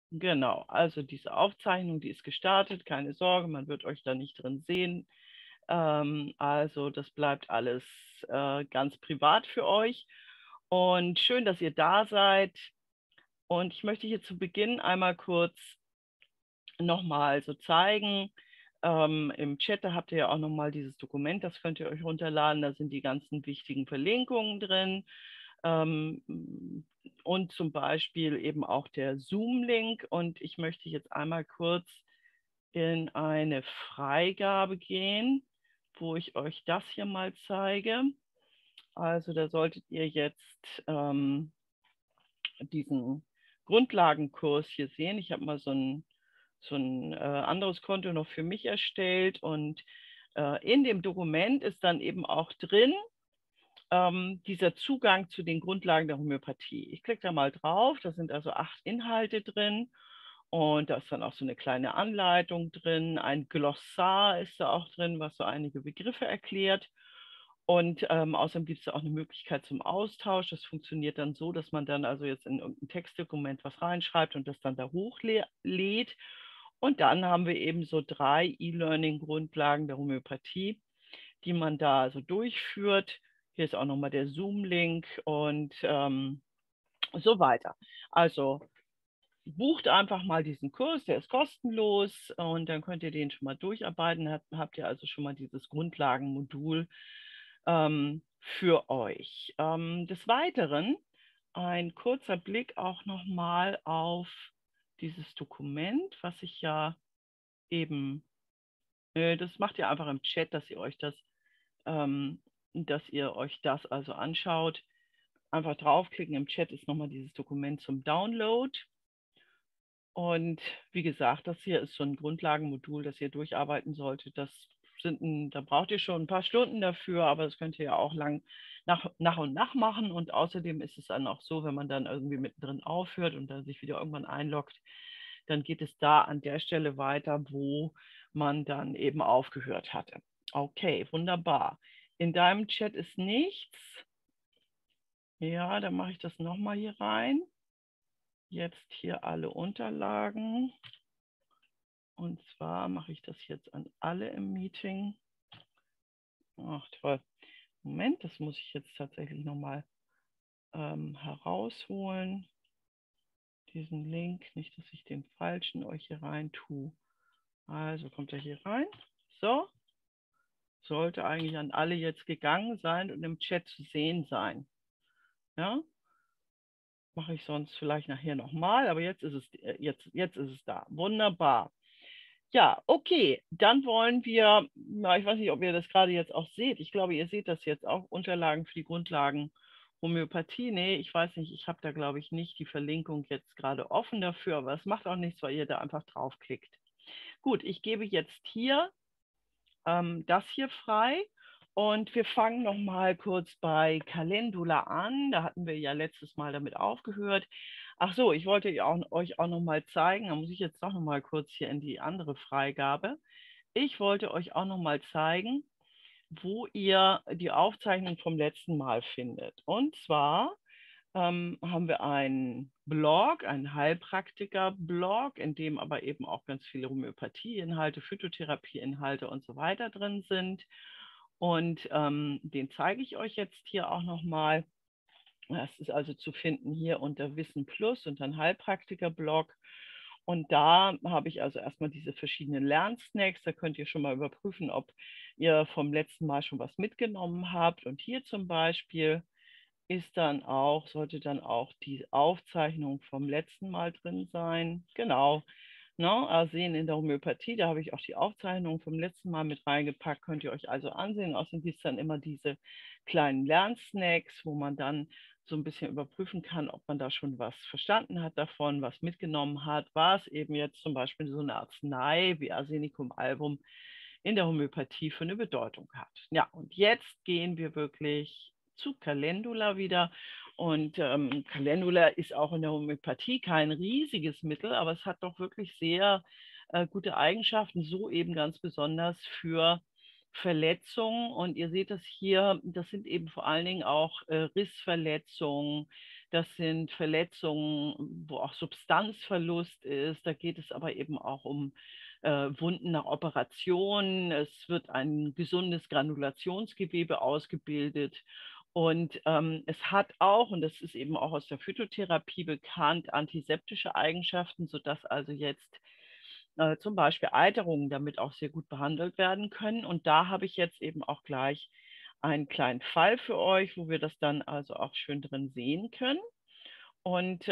Genau, also diese Aufzeichnung, die ist gestartet, keine Sorge, man wird euch da nicht drin sehen. Also das bleibt alles ganz privat für euch. Und schön, dass ihr da seid. Und ich möchte hier zu Beginn einmal kurz nochmal so zeigen. Im Chat, da habt ihr ja auch nochmal dieses Dokument, das könnt ihr euch runterladen. Da sind die ganzen wichtigen Verlinkungen drin. Und zum Beispiel eben auch der Zoom-Link. Und ich möchte jetzt einmal kurz in eine Freigabe gehen, wo ich euch das hier mal zeige. Also da solltet ihr jetzt diesen Grundlagenkurs hier sehen. Ich habe mal so ein anderes Konto noch für mich erstellt und in dem Dokument ist dann eben auch drin dieser Zugang zu den Grundlagen der Homöopathie. Ich klicke da mal drauf, da sind also 8 Inhalte drin und da ist dann auch so eine kleine Anleitung drin, ein Glossar ist da auch drin, was so einige Begriffe erklärt. Und außerdem gibt es da auch eine Möglichkeit zum Austausch. Das funktioniert dann so, dass man dann also jetzt in irgendein Textdokument was reinschreibt und das dann da hochlädt. Und dann haben wir eben so 3 E-Learning-Grundlagen der Homöopathie, die man da also durchführt. Hier ist auch nochmal der Zoom-Link und so weiter. Also bucht einfach mal diesen Kurs, der ist kostenlos und dann könnt ihr den schon mal durcharbeiten. Habt ihr also schon mal dieses Grundlagenmodul für euch. Des Weiteren ein kurzer Blick auch nochmal auf dieses Dokument, was ich ja eben, das macht ihr einfach im Chat, dass ihr euch das also anschaut. Einfach draufklicken, im Chat ist nochmal dieses Dokument zum Download. Und wie gesagt, das hier ist so ein Grundlagenmodul, das ihr durcharbeiten solltet. Da braucht ihr schon ein paar Stunden dafür, aber das könnt ihr ja auch nach und nach machen. Und außerdem ist es dann auch so, wenn man dann irgendwie mittendrin aufhört und dann sich wieder irgendwann einloggt, dann geht es da an der Stelle weiter, wo man dann eben aufgehört hatte. Okay, wunderbar. In deinem Chat ist nichts. Ja, dann mache ich das nochmal hier rein. Jetzt hier alle Unterlagen. Und zwar mache ich das jetzt an alle im Meeting. Ach toll. Moment, das muss ich jetzt tatsächlich nochmal herausholen. Diesen Link, nicht, dass ich den falschen euch hier rein tue. Also kommt er hier rein. So, sollte eigentlich an alle jetzt gegangen sein und im Chat zu sehen sein. Ja, mache ich sonst vielleicht nachher nochmal, aber jetzt ist jetzt ist es da. Wunderbar. Ja, okay, dann wollen wir, na, ich weiß nicht, ob ihr das gerade jetzt auch seht. Ich glaube, ihr seht das jetzt auch, Unterlagen für die Grundlagen Homöopathie. Nee, ich weiß nicht, ich habe da, glaube ich, nicht die Verlinkung jetzt gerade offen dafür, aber es macht auch nichts, weil ihr da einfach draufklickt. Gut, ich gebe jetzt hier das hier frei und wir fangen noch mal kurz bei Calendula an. Da hatten wir ja letztes Mal damit aufgehört. Ach so, ich wollte euch auch noch mal zeigen, da muss ich jetzt doch noch mal kurz hier in die andere Freigabe. Ich wollte euch auch noch mal zeigen, wo ihr die Aufzeichnung vom letzten Mal findet. Und zwar haben wir einen Blog, einen Heilpraktiker-Blog, in dem aber eben auch ganz viele Homöopathie-Inhalte, Phytotherapie-Inhalte und so weiter drin sind. Und den zeige ich euch jetzt hier auch nochmal. Das ist also zu finden hier unter Wissen Plus und dann Heilpraktiker-Blog. Und da habe ich also erstmal diese verschiedenen Lernsnacks. Da könnt ihr schon mal überprüfen, ob ihr vom letzten Mal schon was mitgenommen habt. Und hier zum Beispiel sollte dann auch die Aufzeichnung vom letzten Mal drin sein. Genau. Ne, Arsen in der Homöopathie, da habe ich auch die Aufzeichnung vom letzten Mal mit reingepackt, könnt ihr euch also ansehen. Außerdem gibt es dann immer diese kleinen Lernsnacks, wo man dann so ein bisschen überprüfen kann, ob man da schon was verstanden hat davon, was mitgenommen hat, was eben jetzt zum Beispiel so eine Arznei wie Arsenicum album in der Homöopathie für eine Bedeutung hat. Ja, und jetzt gehen wir wirklich zu Calendula wieder. Und Calendula ist auch in der Homöopathie kein riesiges Mittel, aber es hat doch wirklich sehr gute Eigenschaften, so eben ganz besonders für Verletzungen. Und ihr seht das hier, das sind eben vor allen Dingen auch Rissverletzungen, Das sind Verletzungen, wo auch Substanzverlust ist. Da geht es aber eben auch um Wunden nach Operationen. Es wird ein gesundes Granulationsgewebe ausgebildet. Und es hat auch, und das ist eben auch aus der Phytotherapie bekannt, antiseptische Eigenschaften, sodass also jetzt zum Beispiel Eiterungen damit auch sehr gut behandelt werden können. Und da habe ich jetzt eben auch gleich einen kleinen Fall für euch, wo wir das dann also auch schön drin sehen können. Und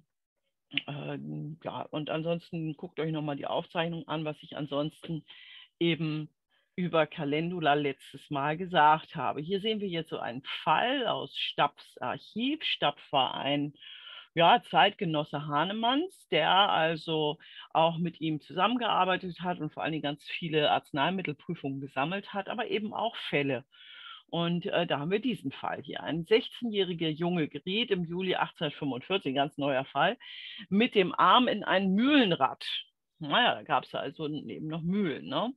ja, und ansonsten guckt euch nochmal die Aufzeichnung an, was ich ansonsten eben über Calendula letztes Mal gesagt habe. Hier sehen wir jetzt so einen Fall aus Stapps Archiv. Stapp war ein ja, Zeitgenosse Hahnemanns, der also auch mit ihm zusammengearbeitet hat und vor allen Dingen ganz viele Arzneimittelprüfungen gesammelt hat, aber eben auch Fälle. Und da haben wir diesen Fall hier. Ein 16-jähriger Junge geriet im Juli 1845, ein ganz neuer Fall, mit dem Arm in ein Mühlenrad. Naja, da gab es also eben noch Mühlen. Ne?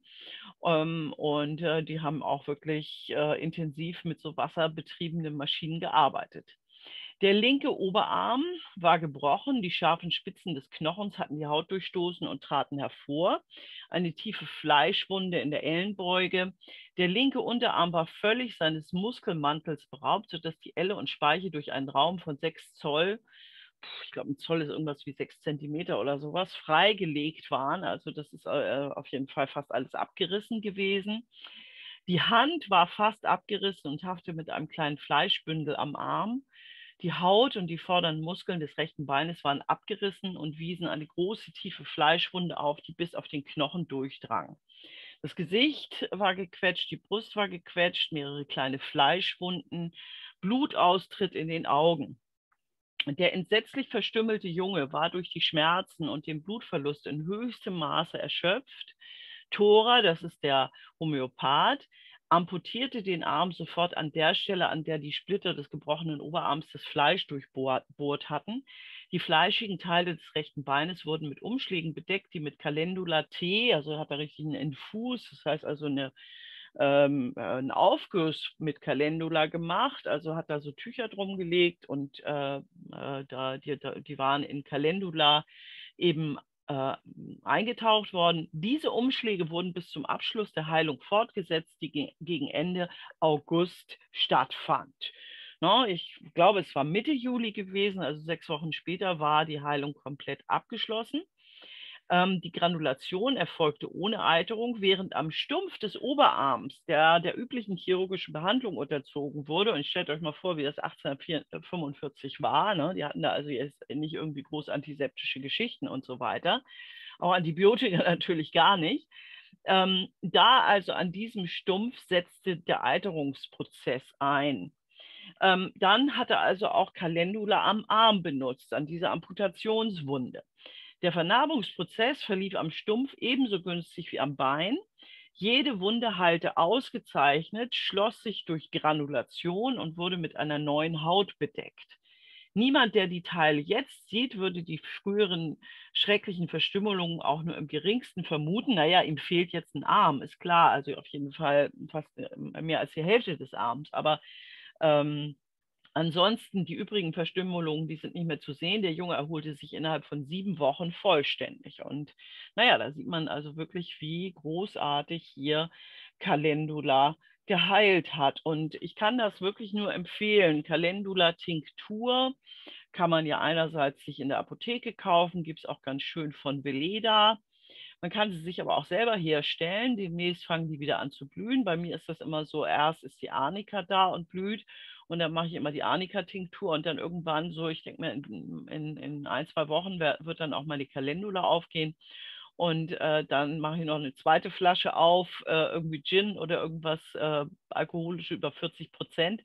Und die haben auch wirklich intensiv mit so wasserbetriebenen Maschinen gearbeitet. Der linke Oberarm war gebrochen, die scharfen Spitzen des Knochens hatten die Haut durchstoßen und traten hervor. Eine tiefe Fleischwunde in der Ellenbeuge. Der linke Unterarm war völlig seines Muskelmantels beraubt, sodass die Elle und Speiche durch einen Raum von 6 Zoll, ich glaube, ein Zoll ist irgendwas wie 6 Zentimeter oder sowas, freigelegt waren. Also das ist auf jeden Fall fast alles abgerissen gewesen. Die Hand war fast abgerissen und hafte mit einem kleinen Fleischbündel am Arm. Die Haut und die vorderen Muskeln des rechten Beines waren abgerissen und wiesen eine große, tiefe Fleischwunde auf, die bis auf den Knochen durchdrang. Das Gesicht war gequetscht, die Brust war gequetscht, mehrere kleine Fleischwunden, Blutaustritt in den Augen. Der entsetzlich verstümmelte Junge war durch die Schmerzen und den Blutverlust in höchstem Maße erschöpft. Thora, das ist der Homöopath, amputierte den Arm sofort an der Stelle, an der die Splitter des gebrochenen Oberarms das Fleisch durchbohrt hatten. Die fleischigen Teile des rechten Beines wurden mit Umschlägen bedeckt, die mit Calendula T, also hat er richtig einen Infus, das heißt also einen Aufguss mit Calendula gemacht, also hat da so Tücher drum gelegt und die waren in Calendula eben eingetaucht worden. Diese Umschläge wurden bis zum Abschluss der Heilung fortgesetzt, die gegen Ende August stattfand. No, ich glaube, es war Mitte Juli gewesen, also 6 Wochen später war die Heilung komplett abgeschlossen. Die Granulation erfolgte ohne Eiterung, während am Stumpf des Oberarms, der üblichen chirurgischen Behandlung unterzogen wurde. Und stellt euch mal vor, wie das 1845 war. Ne? Die hatten da also jetzt nicht irgendwie groß antiseptische Geschichten und so weiter. Auch Antibiotika natürlich gar nicht. Da also an diesem Stumpf setzte der Eiterungsprozess ein. Dann hat er also auch Calendula am Arm benutzt, an dieser Amputationswunde. Der Vernarbungsprozess verlief am Stumpf ebenso günstig wie am Bein. Jede Wunde heilte ausgezeichnet, schloss sich durch Granulation und wurde mit einer neuen Haut bedeckt. Niemand, der die Teile jetzt sieht, würde die früheren schrecklichen Verstümmelungen auch nur im geringsten vermuten. Naja, ihm fehlt jetzt ein Arm, ist klar, also auf jeden Fall fast mehr als die Hälfte des Arms. Aber ansonsten die übrigen Verstümmelungen, die sind nicht mehr zu sehen. Der Junge erholte sich innerhalb von 7 Wochen vollständig. Und naja, da sieht man also wirklich, wie großartig hier Calendula geheilt hat. Und ich kann das wirklich nur empfehlen. Calendula-Tinktur kann man ja einerseits sich in der Apotheke kaufen, gibt es auch ganz schön von Veleda. Man kann sie sich aber auch selber herstellen. Demnächst fangen die wieder an zu blühen. Bei mir ist das immer so, erst ist die Arnika da und blüht. Und dann mache ich immer die Arnika-Tinktur und dann irgendwann so, ich denke mir, in 1, 2 Wochen wird dann auch mal die Calendula aufgehen. Und dann mache ich noch eine zweite Flasche auf, irgendwie Gin oder irgendwas alkoholische über 40%.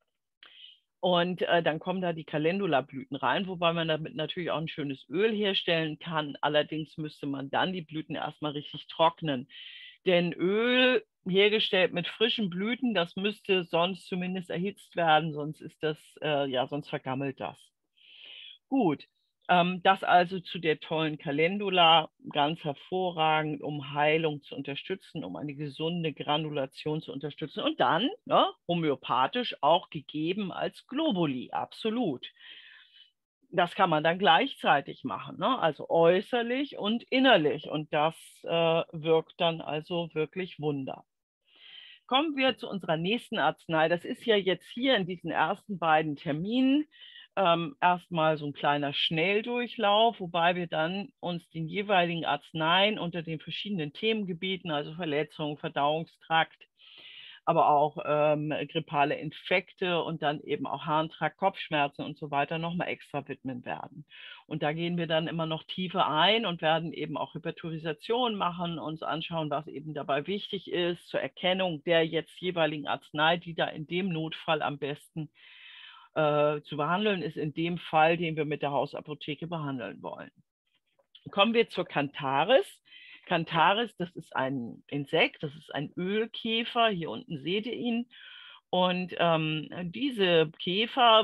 Und dann kommen da die Calendula-Blüten rein, wobei man damit natürlich auch ein schönes Öl herstellen kann. Allerdings müsste man dann die Blüten erstmal richtig trocknen. Denn Öl hergestellt mit frischen Blüten, das müsste sonst zumindest erhitzt werden, sonst ist das, ja, sonst vergammelt das. Gut, das also zu der tollen Calendula, ganz hervorragend, um Heilung zu unterstützen, um eine gesunde Granulation zu unterstützen. Und dann, ne, homöopathisch auch gegeben als Globuli, absolut. das kann man dann gleichzeitig machen, ne? Also äußerlich und innerlich. Und das wirkt dann also wirklich Wunder. Kommen wir zu unserer nächsten Arznei. Das ist ja jetzt hier in diesen ersten beiden Terminen erstmal so ein kleiner Schnelldurchlauf, wobei wir dann uns den jeweiligen Arzneien unter den verschiedenen Themengebieten, also Verletzungen, Verdauungstrakt, aber auch grippale Infekte und dann eben auch Harntrakt, Kopfschmerzen und so weiter nochmal extra widmen werden. Und da gehen wir dann immer noch tiefer ein und werden eben auch Hypertorisation machen, uns anschauen, was eben dabei wichtig ist zur Erkennung der jetzt jeweiligen Arznei, die da in dem Notfall am besten zu behandeln ist, in dem Fall, den wir mit der Hausapotheke behandeln wollen. Kommen wir zur Cantaris. Cantaris, das ist ein Insekt, das ist ein Ölkäfer. Hier unten seht ihr ihn. Und diese Käfer,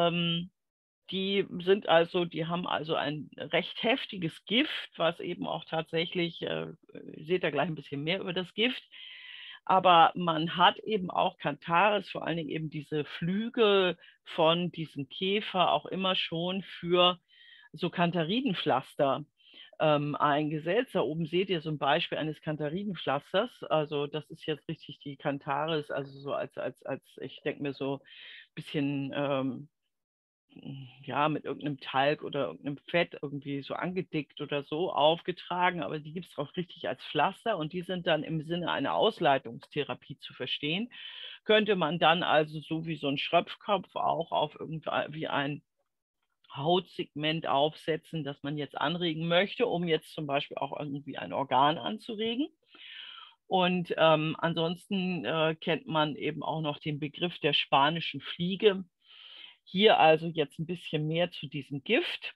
die haben also ein recht heftiges Gift, was eben auch tatsächlich, seht ihr gleich ein bisschen mehr über das Gift. Aber man hat eben auch Cantaris, vor allen Dingen eben diese Flügel von diesem Käfer auch immer schon für so Cantharidenpflaster eingesetzt. Da oben seht ihr so ein Beispiel eines Cantharidenpflasters. Also das ist jetzt richtig die Cantaris, also so als ich denke mir so ein bisschen ja, mit irgendeinem Talg oder irgendeinem Fett irgendwie so angedickt oder so aufgetragen, aber die gibt es auch richtig als Pflaster und die sind dann im Sinne einer Ausleitungstherapie zu verstehen. Könnte man dann also so wie so ein Schröpfkopf auch auf irgendwie ein Hautsegment aufsetzen, das man jetzt anregen möchte, um jetzt zum Beispiel auch irgendwie ein Organ anzuregen. Und ansonsten kennt man eben auch noch den Begriff der spanischen Fliege. Hier also jetzt ein bisschen mehr zu diesem Gift.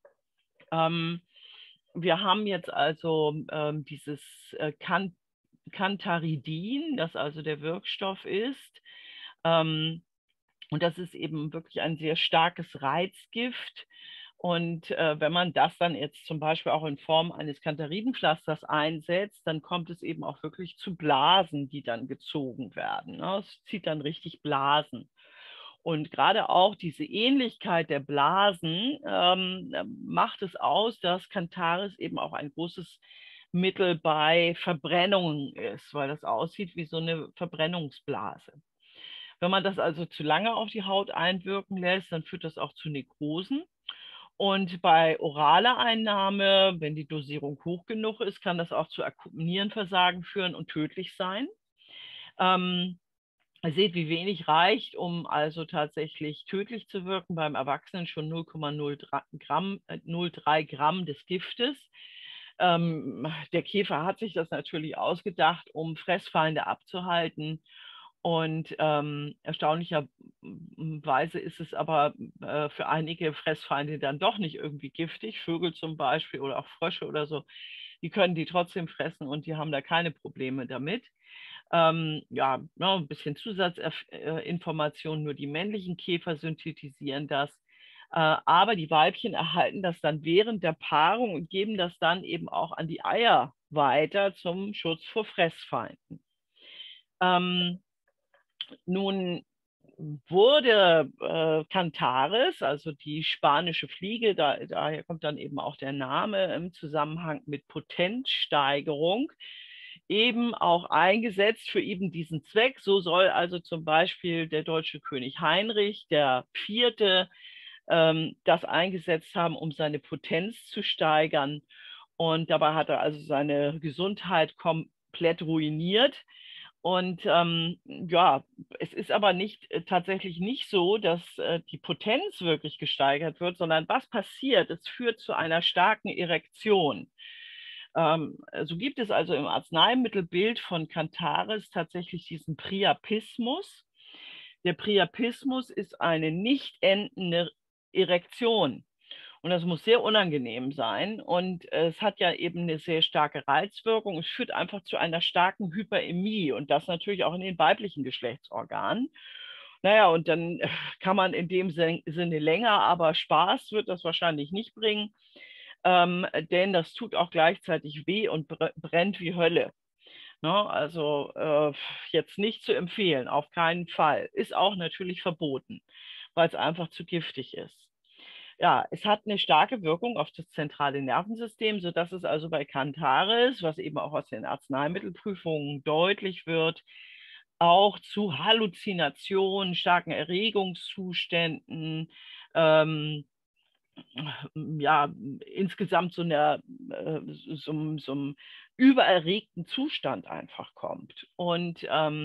Wir haben jetzt also dieses Cantharidin, das also der Wirkstoff ist. Und das ist eben wirklich ein sehr starkes Reizgift. Und wenn man das dann jetzt zum Beispiel auch in Form eines Cantharidenpflasters einsetzt, dann kommt es eben auch wirklich zu Blasen, die dann gezogen werden. Ne? Es zieht dann richtig Blasen. Und gerade auch diese Ähnlichkeit der Blasen macht es aus, dass Cantaris eben auch ein großes Mittel bei Verbrennungen ist, weil das aussieht wie so eine Verbrennungsblase. Wenn man das also zu lange auf die Haut einwirken lässt, dann führt das auch zu Nekrosen. Und bei oraler Einnahme, wenn die Dosierung hoch genug ist, kann das auch zu akuten Nierenversagen führen und tödlich sein. Ihr seht, wie wenig reicht, um also tatsächlich tödlich zu wirken. Beim Erwachsenen schon 0,03 Gramm des Giftes. Der Käfer hat sich das natürlich ausgedacht, um Fressfeinde abzuhalten. Und erstaunlicherweise ist es aber für einige Fressfeinde dann doch nicht irgendwie giftig. Vögel zum Beispiel oder auch Frösche oder so, die können die trotzdem fressen und die haben da keine Probleme damit. Ja, ein bisschen Zusatzinformation, nur die männlichen Käfer synthetisieren das. Aber die Weibchen erhalten das dann während der Paarung und geben das dann eben auch an die Eier weiter zum Schutz vor Fressfeinden. Nun wurde Cantaris, also die spanische Fliege, daher kommt dann eben auch der Name im Zusammenhang mit Potenzsteigerung, eben auch eingesetzt für eben diesen Zweck. So soll also zum Beispiel der deutsche König Heinrich IV. Das eingesetzt haben, um seine Potenz zu steigern. Und dabei hat er also seine Gesundheit komplett ruiniert. Und ja, es ist aber tatsächlich nicht so, dass die Potenz wirklich gesteigert wird, sondern was passiert? Es führt zu einer starken Erektion. So gibt es also im Arzneimittelbild von Cantaris tatsächlich diesen Priapismus. Der Priapismus ist eine nicht endende Erektion. Und das muss sehr unangenehm sein. Und es hat ja eben eine sehr starke Reizwirkung. Es führt einfach zu einer starken Hyperämie und das natürlich auch in den weiblichen Geschlechtsorganen. Naja, und dann kann man in dem Sinne länger, aber Spaß wird das wahrscheinlich nicht bringen, denn das tut auch gleichzeitig weh und brennt wie Hölle. Ne? Also jetzt nicht zu empfehlen, auf keinen Fall. Ist auch natürlich verboten, weil es einfach zu giftig ist. Ja, es hat eine starke Wirkung auf das zentrale Nervensystem, sodass es also bei Cantaris, was eben auch aus den Arzneimittelprüfungen deutlich wird, auch zu Halluzinationen, starken Erregungszuständen, ja, insgesamt so einem übererregten Zustand einfach kommt. Und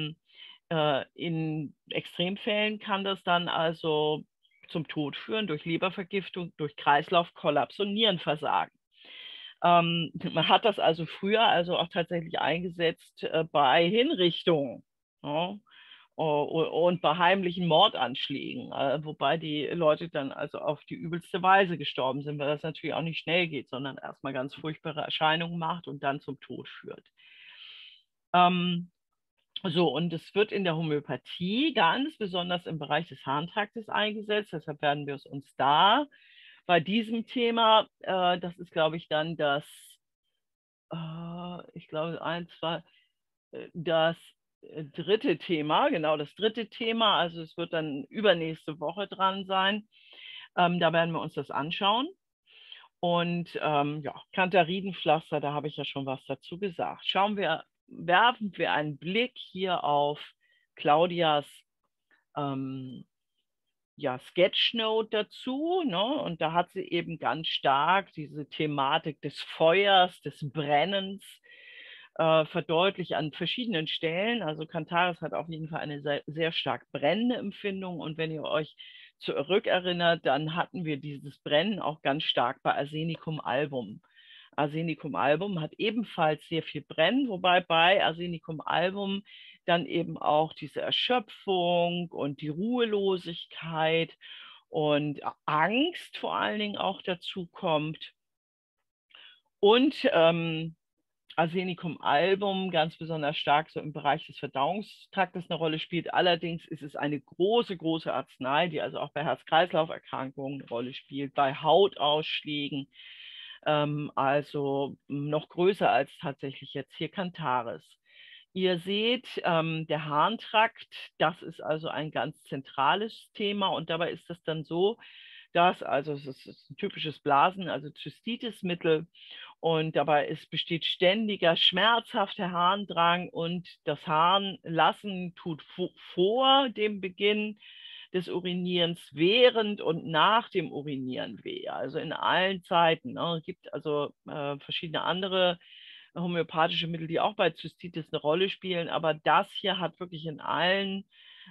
in Extremfällen kann das dann also zum Tod führen durch Lebervergiftung, durch Kreislaufkollaps und Nierenversagen. Man hat das also früher also auch tatsächlich eingesetzt bei Hinrichtungen. Ja? Und bei heimlichen Mordanschlägen, wobei die Leute dann also auf die übelste Weise gestorben sind, weil das natürlich auch nicht schnell geht, sondern erstmal ganz furchtbare Erscheinungen macht und dann zum Tod führt. So, und es wird in der Homöopathie ganz besonders im Bereich des Harntraktes eingesetzt. Deshalb werden wir es uns da bei diesem Thema, das ist, glaube ich, dann das, ich glaube, das dritte Thema, genau das dritte Thema. Also es wird dann übernächste Woche dran sein. Da werden wir uns das anschauen. Und ja, Cantharidenpflaster, da habe ich ja schon was dazu gesagt. Werfen wir einen Blick hier auf Claudias ja, Sketchnote dazu, ne? Und da hat sie eben ganz stark diese Thematik des Feuers, des Brennens verdeutlicht an verschiedenen Stellen. Also Cantaris hat auf jeden Fall eine sehr, sehr stark brennende Empfindung. Und wenn ihr euch zurückerinnert, dann hatten wir dieses Brennen auch ganz stark bei Arsenicum album. Arsenicum album hat ebenfalls sehr viel Brennen, wobei bei Arsenicum album dann eben auch diese Erschöpfung und die Ruhelosigkeit und Angst vor allen Dingen auch dazu kommt. Und Arsenicum album ganz besonders stark so im Bereich des Verdauungstraktes eine Rolle spielt. Allerdings ist es eine große, große Arznei, die also auch bei Herz-Kreislauf-Erkrankungen eine Rolle spielt, bei Hautausschlägen, also noch größer als tatsächlich jetzt hier Cantaris. Ihr seht, der Harntrakt, das ist also ein ganz zentrales Thema und dabei ist es dann so, dass, also es ist ein typisches Blasen, also Zystitismittel und dabei besteht ständiger, schmerzhafter Harndrang und das Harnlassen tut vor dem Beginn des Urinierens, während und nach dem Urinieren weh, also in allen Zeiten. Ne? Es gibt also verschiedene andere homöopathische Mittel, die auch bei Zystitis eine Rolle spielen, aber das hier hat wirklich in allen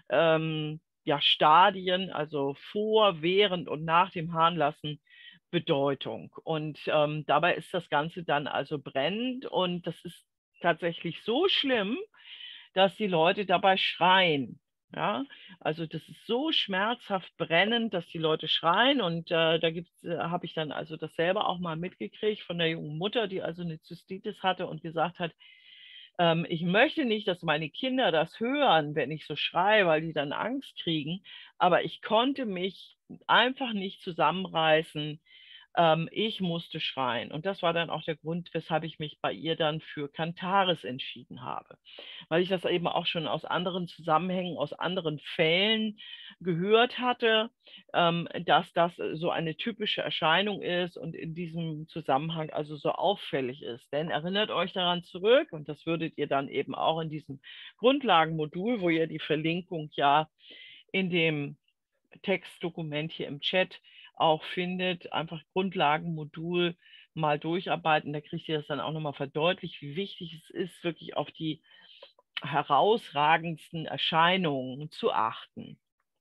ja, Stadien, also vor, während und nach dem Harnlassen, Bedeutung. Und dabei ist das Ganze dann also brennend und das ist tatsächlich so schlimm, dass die Leute dabei schreien. Ja, also das ist so schmerzhaft brennend, dass die Leute schreien und da habe ich dann also das selber auch mal mitgekriegt von der jungen Mutter, die also eine Zystitis hatte und gesagt hat, ich möchte nicht, dass meine Kinder das hören, wenn ich so schreie, weil die dann Angst kriegen, aber ich konnte mich einfach nicht zusammenreißen, ich musste schreien. Und das war dann auch der Grund, weshalb ich mich bei ihr dann für Cantaris entschieden habe. Weil ich das eben auch schon aus anderen Zusammenhängen, aus anderen Fällen gehört hatte, dass das so eine typische Erscheinung ist und in diesem Zusammenhang also so auffällig ist. Denn erinnert euch daran zurück, und das würdet ihr dann eben auch in diesem Grundlagenmodul, wo ihr die Verlinkung ja in dem Textdokument hier im Chat auch findet, einfach Grundlagenmodul mal durcharbeiten. Da kriegt ihr das dann auch nochmal verdeutlicht, wie wichtig es ist, wirklich auf die herausragendsten Erscheinungen zu achten.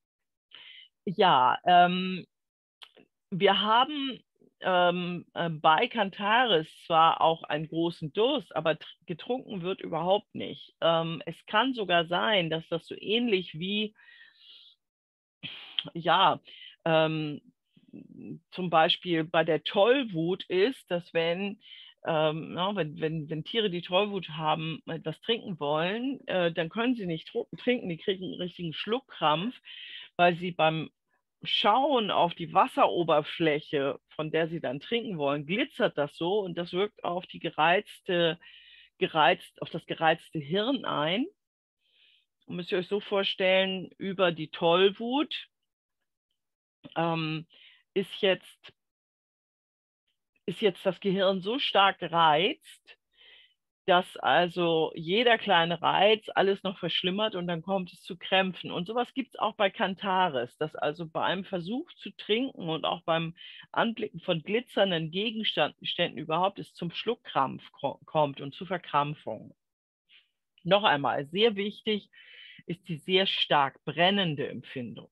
Ja, wir haben bei Cantaris zwar auch einen großen Durst, aber getrunken wird überhaupt nicht. Es kann sogar sein, dass das so ähnlich wie ja, zum Beispiel bei der Tollwut ist, dass wenn Tiere die Tollwut haben, etwas trinken wollen, dann können sie nicht trinken, die kriegen einen richtigen Schluckkrampf, weil sie beim Schauen auf die Wasseroberfläche, von der sie dann trinken wollen, glitzert das so und das wirkt auf auf das gereizte Hirn ein. Und müsst ihr euch so vorstellen, über die Tollwut ist jetzt das Gehirn so stark gereizt, dass also jeder kleine Reiz alles noch verschlimmert und dann kommt es zu Krämpfen. Und sowas gibt es auch bei Cantaris, dass also bei einem Versuch zu trinken und auch beim Anblicken von glitzernden Gegenständen überhaupt es zum Schluckkrampf kommt und zu Verkrampfungen. Noch einmal, sehr wichtig ist die sehr stark brennende Empfindung.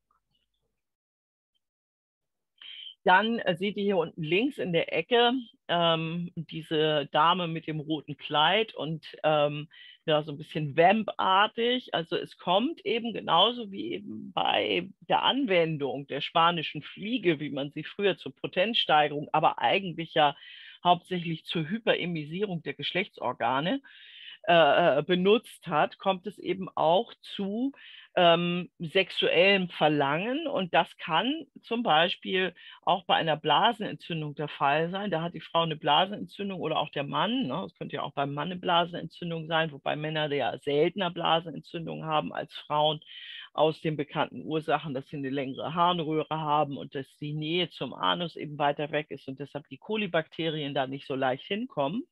Dann seht ihr hier unten links in der Ecke diese Dame mit dem roten Kleid und ja, so ein bisschen Vamp-artig. Also es kommt eben genauso wie eben bei der Anwendung der spanischen Fliege, wie man sie früher zur Potenzsteigerung, aber eigentlich ja hauptsächlich zur Hyperemisierung der Geschlechtsorgane benutzt hat, kommt es eben auch zu sexuellem Verlangen. Und das kann zum Beispiel auch bei einer Blasenentzündung der Fall sein. Da hat die Frau eine Blasenentzündung oder auch der Mann. Ne? Das könnte ja auch beim Mann eine Blasenentzündung sein, wobei Männer ja seltener Blasenentzündungen haben als Frauen aus den bekannten Ursachen, dass sie eine längere Harnröhre haben und dass die Nähe zum Anus eben weiter weg ist und deshalb die Kolibakterien da nicht so leicht hinkommen.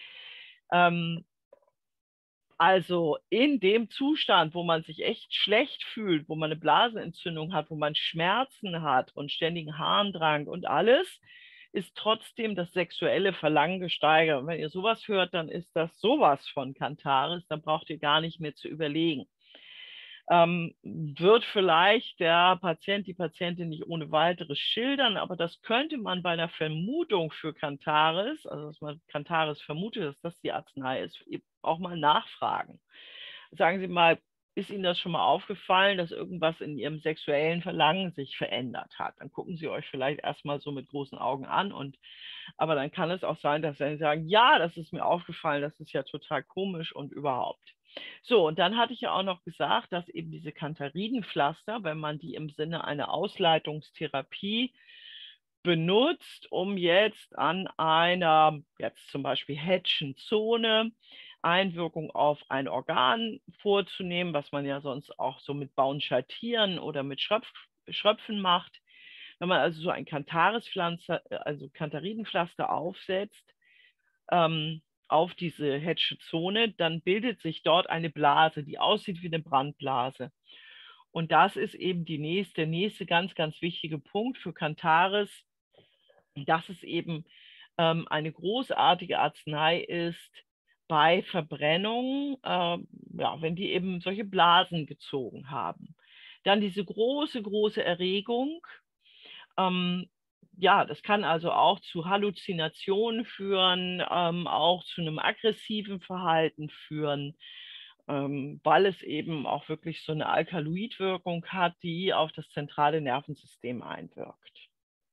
Also in dem Zustand, wo man sich echt schlecht fühlt, wo man eine Blasenentzündung hat, wo man Schmerzen hat und ständigen Harndrang und alles, ist trotzdem das sexuelle Verlangen gesteigert. Und wenn ihr sowas hört, dann ist das sowas von Cantaris, dann braucht ihr gar nicht mehr zu überlegen. Wird vielleicht der Patient, die Patientin nicht ohne weiteres schildern, aber das könnte man bei einer Vermutung für Cantaris, also dass man Cantaris vermutet, dass das die Arznei ist, auch mal nachfragen. Sagen Sie mal, ist Ihnen das schon mal aufgefallen, dass irgendwas in Ihrem sexuellen Verlangen sich verändert hat? Dann gucken Sie euch vielleicht erstmal so mit großen Augen an aber dann kann es auch sein, dass Sie sagen, ja, das ist mir aufgefallen, das ist ja total komisch und überhaupt. So, und dann hatte ich ja auch noch gesagt, dass eben diese Cantharidenpflaster, wenn man die im Sinne einer Ausleitungstherapie benutzt, um jetzt an einer, jetzt zum Beispiel Hätschenzone, Einwirkung auf ein Organ vorzunehmen, was man ja sonst auch so mit Bauenschattieren oder mit Schröpfen macht. Wenn man also so ein Cantharidenpflaster aufsetzt, auf diese Hedge Zone, dann bildet sich dort eine Blase, die aussieht wie eine Brandblase. Und das ist eben der nächste ganz, ganz wichtige Punkt für Cantaris, dass es eben eine großartige Arznei ist bei Verbrennung, ja, wenn die eben solche Blasen gezogen haben. Dann diese große, große Erregung, ja, das kann also auch zu Halluzinationen führen, auch zu einem aggressiven Verhalten führen, weil es eben auch wirklich so eine Alkaloidwirkung hat, die auf das zentrale Nervensystem einwirkt.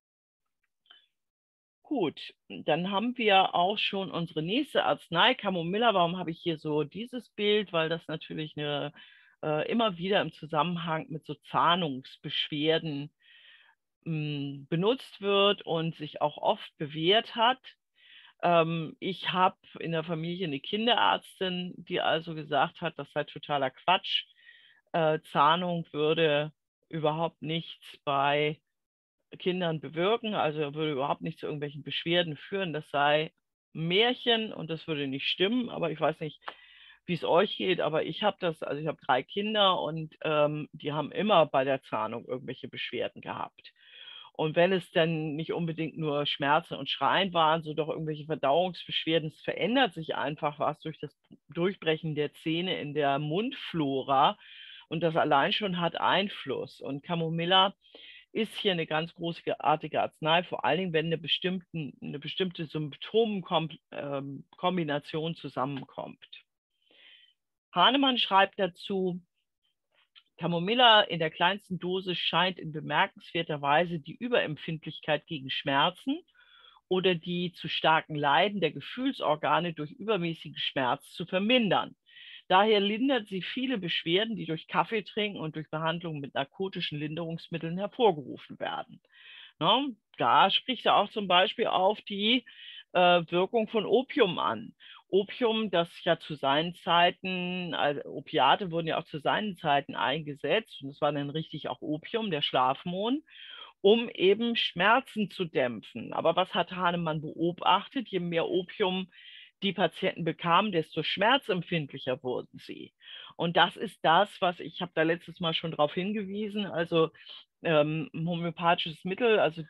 Gut, dann haben wir auch schon unsere nächste Arznei, Camomilla. Warum habe ich hier so dieses Bild? Weil das natürlich immer wieder im Zusammenhang mit so Zahnungsbeschwerden benutzt wird und sich auch oft bewährt hat. Ich habe in der Familie eine Kinderärztin, die also gesagt hat, das sei totaler Quatsch. Zahnung würde überhaupt nichts bei Kindern bewirken, also würde überhaupt nicht zu irgendwelchen Beschwerden führen. Das sei Märchen und das würde nicht stimmen, aber ich weiß nicht, wie es euch geht, aber ich habe also ich habe 3 Kinder und die haben immer bei der Zahnung irgendwelche Beschwerden gehabt. Und wenn es dann nicht unbedingt nur Schmerzen und Schreien waren, so doch irgendwelche Verdauungsbeschwerden, es verändert sich einfach was durch das Durchbrechen der Zähne in der Mundflora und das allein schon hat Einfluss. Und Camomilla ist hier eine ganz großartige Arznei, vor allen Dingen, wenn eine bestimmte Symptomkombination zusammenkommt. Hahnemann schreibt dazu, Camomilla in der kleinsten Dosis scheint in bemerkenswerter Weise die Überempfindlichkeit gegen Schmerzen oder die zu starken Leiden der Gefühlsorgane durch übermäßigen Schmerz zu vermindern. Daher lindert sie viele Beschwerden, die durch Kaffeetrinken und durch Behandlung mit narkotischen Linderungsmitteln hervorgerufen werden. Ne? Da spricht er auch zum Beispiel auf die Wirkung von Opium an. Opium, das ja zu seinen Zeiten, also Opiate wurden ja auch zu seinen Zeiten eingesetzt und es war dann richtig auch Opium, der Schlafmohn. um eben Schmerzen zu dämpfen. Aber was hat Hahnemann beobachtet? Je mehr Opium die Patienten bekamen, desto schmerzempfindlicher wurden sie. Und das ist das, was ich habe da letztes Mal schon darauf hingewiesen, also homöopathisches Mittel, also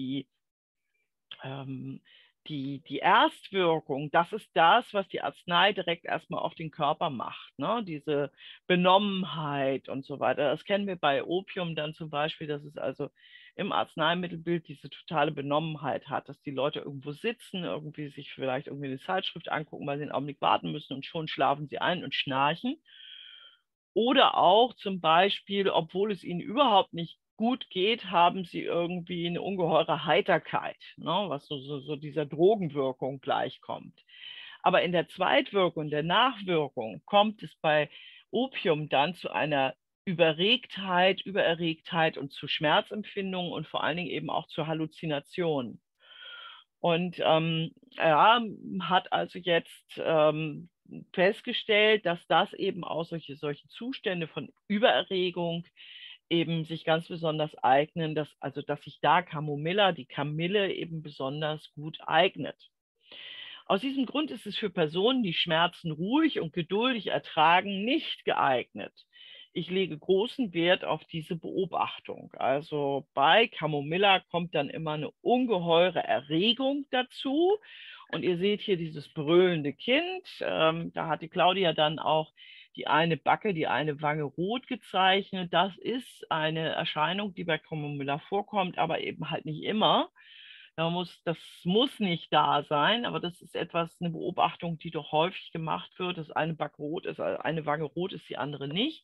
ähm, die Erstwirkung, das ist das, was die Arznei direkt erstmal auf den Körper macht, ne? Diese Benommenheit und so weiter. Das kennen wir bei Opium dann zum Beispiel, dass es also im Arzneimittelbild diese totale Benommenheit hat, dass die Leute irgendwo sitzen, irgendwie sich vielleicht irgendwie eine Zeitschrift angucken, weil sie einen Augenblick warten müssen und schon schlafen sie ein und schnarchen. Oder auch zum Beispiel, obwohl es ihnen überhaupt nicht gut geht, haben sie irgendwie eine ungeheure Heiterkeit, ne, was so dieser Drogenwirkung gleichkommt. Aber in der Zweitwirkung, der Nachwirkung, kommt es bei Opium dann zu einer Übererregtheit und zu Schmerzempfindungen und vor allen Dingen eben auch zu Halluzinationen. Und er hat also jetzt festgestellt, dass das eben auch solche Zustände von Übererregung eben sich ganz besonders eignen, dass sich da Camomilla, die Kamille eben besonders gut eignet. Aus diesem Grund ist es für Personen, die Schmerzen ruhig und geduldig ertragen, nicht geeignet. Ich lege großen Wert auf diese Beobachtung. Also bei Camomilla kommt dann immer eine ungeheure Erregung dazu. Und ihr seht hier dieses brüllende Kind. Da hat die Claudia dann auch die eine Backe, die eine Wange rot gezeichnet. Das ist eine Erscheinung, die bei Camomilla vorkommt, aber eben halt nicht immer. Das muss nicht da sein, aber das ist eine Beobachtung, die doch häufig gemacht wird, dass eine Backe rot ist, eine Wange rot ist, die andere nicht.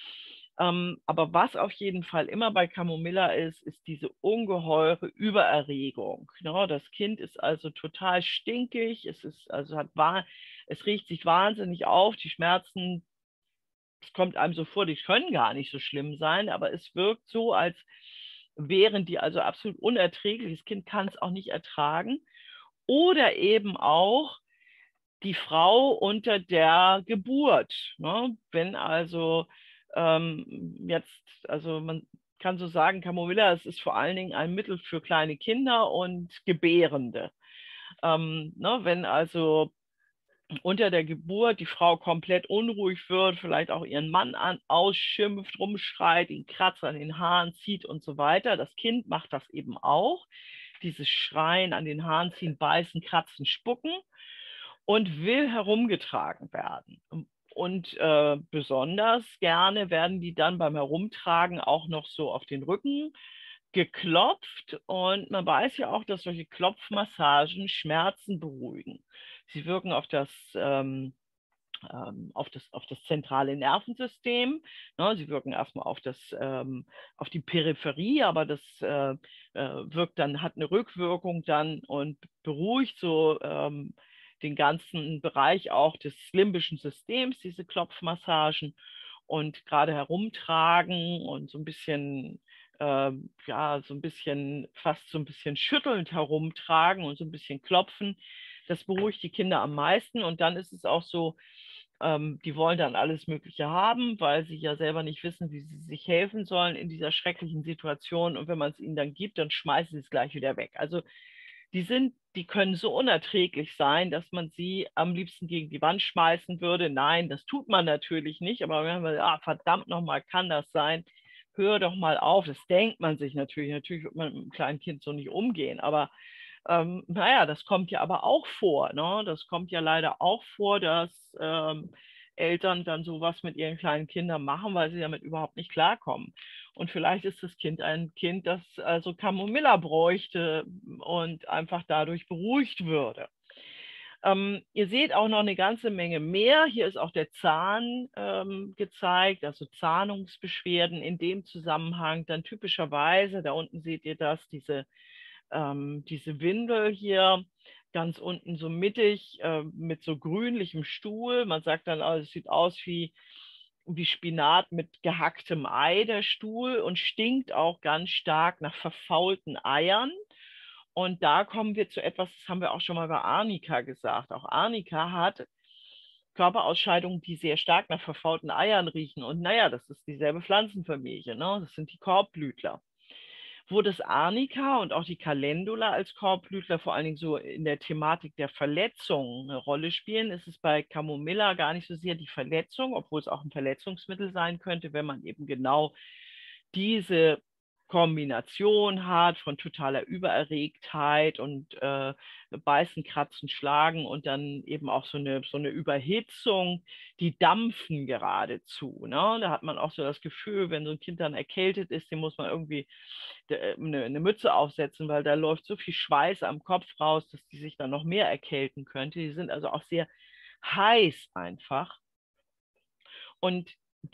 Aber was auf jeden Fall immer bei Camomilla ist, ist diese ungeheure Übererregung. Ja, das Kind ist also total stinkig, es regt sich wahnsinnig auf, die Schmerzen, es kommt einem so vor, die können gar nicht so schlimm sein, aber es wirkt so, als wären die also absolut unerträglich. Das Kind kann es auch nicht ertragen. Oder eben auch die Frau unter der Geburt. Ne? Wenn also also man kann so sagen, Camomilla, es ist vor allen Dingen ein Mittel für kleine Kinder und Gebärende. Ne? Wenn also unter der Geburt die Frau komplett unruhig wird, vielleicht auch ihren Mann ausschimpft, rumschreit, ihn kratzt an den Haaren, zieht und so weiter. Das Kind macht das eben auch. Dieses Schreien, an den Haaren ziehen, beißen, kratzen, spucken und will herumgetragen werden. Und besonders gerne werden die dann beim Herumtragen auch noch so auf den Rücken geklopft. Und man weiß ja auch, dass solche Klopfmassagen Schmerzen beruhigen. Sie wirken auf das zentrale Nervensystem. Ne? Sie wirken erstmal auf die Peripherie, aber das wirkt dann, hat eine Rückwirkung dann und beruhigt so den ganzen Bereich auch des limbischen Systems, diese Klopfmassagen. Und gerade herumtragen und so ein bisschen ja, so ein bisschen, fast so ein bisschen schüttelnd herumtragen und so ein bisschen klopfen. Das beruhigt die Kinder am meisten. Und dann ist es auch so, die wollen dann alles Mögliche haben, weil sie ja selber nicht wissen, wie sie sich helfen sollen in dieser schrecklichen Situation. Und wenn man es ihnen dann gibt, dann schmeißen sie es gleich wieder weg. Also die können so unerträglich sein, dass man sie am liebsten gegen die Wand schmeißen würde. Nein, das tut man natürlich nicht. Aber wenn man, verdammt nochmal, kann das sein? Hör doch mal auf. Das denkt man sich natürlich. Natürlich wird man mit einem kleinen Kind so nicht umgehen. Aber naja, das kommt ja aber auch vor. Ne? Das kommt ja leider auch vor, dass Eltern dann sowas mit ihren kleinen Kindern machen, weil sie damit überhaupt nicht klarkommen. Und vielleicht ist das Kind ein Kind, das also Camomilla bräuchte und einfach dadurch beruhigt würde. Ihr seht auch noch eine ganze Menge mehr. Hier ist auch der Zahn gezeigt, also Zahnungsbeschwerden in dem Zusammenhang. Dann typischerweise, da unten seht ihr das, diese Windel hier ganz unten so mittig mit so grünlichem Stuhl. Man sagt dann, also, es sieht aus wie Spinat mit gehacktem Ei, der Stuhl, und stinkt auch ganz stark nach verfaulten Eiern. Und da kommen wir zu etwas, das haben wir auch schon mal bei Arnika gesagt. Auch Arnika hat Körperausscheidungen, die sehr stark nach verfaulten Eiern riechen. Und naja, das ist dieselbe Pflanzenfamilie, ne? Das sind die Korbblütler. Wo das Arnika und auch die Calendula als Korbblütler vor allen Dingen so in der Thematik der Verletzung eine Rolle spielen, ist es bei Camomilla gar nicht so sehr die Verletzung, obwohl es auch ein Verletzungsmittel sein könnte, wenn man eben genau diese Kombination hat von totaler Übererregtheit und Beißen, Kratzen, Schlagen und dann eben auch so eine Überhitzung, die dampfen geradezu. Ne? Da hat man auch so das Gefühl, wenn so ein Kind dann erkältet ist, dem muss man irgendwie eine Mütze aufsetzen, weil da läuft so viel Schweiß am Kopf raus, dass die sich dann noch mehr erkälten könnte. Die sind also auch sehr heiß einfach. Und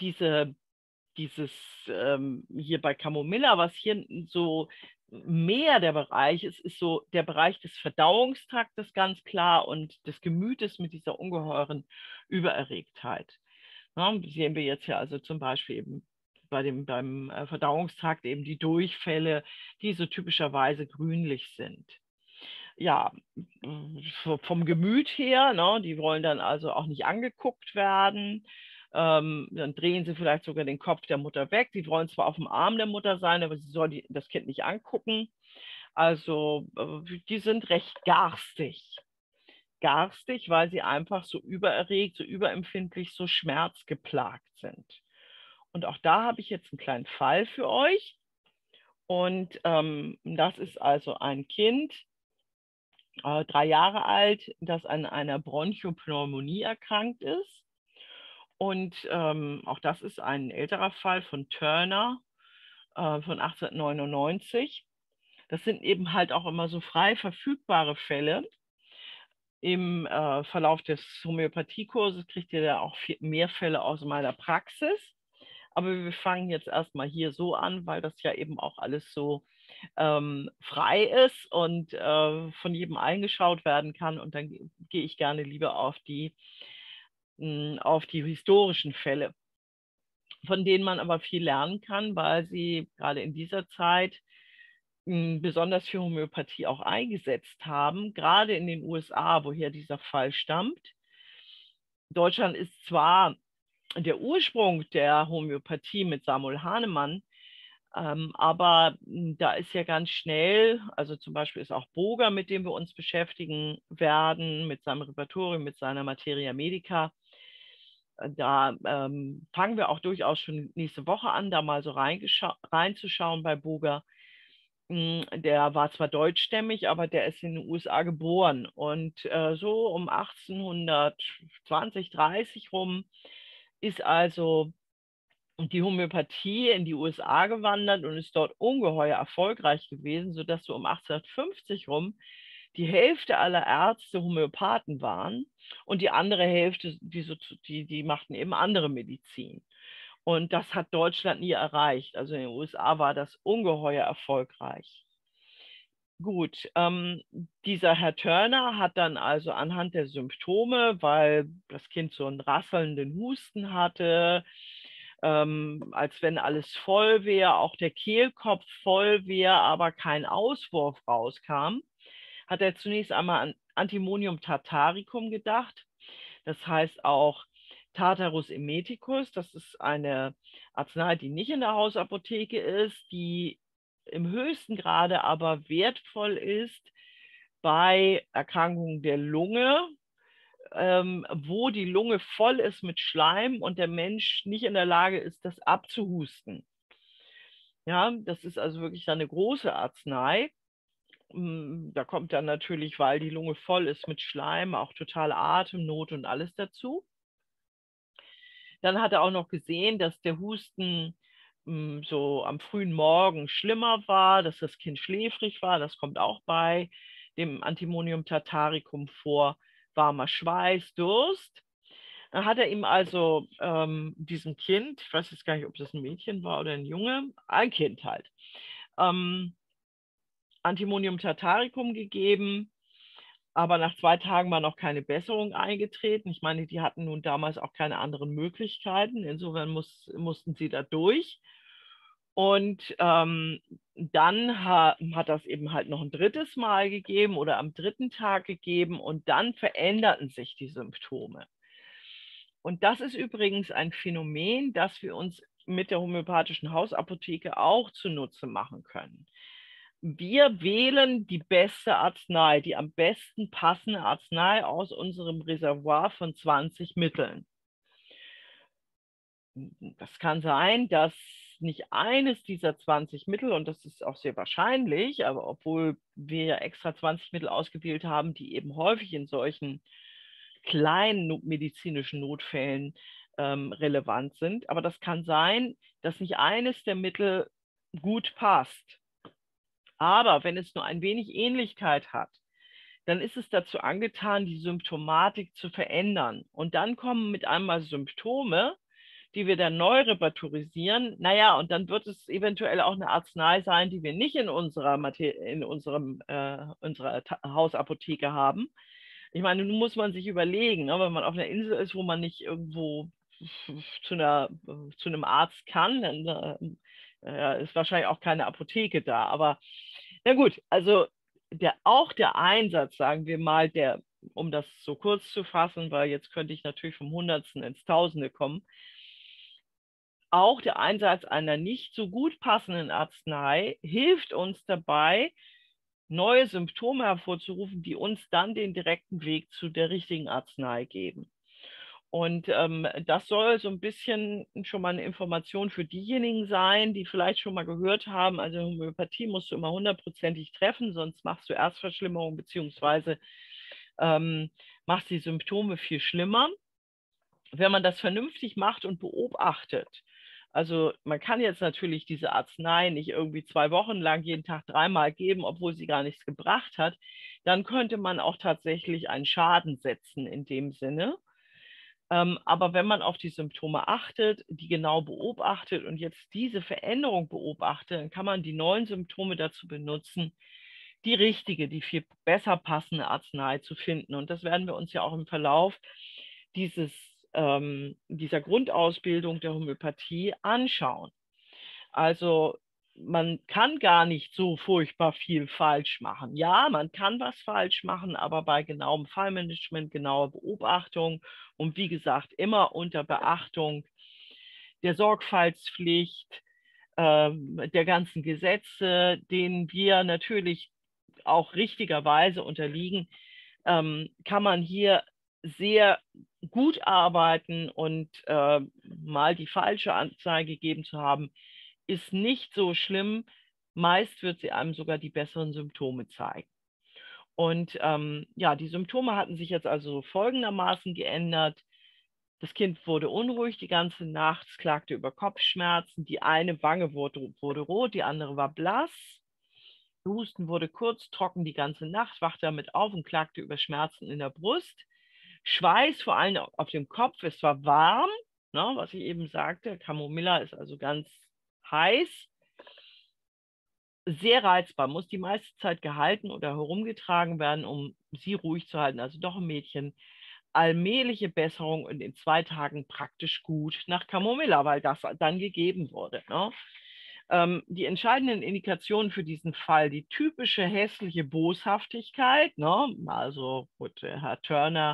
dieses hier bei Camomilla, was hier so mehr der Bereich ist, ist so der Bereich des Verdauungstraktes ganz klar und des Gemütes mit dieser ungeheuren Übererregtheit. Ja, sehen wir jetzt ja also zum Beispiel eben beim Verdauungstrakt eben die Durchfälle, die so typischerweise grünlich sind. Ja, vom Gemüt her, ne, die wollen dann also auch nicht angeguckt werden. Dann drehen sie vielleicht sogar den Kopf der Mutter weg. Die wollen zwar auf dem Arm der Mutter sein, aber sie soll das Kind nicht angucken. Also die sind recht garstig. Garstig, weil sie einfach so übererregt, so überempfindlich, so schmerzgeplagt sind. Und auch da habe ich jetzt einen kleinen Fall für euch. Und das ist also ein Kind, 3 Jahre alt, das an einer Bronchopneumonie erkrankt ist. Und auch das ist ein älterer Fall von Turner von 1899. Das sind eben halt auch immer so frei verfügbare Fälle. Im Verlauf des Homöopathiekurses kriegt ihr da auch mehr Fälle aus meiner Praxis. Aber wir fangen jetzt erstmal hier so an, weil das ja eben auch alles so frei ist und von jedem eingeschaut werden kann. Und dann gehe ich gerne lieber auf die historischen Fälle, von denen man aber viel lernen kann, weil sie gerade in dieser Zeit besonders für Homöopathie auch eingesetzt haben, gerade in den USA, woher dieser Fall stammt. Deutschland ist zwar der Ursprung der Homöopathie mit Samuel Hahnemann, aber da ist ja ganz schnell, also zum Beispiel ist auch Boger, mit dem wir uns beschäftigen werden, mit seinem Repertorium, mit seiner Materia Medica. Da fangen wir auch durchaus schon nächste Woche an, da mal so reinzuschauen bei Boger. Der war zwar deutschstämmig, aber der ist in den USA geboren. Und so um 1820, 30 rum ist also die Homöopathie in die USA gewandert und ist dort ungeheuer erfolgreich gewesen, sodass so um 1850 rum die Hälfte aller Ärzte Homöopathen waren und die andere Hälfte, die machten eben andere Medizin. Und das hat Deutschland nie erreicht. Also in den USA war das ungeheuer erfolgreich. Gut, dieser Herr Turner hat dann also anhand der Symptome, weil das Kind so einen rasselnden Husten hatte, als wenn alles voll wäre, auch der Kehlkopf voll wäre, aber kein Auswurf rauskam, hat er zunächst einmal an Antimonium tartaricum gedacht. Das heißt auch Tartarus emeticus. Das ist eine Arznei, die nicht in der Hausapotheke ist, die im höchsten Grade aber wertvoll ist bei Erkrankungen der Lunge, wo die Lunge voll ist mit Schleim und der Mensch nicht in der Lage ist, das abzuhusten. Ja, das ist also wirklich eine große Arznei. Da kommt dann natürlich, weil die Lunge voll ist mit Schleim, auch totale Atemnot und alles dazu. Dann hat er auch noch gesehen, dass der Husten so am frühen Morgen schlimmer war, dass das Kind schläfrig war. Das kommt auch bei dem Antimonium tartaricum vor. Warmer Schweiß, Durst. Dann hat er ihm also diesem Kind, ich weiß jetzt gar nicht, ob das ein Mädchen war oder ein Junge, ein Kind halt, Antimonium tartaricum gegeben. Aber nach 2 Tagen war noch keine Besserung eingetreten. Ich meine, die hatten nun damals auch keine anderen Möglichkeiten. Insofern mussten sie da durch. Und dann hat das eben halt noch ein drittes Mal gegeben oder am 3. Tag gegeben und dann veränderten sich die Symptome. Und das ist übrigens ein Phänomen, das wir uns mit der homöopathischen Hausapotheke auch zunutze machen können. Wir wählen die beste Arznei, die am besten passende Arznei aus unserem Reservoir von 20 Mitteln. Das kann sein, dass nicht eines dieser 20 Mittel, und das ist auch sehr wahrscheinlich, aber obwohl wir ja extra 20 Mittel ausgewählt haben, die eben häufig in solchen kleinen medizinischen Notfällen relevant sind, aber das kann sein, dass nicht eines der Mittel gut passt. Aber wenn es nur ein wenig Ähnlichkeit hat, dann ist es dazu angetan, die Symptomatik zu verändern. Und dann kommen mit einmal Symptome, die wir dann neu repertorisieren. Naja, und dann wird es eventuell auch eine Arznei sein, die wir nicht in unserer Hausapotheke haben. Ich meine, nun muss man sich überlegen, ne, wenn man auf einer Insel ist, wo man nicht irgendwo zu einem Arzt kann, dann ist wahrscheinlich auch keine Apotheke da. Aber na gut, also auch der Einsatz, sagen wir mal, um das so kurz zu fassen, weil jetzt könnte ich natürlich vom Hundertsten ins Tausende kommen, auch der Einsatz einer nicht so gut passenden Arznei hilft uns dabei, neue Symptome hervorzurufen, die uns dann den direkten Weg zu der richtigen Arznei geben. Und das soll so ein bisschen schon mal eine Information für diejenigen sein, die vielleicht schon mal gehört haben, also Homöopathie musst du immer 100%ig treffen, sonst machst du Erstverschlimmerung beziehungsweise machst die Symptome viel schlimmer. Wenn man das vernünftig macht und beobachtet, also man kann jetzt natürlich diese Arznei nicht irgendwie 2 Wochen lang jeden Tag 3-mal geben, obwohl sie gar nichts gebracht hat, dann könnte man auch tatsächlich einen Schaden setzen in dem Sinne. Aber wenn man auf die Symptome achtet, die genau beobachtet und jetzt diese Veränderung beobachtet, dann kann man die neuen Symptome dazu benutzen, die richtige, die viel besser passende Arznei zu finden. Und das werden wir uns ja auch im Verlauf dieser Grundausbildung der Homöopathie anschauen. Also man kann gar nicht so furchtbar viel falsch machen. Ja, man kann was falsch machen, aber bei genauem Fallmanagement, genauer Beobachtung und wie gesagt, immer unter Beachtung der Sorgfaltspflicht, der ganzen Gesetze, denen wir natürlich auch richtigerweise unterliegen, kann man hier sehr gut arbeiten und mal die falsche Anzeige gegeben zu haben, ist nicht so schlimm. Meist wird sie einem sogar die besseren Symptome zeigen. Und ja, die Symptome hatten sich jetzt also folgendermaßen geändert. Das Kind wurde unruhig die ganze Nacht, es klagte über Kopfschmerzen. Die eine Wange wurde rot, die andere war blass. Der Husten wurde kurz, trocken die ganze Nacht, wachte damit auf und klagte über Schmerzen in der Brust. Schweiß vor allem auf dem Kopf, es war warm, ne, was ich eben sagte. Camomilla ist also ganz heiß. Sehr reizbar, muss die meiste Zeit gehalten oder herumgetragen werden, um sie ruhig zu halten. Also doch ein Mädchen. Allmähliche Besserung und in 2 Tagen praktisch gut nach Camomilla, weil das dann gegeben wurde. Ne? Die entscheidenden Indikationen für diesen Fall, die typische hässliche Boshaftigkeit, ne? Also gut, Herr Turner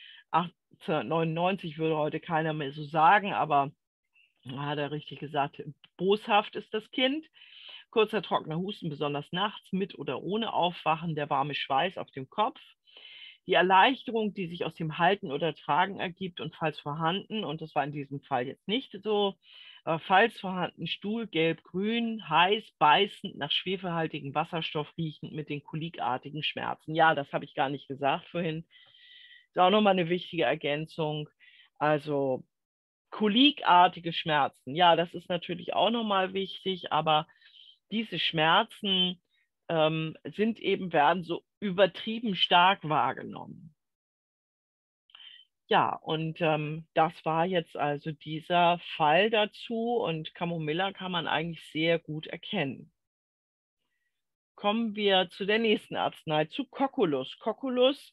1899 würde heute keiner mehr so sagen, aber hat er richtig gesagt, boshaft ist das Kind. Kurzer trockener Husten, besonders nachts, mit oder ohne Aufwachen, der warme Schweiß auf dem Kopf. Die Erleichterung, die sich aus dem Halten oder Tragen ergibt und falls vorhanden, und das war in diesem Fall jetzt nicht so, falls vorhanden, Stuhl, gelb, grün, heiß, beißend, nach schwefelhaltigem Wasserstoff riechend mit den kolikartigen Schmerzen. Ja, das habe ich gar nicht gesagt vorhin. Ist auch nochmal eine wichtige Ergänzung. Also kolikartige Schmerzen. Ja, das ist natürlich auch nochmal wichtig, aber diese Schmerzen werden so übertrieben stark wahrgenommen. Ja, und das war jetzt also dieser Fall dazu und Camomilla kann man eigentlich sehr gut erkennen. Kommen wir zu der nächsten Arznei, zu Cocculus. Cocculus,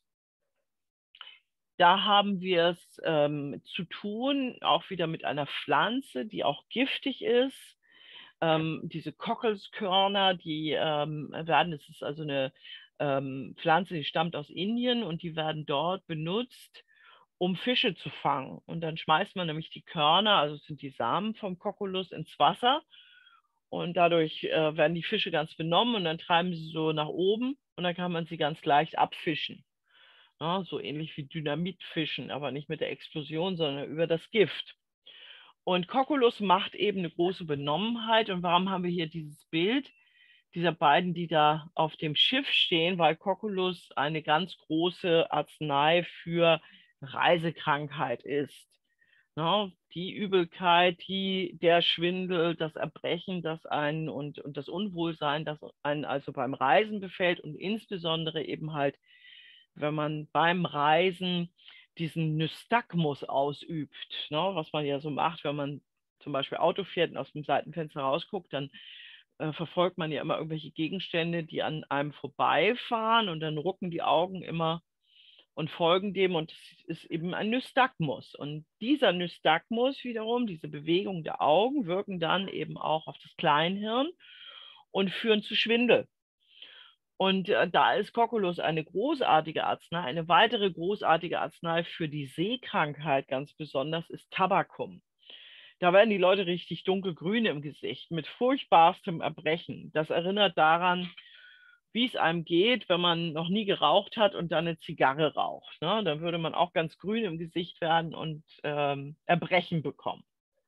da haben wir es zu tun, auch wieder mit einer Pflanze, die auch giftig ist. Diese Cocculskörner, das ist also eine Pflanze, die stammt aus Indien und die werden dort benutzt, um Fische zu fangen. Und dann schmeißt man nämlich die Körner, also es sind die Samen vom Cocculus, ins Wasser. Und dadurch werden die Fische ganz benommen und dann treiben sie so nach oben und dann kann man sie ganz leicht abfischen. Ja, so ähnlich wie Dynamitfischen, aber nicht mit der Explosion, sondern über das Gift. Und Cocculus macht eben eine große Benommenheit. Und warum haben wir hier dieses Bild dieser beiden, die da auf dem Schiff stehen? Weil Cocculus eine ganz große Arznei für Reisekrankheit ist. Ja, die Übelkeit, der Schwindel, das Erbrechen, das einen und das Unwohlsein, das einen also beim Reisen befällt und insbesondere eben halt, wenn man beim Reisen diesen Nystagmus ausübt, ne, was man ja so macht, wenn man zum Beispiel Auto fährt und aus dem Seitenfenster rausguckt, dann verfolgt man ja immer irgendwelche Gegenstände, die an einem vorbeifahren und dann rucken die Augen immer und folgen dem und es ist eben ein Nystagmus. Und dieser Nystagmus wiederum, diese Bewegung der Augen, wirken dann eben auch auf das Kleinhirn und führen zu Schwindel. Und da ist Cocculus eine großartige Arznei. Eine weitere großartige Arznei für die Sehkrankheit ganz besonders ist Tabacum. Da werden die Leute richtig dunkelgrün im Gesicht mit furchtbarstem Erbrechen. Das erinnert daran, wie es einem geht, wenn man noch nie geraucht hat und dann eine Zigarre raucht. Ne? Dann würde man auch ganz grün im Gesicht werden und Erbrechen bekommen.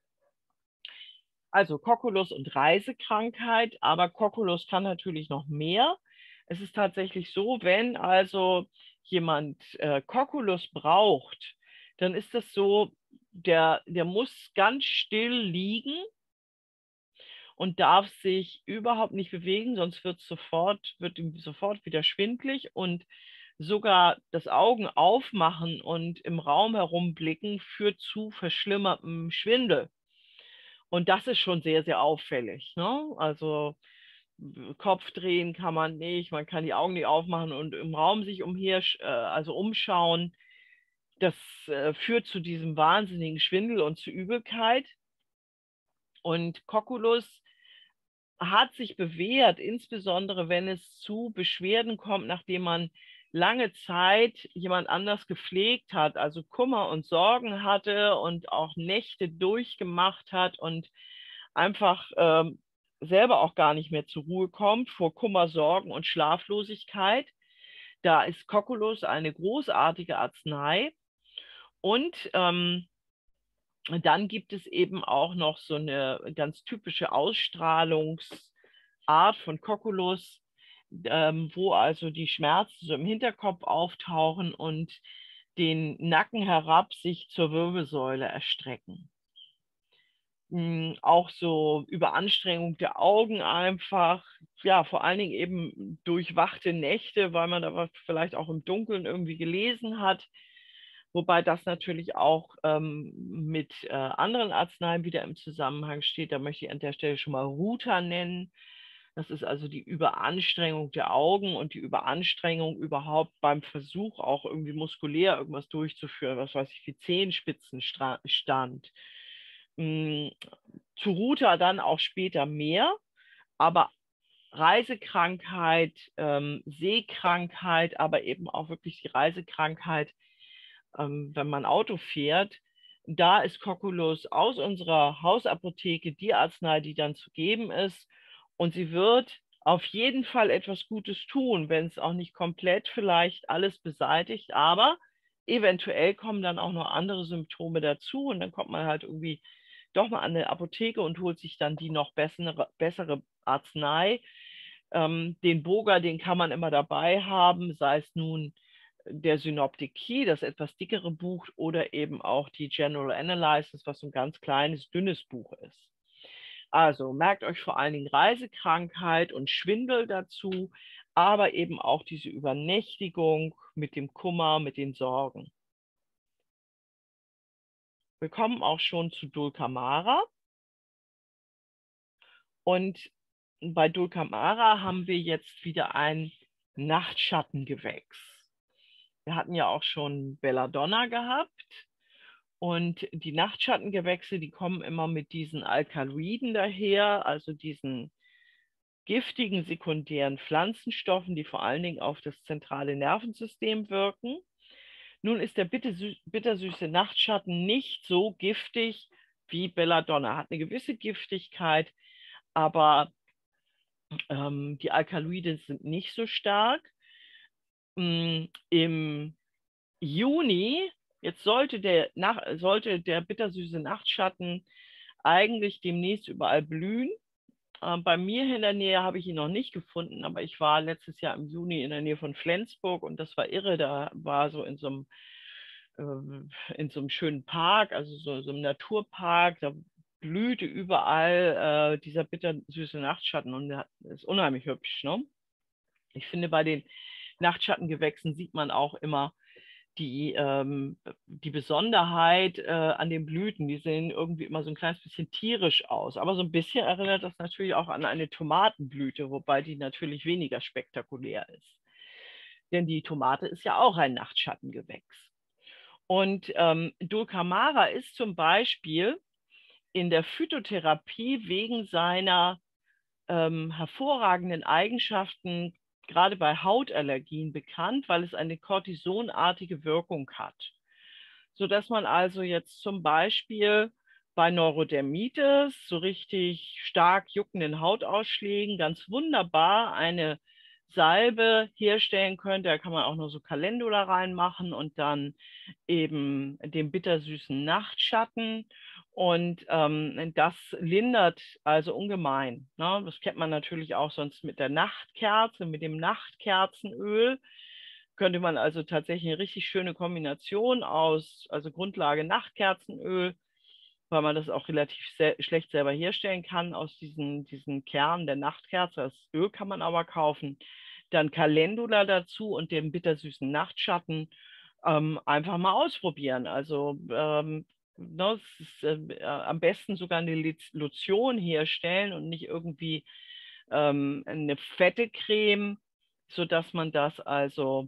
Also Cocculus und Reisekrankheit, aber Cocculus kann natürlich noch mehr. Es ist tatsächlich so, wenn also jemand Cocculus braucht, dann ist das so, der muss ganz still liegen und darf sich überhaupt nicht bewegen, sonst wird ihm sofort wieder schwindlig und sogar das Augen aufmachen und im Raum herumblicken führt zu verschlimmertem Schwindel. Und das ist schon sehr, sehr auffällig. Ne? Also Kopf drehen kann man nicht, man kann die Augen nicht aufmachen und im Raum sich also umschauen. Das führt zu diesem wahnsinnigen Schwindel und zu Übelkeit. Und Cocculus hat sich bewährt, insbesondere wenn es zu Beschwerden kommt, nachdem man lange Zeit jemand anders gepflegt hat, also Kummer und Sorgen hatte und auch Nächte durchgemacht hat und einfach selber auch gar nicht mehr zur Ruhe kommt vor Kummer, Sorgen und Schlaflosigkeit. Da ist Cocculus eine großartige Arznei. Und dann gibt es eben auch noch so eine ganz typische Ausstrahlungsart von Cocculus, wo also die Schmerzen so im Hinterkopf auftauchen und den Nacken herab sich zur Wirbelsäule erstrecken. Auch so Überanstrengung der Augen einfach, ja, vor allen Dingen eben durchwachte Nächte, weil man da vielleicht auch im Dunkeln irgendwie gelesen hat. Wobei das natürlich auch mit anderen Arzneien wieder im Zusammenhang steht. Da möchte ich an der Stelle schon mal Ruta nennen. Das ist also die Überanstrengung der Augen und die Überanstrengung überhaupt beim Versuch, auch irgendwie muskulär irgendwas durchzuführen, was weiß ich, wie Zehenspitzenstand. Zu Ruta dann auch später mehr, aber Reisekrankheit, Sehkrankheit, aber eben auch wirklich die Reisekrankheit, wenn man Auto fährt, da ist Cocculus aus unserer Hausapotheke die Arznei, die dann zu geben ist. Und sie wird auf jeden Fall etwas Gutes tun, wenn es auch nicht komplett vielleicht alles beseitigt, aber eventuell kommen dann auch noch andere Symptome dazu und dann kommt man halt irgendwie doch mal an eine Apotheke und holt sich dann die noch bessere Arznei. Den Boga, den kann man immer dabei haben, sei es nun der Synoptikie, das etwas dickere Buch, oder eben auch die General Analysis, was so ein ganz kleines, dünnes Buch ist. Also merkt euch vor allen Dingen Reisekrankheit und Schwindel dazu, aber eben auch diese Übernächtigung mit dem Kummer, mit den Sorgen. Wir kommen auch schon zu Dulcamara. Und bei Dulcamara haben wir jetzt wieder ein Nachtschattengewächs. Wir hatten ja auch schon Belladonna gehabt. Und die Nachtschattengewächse, die kommen immer mit diesen Alkaloiden daher, also diesen giftigen sekundären Pflanzenstoffen, die vor allen Dingen auf das zentrale Nervensystem wirken. Nun ist der bittersüße Nachtschatten nicht so giftig wie Belladonna. Hat eine gewisse Giftigkeit, aber die Alkaloide sind nicht so stark. Im Juni, jetzt sollte der bittersüße Nachtschatten eigentlich demnächst überall blühen. Bei mir in der Nähe habe ich ihn noch nicht gefunden, aber ich war letztes Jahr im Juni in der Nähe von Flensburg und das war irre. Da war so in so einem schönen Park, also so einem Naturpark, da blühte überall dieser bittersüße Nachtschatten und das ist unheimlich hübsch. Ne? Ich finde, bei den Nachtschattengewächsen sieht man auch immer die Besonderheit an den Blüten. Die sehen irgendwie immer so ein kleines bisschen tierisch aus. Aber so ein bisschen erinnert das natürlich auch an eine Tomatenblüte, wobei die natürlich weniger spektakulär ist. Denn die Tomate ist ja auch ein Nachtschattengewächs. Und Dulcamara ist zum Beispiel in der Phytotherapie wegen seiner hervorragenden Eigenschaften gerade bei Hautallergien bekannt, weil es eine kortisonartige Wirkung hat. Sodass man also jetzt zum Beispiel bei Neurodermitis, so richtig stark juckenden Hautausschlägen, ganz wunderbar eine Salbe herstellen könnte. Da kann man auch noch so Calendula reinmachen und dann eben den bittersüßen Nachtschatten. Und das lindert also ungemein. Ne? Das kennt man natürlich auch sonst mit der Nachtkerze, mit dem Nachtkerzenöl. Könnte man also tatsächlich eine richtig schöne Kombination aus, also Grundlage Nachtkerzenöl, weil man das auch relativ schlecht selber herstellen kann aus diesen Kernen der Nachtkerze. Das Öl kann man aber kaufen. Dann Calendula dazu und den bittersüßen Nachtschatten einfach mal ausprobieren. Also das ist, am besten sogar eine Lotion herstellen und nicht irgendwie eine fette Creme, sodass man das also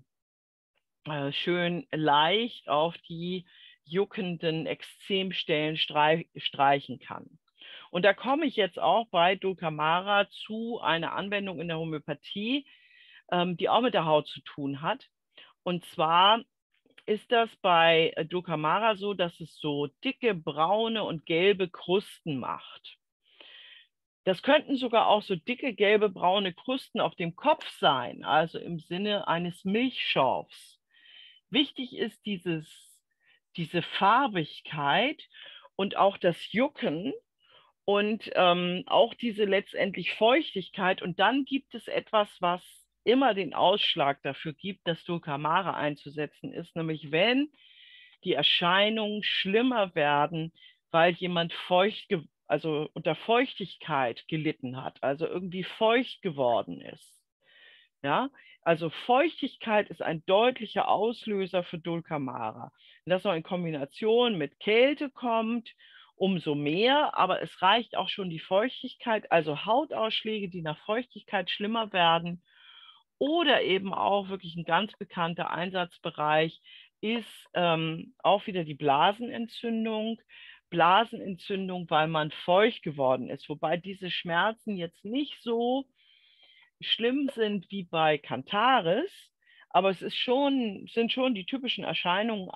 schön leicht auf die juckenden Ekzemstellen streichen kann. Und da komme ich jetzt auch bei Dulcamara zu einer Anwendung in der Homöopathie, die auch mit der Haut zu tun hat. Und zwar ist das bei Dulcamara so, dass es so dicke braune und gelbe Krusten macht. Das könnten sogar auch so dicke gelbe braune Krusten auf dem Kopf sein, also im Sinne eines Milchschorfs. Wichtig ist diese Farbigkeit und auch das Jucken und auch diese letztendlich Feuchtigkeit. Und dann gibt es etwas, was immer den Ausschlag dafür gibt, das Dulcamara einzusetzen ist, nämlich wenn die Erscheinungen schlimmer werden, weil jemand also unter Feuchtigkeit gelitten hat, also irgendwie feucht geworden ist. Ja, also Feuchtigkeit ist ein deutlicher Auslöser für Dulcamara. Wenn das noch in Kombination mit Kälte kommt, umso mehr, aber es reicht auch schon die Feuchtigkeit, also Hautausschläge, die nach Feuchtigkeit schlimmer werden. Oder eben auch wirklich ein ganz bekannter Einsatzbereich ist auch wieder die Blasenentzündung. Blasenentzündung, weil man feucht geworden ist, wobei diese Schmerzen jetzt nicht so schlimm sind wie bei Cantaris, aber es sind schon die typischen Erscheinungen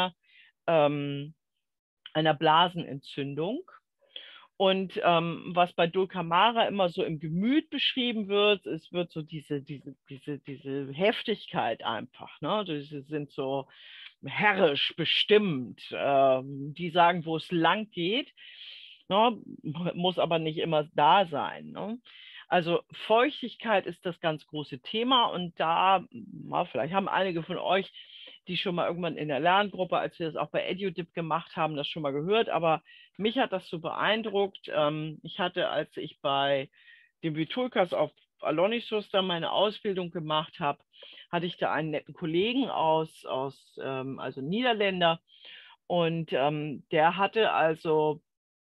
einer Blasenentzündung. Und was bei Dulcamara immer so im Gemüt beschrieben wird, es wird so diese Heftigkeit einfach. Ne? Die sind so herrisch bestimmt. Die sagen, wo es lang geht. Ne? Muss aber nicht immer da sein. Ne? Also Feuchtigkeit ist das ganz große Thema und da, vielleicht haben einige von euch, die schon mal irgendwann in der Lerngruppe, als wir das auch bei EduDip gemacht haben, das schon mal gehört, aber mich hat das so beeindruckt. Ich hatte, als ich bei dem Vitulkas auf Alonisus da meine Ausbildung gemacht habe, hatte ich da einen netten Kollegen also Niederländer und der hatte also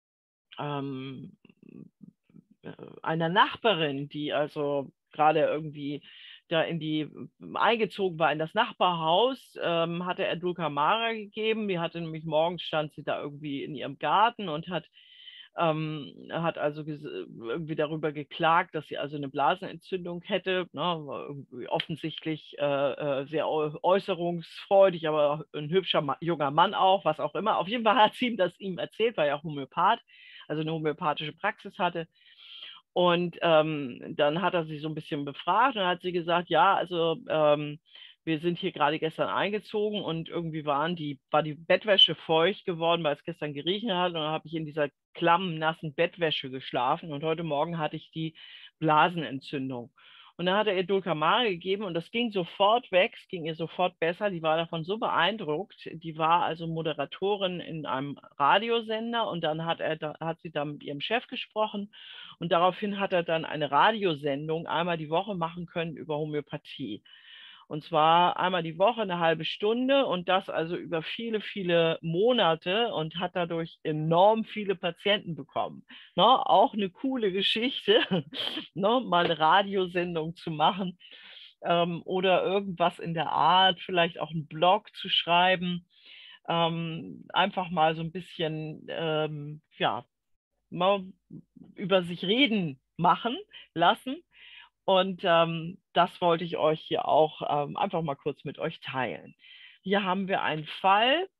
einer Nachbarin, die also gerade irgendwie da eingezogen war in das Nachbarhaus, hatte er Dulcamara gegeben. Die hatte nämlich morgens stand sie da irgendwie in ihrem Garten und hat Hat also irgendwie darüber geklagt, dass sie also eine Blasenentzündung hätte. Ne? War irgendwie offensichtlich sehr äußerungsfreudig, aber ein hübscher junger Mann auch, was auch immer. Auf jeden Fall hat sie ihm das ihm erzählt, weil er auch Homöopath, also eine homöopathische Praxis hatte. Und dann hat er sie so ein bisschen befragt und hat sie gesagt, ja, also wir sind hier gerade gestern eingezogen und irgendwie war die Bettwäsche feucht geworden, weil es gestern geregnet hat. Und dann habe ich in dieser klammen, nassen Bettwäsche geschlafen und heute Morgen hatte ich die Blasenentzündung. Und dann hat er ihr Dulcamare gegeben und das ging sofort weg, es ging ihr sofort besser. Die war davon so beeindruckt. Die war also Moderatorin in einem Radiosender und dann hat sie da mit ihrem Chef gesprochen und daraufhin hat er dann eine Radiosendung einmal die Woche machen können über Homöopathie. Und zwar einmal die Woche eine halbe Stunde und das also über viele, viele Monate und hat dadurch enorm viele Patienten bekommen. Ne? Auch eine coole Geschichte, ne? Mal eine Radiosendung zu machen oder irgendwas in der Art, vielleicht auch einen Blog zu schreiben. Einfach mal so ein bisschen, ja, mal über sich reden machen lassen. Und das wollte ich euch hier auch einfach mal kurz mit euch teilen. Hier haben wir einen Fall,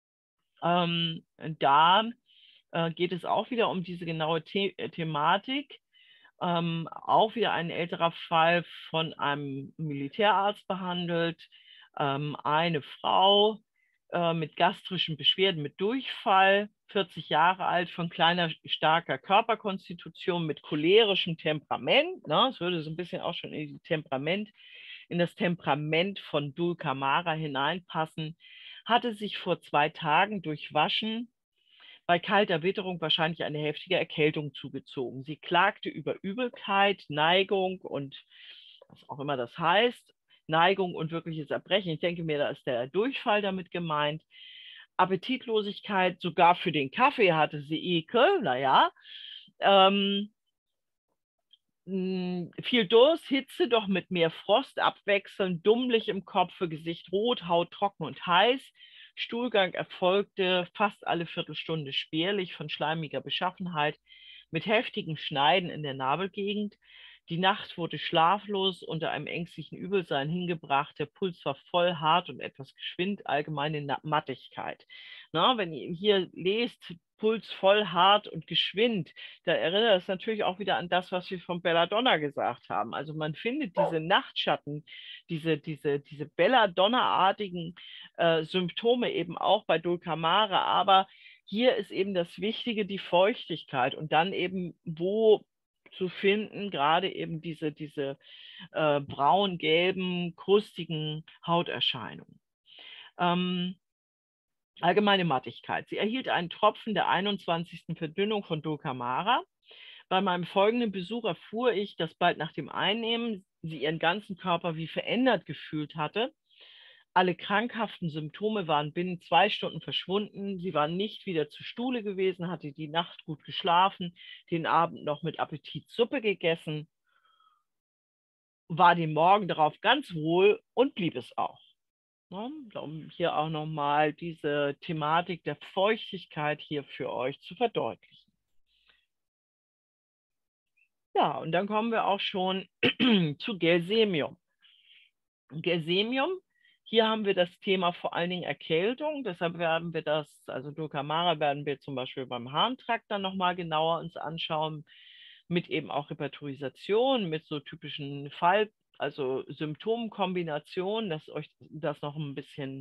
da geht es auch wieder um diese genaue Thematik. Auch wieder ein älterer Fall von einem Militärarzt behandelt. Eine Frau mit gastrischen Beschwerden, mit Durchfall, 40 Jahre alt, von kleiner, starker Körperkonstitution, mit cholerischem Temperament. Ne? Es würde so ein bisschen auch schon in das Temperament von Dulcamara hineinpassen. Hatte sich vor 2 Tagen durch Waschen bei kalter Witterung wahrscheinlich eine heftige Erkältung zugezogen. Sie klagte über Übelkeit, Neigung und was auch immer das heißt, Neigung und wirkliches Erbrechen. Ich denke mir, da ist der Durchfall damit gemeint. Appetitlosigkeit, sogar für den Kaffee hatte sie Ekel, naja. Viel Durst, Hitze, doch mit mehr Frost abwechselnd, dummlich im Kopfe, Gesicht rot, Haut trocken und heiß. Stuhlgang erfolgte fast alle Viertelstunde spärlich, von schleimiger Beschaffenheit, mit heftigen Schneiden in der Nabelgegend. Die Nacht wurde schlaflos, unter einem ängstlichen Übelsein hingebracht. Der Puls war voll, hart und etwas geschwind, allgemeine Mattigkeit. Na, wenn ihr hier lest, Puls voll, hart und geschwind, da erinnert es natürlich auch wieder an das, was wir von Belladonna gesagt haben. Also man findet diese Nachtschatten, diese Belladonna-artigen Symptome eben auch bei Dulcamara, aber hier ist eben das Wichtige, die Feuchtigkeit und dann eben wo zu finden, gerade eben diese braun-gelben, krustigen Hauterscheinungen. Allgemeine Mattigkeit. Sie erhielt einen Tropfen der 21. Verdünnung von Dulcamara. Bei meinem folgenden Besuch erfuhr ich, dass bald nach dem Einnehmen sie ihren ganzen Körper wie verändert gefühlt hatte. Alle krankhaften Symptome waren binnen 2 Stunden verschwunden. Sie war nicht wieder zu Stuhle gewesen, hatte die Nacht gut geschlafen, den Abend noch mit Appetit Suppe gegessen, war den Morgen darauf ganz wohl und blieb es auch. Ne? Um hier auch nochmal diese Thematik der Feuchtigkeit hier für euch zu verdeutlichen. Ja, und dann kommen wir auch schon zu Gelsemium. Gelsemium, hier haben wir das Thema vor allen Dingen Erkältung, deshalb werden wir das, also Dulcamara werden wir zum Beispiel beim Harntrakt dann nochmal genauer uns anschauen, mit eben auch Repertorisation, mit so typischen also Symptomkombinationen, dass euch das noch ein bisschen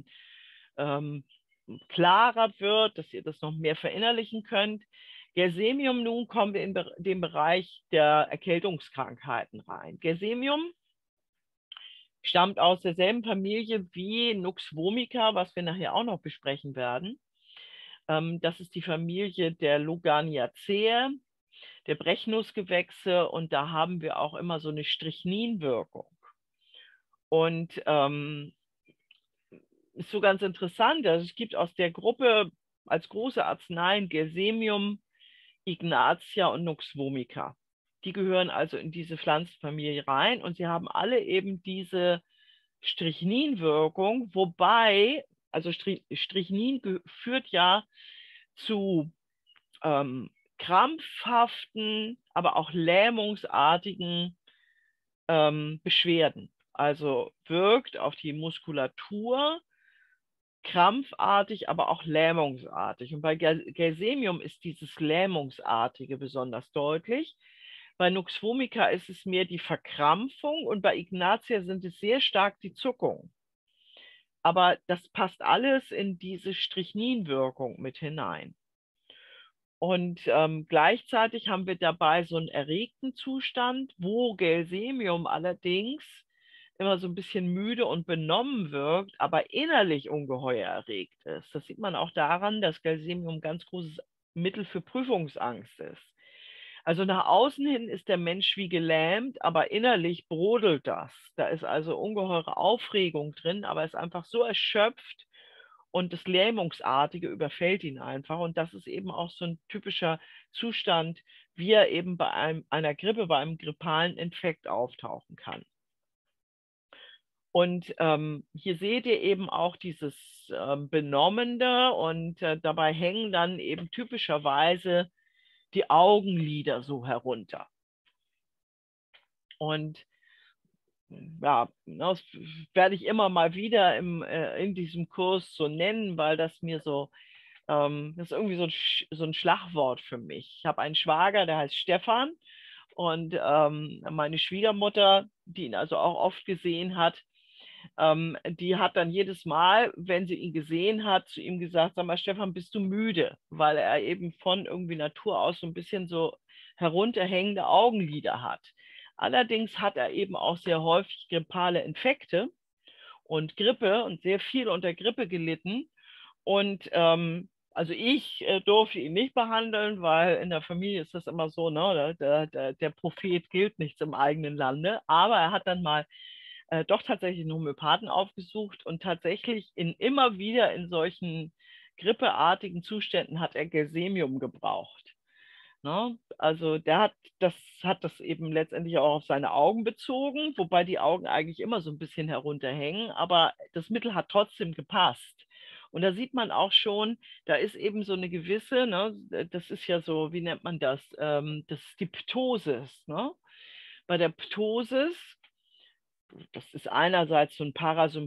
klarer wird, dass ihr das noch mehr verinnerlichen könnt. Gelsemium nun kommen wir in den Bereich der Erkältungskrankheiten rein. Gelsemium stammt aus derselben Familie wie Nux vomica, was wir nachher auch noch besprechen werden. Das ist die Familie der Loganiaceae, der Brechnussgewächse und da haben wir auch immer so eine Strychninwirkung. Und ist so ganz interessant, also es gibt aus der Gruppe als große Arzneien Gelsemium, Ignatia und Nux vomica. Die gehören also in diese Pflanzenfamilie rein und sie haben alle eben diese Strychninwirkung, wobei, also Strychnin führt ja zu krampfhaften, aber auch lähmungsartigen Beschwerden. Also wirkt auf die Muskulatur krampfartig, aber auch lähmungsartig. Und bei Gelsemium ist dieses Lähmungsartige besonders deutlich. Bei Nux vomica ist es mehr die Verkrampfung und bei Ignatia sind es sehr stark die Zuckungen. Aber das passt alles in diese Strychninwirkung mit hinein. Und gleichzeitig haben wir dabei so einen erregten Zustand, wo Gelsemium allerdings immer so ein bisschen müde und benommen wirkt, aber innerlich ungeheuer erregt ist. Das sieht man auch daran, dass Gelsemium ein ganz großes Mittel für Prüfungsangst ist. Also nach außen hin ist der Mensch wie gelähmt, aber innerlich brodelt das. Da ist also ungeheure Aufregung drin, aber er ist einfach so erschöpft und das Lähmungsartige überfällt ihn einfach. Und das ist eben auch so ein typischer Zustand, wie er eben bei einer Grippe, bei einem grippalen Infekt auftauchen kann. Und hier seht ihr eben auch dieses Benommene und dabei hängen dann eben typischerweise die Augenlider so herunter. Und ja, das werde ich immer mal wieder in diesem Kurs so nennen, weil das mir so, das ist irgendwie so ein Schlagwort für mich. Ich habe einen Schwager, der heißt Stefan und meine Schwiegermutter, die ihn also auch oft gesehen hat, die hat dann jedes Mal, wenn sie ihn gesehen hat, zu ihm gesagt, sag mal, Stefan, bist du müde? Weil er eben von irgendwie Natur aus so ein bisschen so herunterhängende Augenlider hat. Allerdings hat er eben auch sehr häufig grippale Infekte und Grippe und sehr viel unter Grippe gelitten. Und also ich durfte ihn nicht behandeln, weil in der Familie ist das immer so, ne? Der Prophet gilt nichts im eigenen Lande. Aber er hat dann mal doch tatsächlich einen Homöopathen aufgesucht und tatsächlich immer wieder in solchen grippeartigen Zuständen hat er Gelsemium gebraucht. Ne? Also hat das eben letztendlich auch auf seine Augen bezogen, wobei die Augen eigentlich immer so ein bisschen herunterhängen, aber das Mittel hat trotzdem gepasst. Und da sieht man auch schon, da ist eben so eine gewisse, ne, das ist ja so, wie nennt man das? Das ist die Ptosis. Ne? Bei der Ptosis, das ist einerseits so ein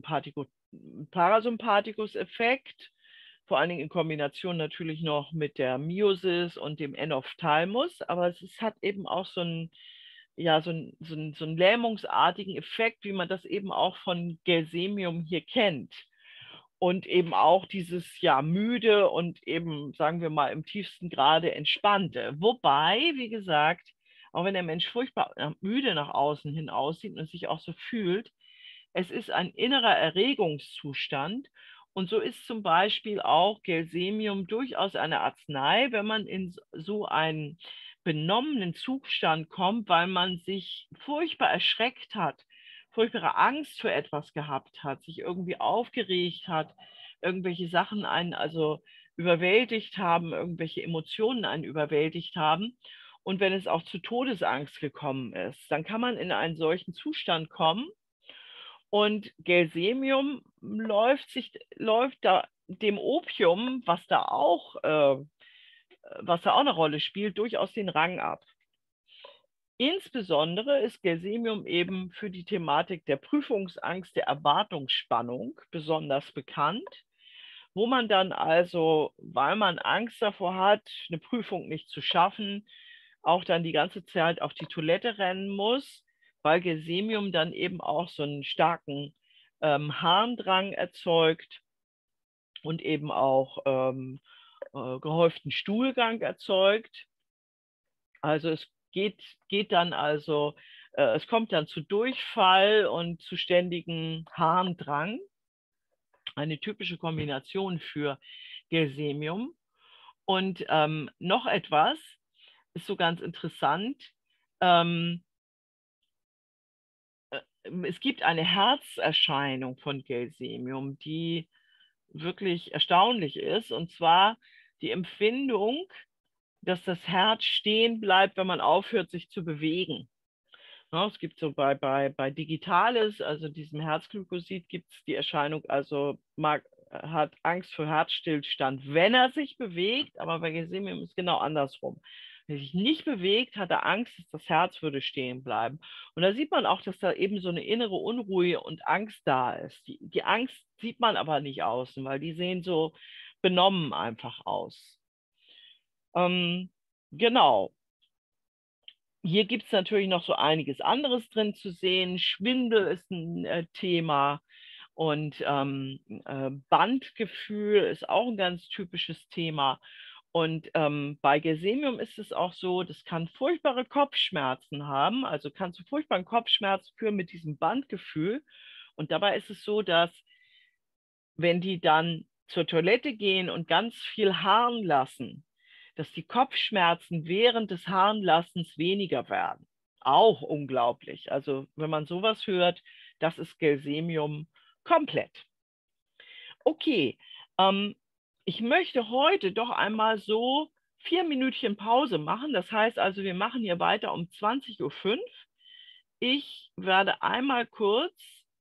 Parasympathikus-Effekt, vor allen Dingen in Kombination natürlich noch mit der Miosis und dem Enophthalmus, aber hat eben auch so einen, ja, so einen lähmungsartigen Effekt, wie man das eben auch von Gelsemium hier kennt. Und eben auch dieses ja müde und eben, sagen wir mal, im tiefsten Grade entspannte. Wobei, wie gesagt, auch wenn der Mensch furchtbar müde nach außen hin aussieht und sich auch so fühlt, es ist ein innerer Erregungszustand. Und so ist zum Beispiel auch Gelsemium durchaus eine Arznei, wenn man in so einen benommenen Zustand kommt, weil man sich furchtbar erschreckt hat, furchtbare Angst für etwas gehabt hat, sich irgendwie aufgeregt hat, irgendwelche Sachen einen also überwältigt haben, irgendwelche Emotionen einen überwältigt haben. Und wenn es auch zu Todesangst gekommen ist, dann kann man in einen solchen Zustand kommen und Gelsemium läuft da dem Opium, was da auch eine Rolle spielt, durchaus den Rang ab. Insbesondere ist Gelsemium eben für die Thematik der Prüfungsangst, der Erwartungsspannung besonders bekannt, wo man dann also, weil man Angst davor hat, eine Prüfung nicht zu schaffen, auch dann die ganze Zeit auf die Toilette rennen muss, weil Gelsemium dann eben auch so einen starken Harndrang erzeugt und eben auch gehäuften Stuhlgang erzeugt. Also geht dann also, es kommt dann zu Durchfall und zu ständigem Harndrang. Eine typische Kombination für Gelsemium. Und noch etwas ist so ganz interessant. Ähm, Es gibt eine Herzerscheinung von Gelsemium, die wirklich erstaunlich ist, und zwar die Empfindung, dass das Herz stehen bleibt, wenn man aufhört, sich zu bewegen. Ja, es gibt so bei Digitalis, also diesem Herzglykosid, gibt es die Erscheinung, also hat Angst vor Herzstillstand, wenn er sich bewegt, aber bei Gesemium ist es genau andersrum. Wenn er sich nicht bewegt, hat er Angst, dass das Herz würde stehen bleiben. Und da sieht man auch, dass da eben so eine innere Unruhe und Angst da ist. Die Angst sieht man aber nicht außen, weil die sehen so benommen einfach aus. Genau. Hier gibt es natürlich noch so einiges anderes drin zu sehen. Schwindel ist ein Thema und Bandgefühl ist auch ein ganz typisches Thema. Und bei Gesemium ist es auch so, das kann furchtbare Kopfschmerzen haben, also kann zu furchtbaren Kopfschmerzen führen mit diesem Bandgefühl. Und dabei ist es so, dass wenn die dann zur Toilette gehen und ganz viel Harn lassen, dass die Kopfschmerzen während des Harnlassens weniger werden. Auch unglaublich. Also wenn man sowas hört, das ist Gelsemium komplett. Okay, ich möchte heute doch einmal so 4 Minütchen Pause machen. Das heißt also, wir machen hier weiter um 20:05 Uhr. Ich werde einmal kurz,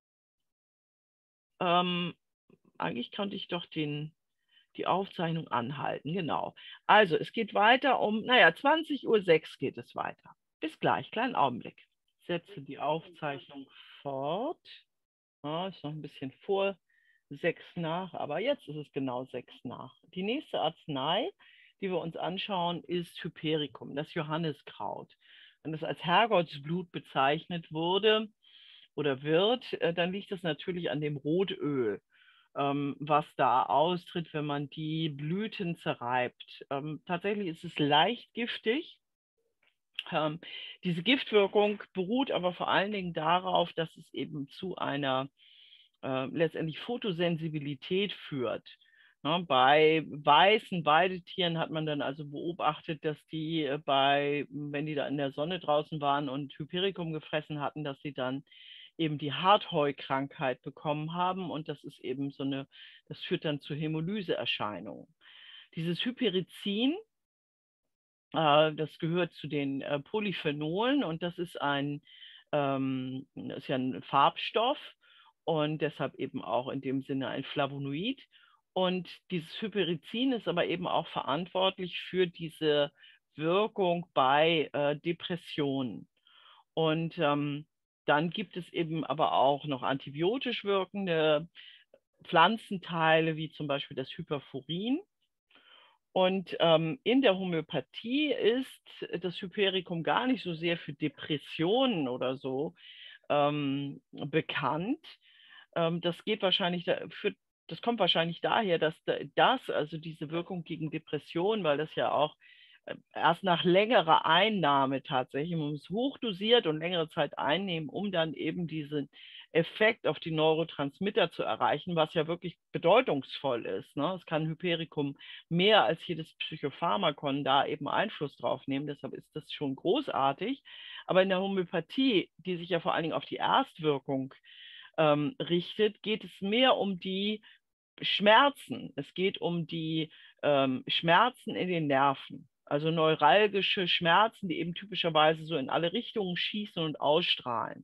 eigentlich konnte ich doch die Aufzeichnung anhalten, genau. Also es geht weiter um, naja, 20:06 Uhr geht es weiter. Bis gleich, kleinen Augenblick. Ich setze die Aufzeichnung fort. Ja, ist noch ein bisschen vor 6 nach, aber jetzt ist es genau 6 nach. Die nächste Arznei, die wir uns anschauen, ist Hypericum, das Johanniskraut. Wenn das als Herrgottsblut bezeichnet wurde oder wird, dann liegt das natürlich an dem Rotöl, was da austritt, wenn man die Blüten zerreibt. Tatsächlich ist es leicht giftig. Diese Giftwirkung beruht aber vor allen Dingen darauf, dass es eben zu einer letztendlich Photosensibilität führt. Ne, bei weißen Weidetieren hat man dann also beobachtet, dass die wenn die da in der Sonne draußen waren und Hypericum gefressen hatten, dass sie dann eben die Harthäu-Krankheit bekommen haben und das ist eben das führt dann zu Hämolyseerscheinungen. Dieses Hypericin, das gehört zu den Polyphenolen und das ist ja ein Farbstoff und deshalb eben auch in dem Sinne ein Flavonoid. Und dieses Hypericin ist aber eben auch verantwortlich für diese Wirkung bei Depressionen. Und dann gibt es eben aber auch noch antibiotisch wirkende Pflanzenteile, wie zum Beispiel das Hyperforin. Und in der Homöopathie ist das Hypericum gar nicht so sehr für Depressionen oder so bekannt. Das kommt wahrscheinlich daher, dass also diese Wirkung gegen Depressionen, weil das ja auch erst nach längerer Einnahme tatsächlich, man muss hochdosiert und längere Zeit einnehmen, um dann eben diesen Effekt auf die Neurotransmitter zu erreichen, was ja wirklich bedeutungsvoll ist. Ne? Es kann Hypericum mehr als jedes Psychopharmakon da eben Einfluss drauf nehmen, deshalb ist das schon großartig. Aber in der Homöopathie, die sich ja vor allen Dingen auf die Erstwirkung richtet, geht es mehr um die Schmerzen. Es geht um die Schmerzen in den Nerven. Also neuralgische Schmerzen, die eben typischerweise so in alle Richtungen schießen und ausstrahlen.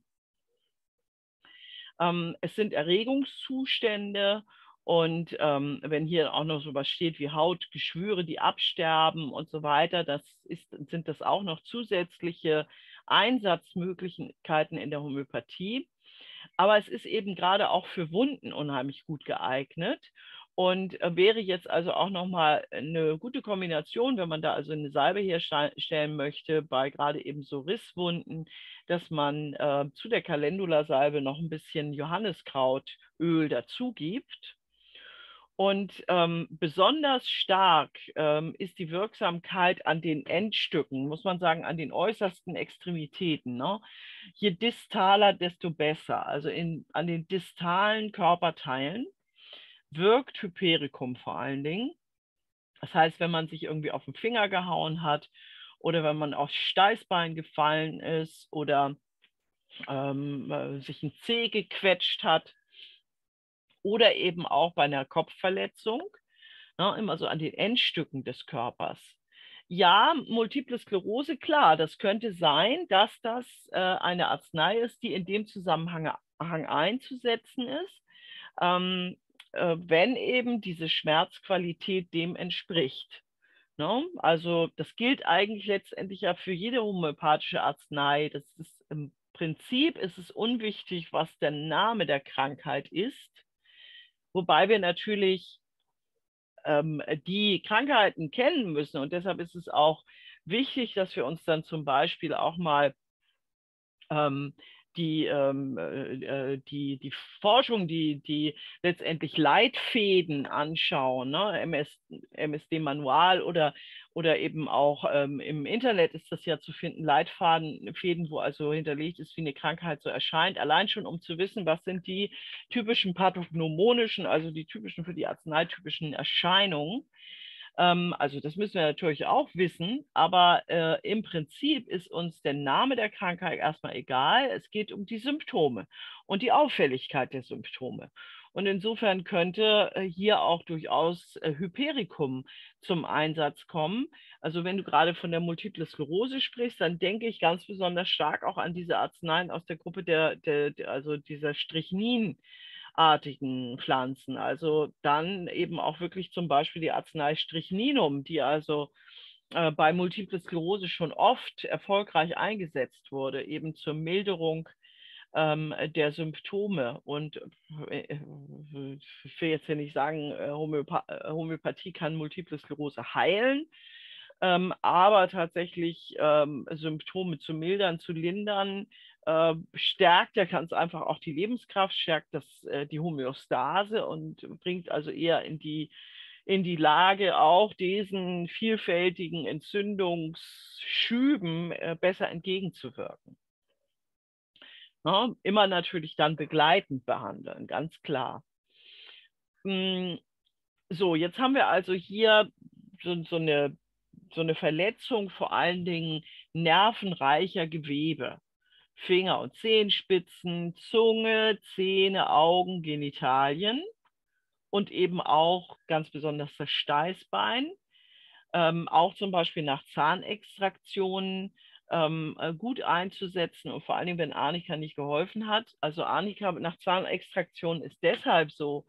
Es sind Erregungszustände und wenn hier auch noch so was steht wie Hautgeschwüre, die absterben und so weiter, sind das auch noch zusätzliche Einsatzmöglichkeiten in der Homöopathie. Aber es ist eben gerade auch für Wunden unheimlich gut geeignet und wäre jetzt also auch nochmal eine gute Kombination, wenn man da also eine Salbe herstellen möchte, bei gerade eben so Risswunden, dass man zu der Calendula-Salbe noch ein bisschen Johanniskrautöl dazu gibt. Und besonders stark ist die Wirksamkeit an den Endstücken, muss man sagen, an den äußersten Extremitäten. Ne? Je distaler, desto besser. Also an den distalen Körperteilen wirkt Hypericum vor allen Dingen. Das heißt, wenn man sich irgendwie auf den Finger gehauen hat oder wenn man aufs Steißbein gefallen ist oder sich ein Zeh gequetscht hat oder eben auch bei einer Kopfverletzung, ne, immer so an den Endstücken des Körpers. Ja, Multiple Sklerose, klar, das könnte sein, dass das eine Arznei ist, die in dem Zusammenhang einzusetzen ist. wenn eben diese Schmerzqualität dem entspricht. Ne? Also das gilt eigentlich letztendlich ja für jede homöopathische Arznei. Das ist, im Prinzip ist es unwichtig, was der Name der Krankheit ist, wobei wir natürlich die Krankheiten kennen müssen. Und deshalb ist es auch wichtig, dass wir uns dann zum Beispiel auch mal die Forschung, die letztendlich Leitfäden anschauen, ne? MSD-Manual oder eben auch im Internet ist das ja zu finden, Leitfäden, wo also hinterlegt ist, wie eine Krankheit so erscheint, allein schon um zu wissen, was sind die typischen pathognomonischen, also die typischen für die Arznei typischen Erscheinungen. Also das müssen wir natürlich auch wissen, aber im Prinzip ist uns der Name der Krankheit erstmal egal. Es geht um die Symptome und die Auffälligkeit der Symptome. Und insofern könnte hier auch durchaus Hypericum zum Einsatz kommen. Also wenn du gerade von der Multiple Sklerose sprichst, dann denke ich ganz besonders stark auch an diese Arzneien aus der Gruppe also dieser Strychnin artigen Pflanzen. Also dann eben auch wirklich zum Beispiel die Arznei Strychninum, die also bei Multiple Sklerose schon oft erfolgreich eingesetzt wurde, eben zur Milderung der Symptome. Und ich will jetzt hier nicht sagen, Homöopathie kann Multiple Sklerose heilen, aber tatsächlich Symptome zu mildern, zu lindern, stärkt ja ganz einfach auch die Lebenskraft, stärkt die Homöostase und bringt also eher in die Lage, auch diesen vielfältigen Entzündungsschüben besser entgegenzuwirken. Ja, immer natürlich dann begleitend behandeln, ganz klar. So, jetzt haben wir also hier so eine Verletzung vor allen Dingen nervenreicher Gewebe. Finger- und Zehenspitzen, Zunge, Zähne, Augen, Genitalien und eben auch ganz besonders das Steißbein. Auch zum Beispiel nach Zahnextraktionen gut einzusetzen und vor allen Dingen, wenn Arnika nicht geholfen hat. Also Arnika nach Zahnextraktion ist deshalb so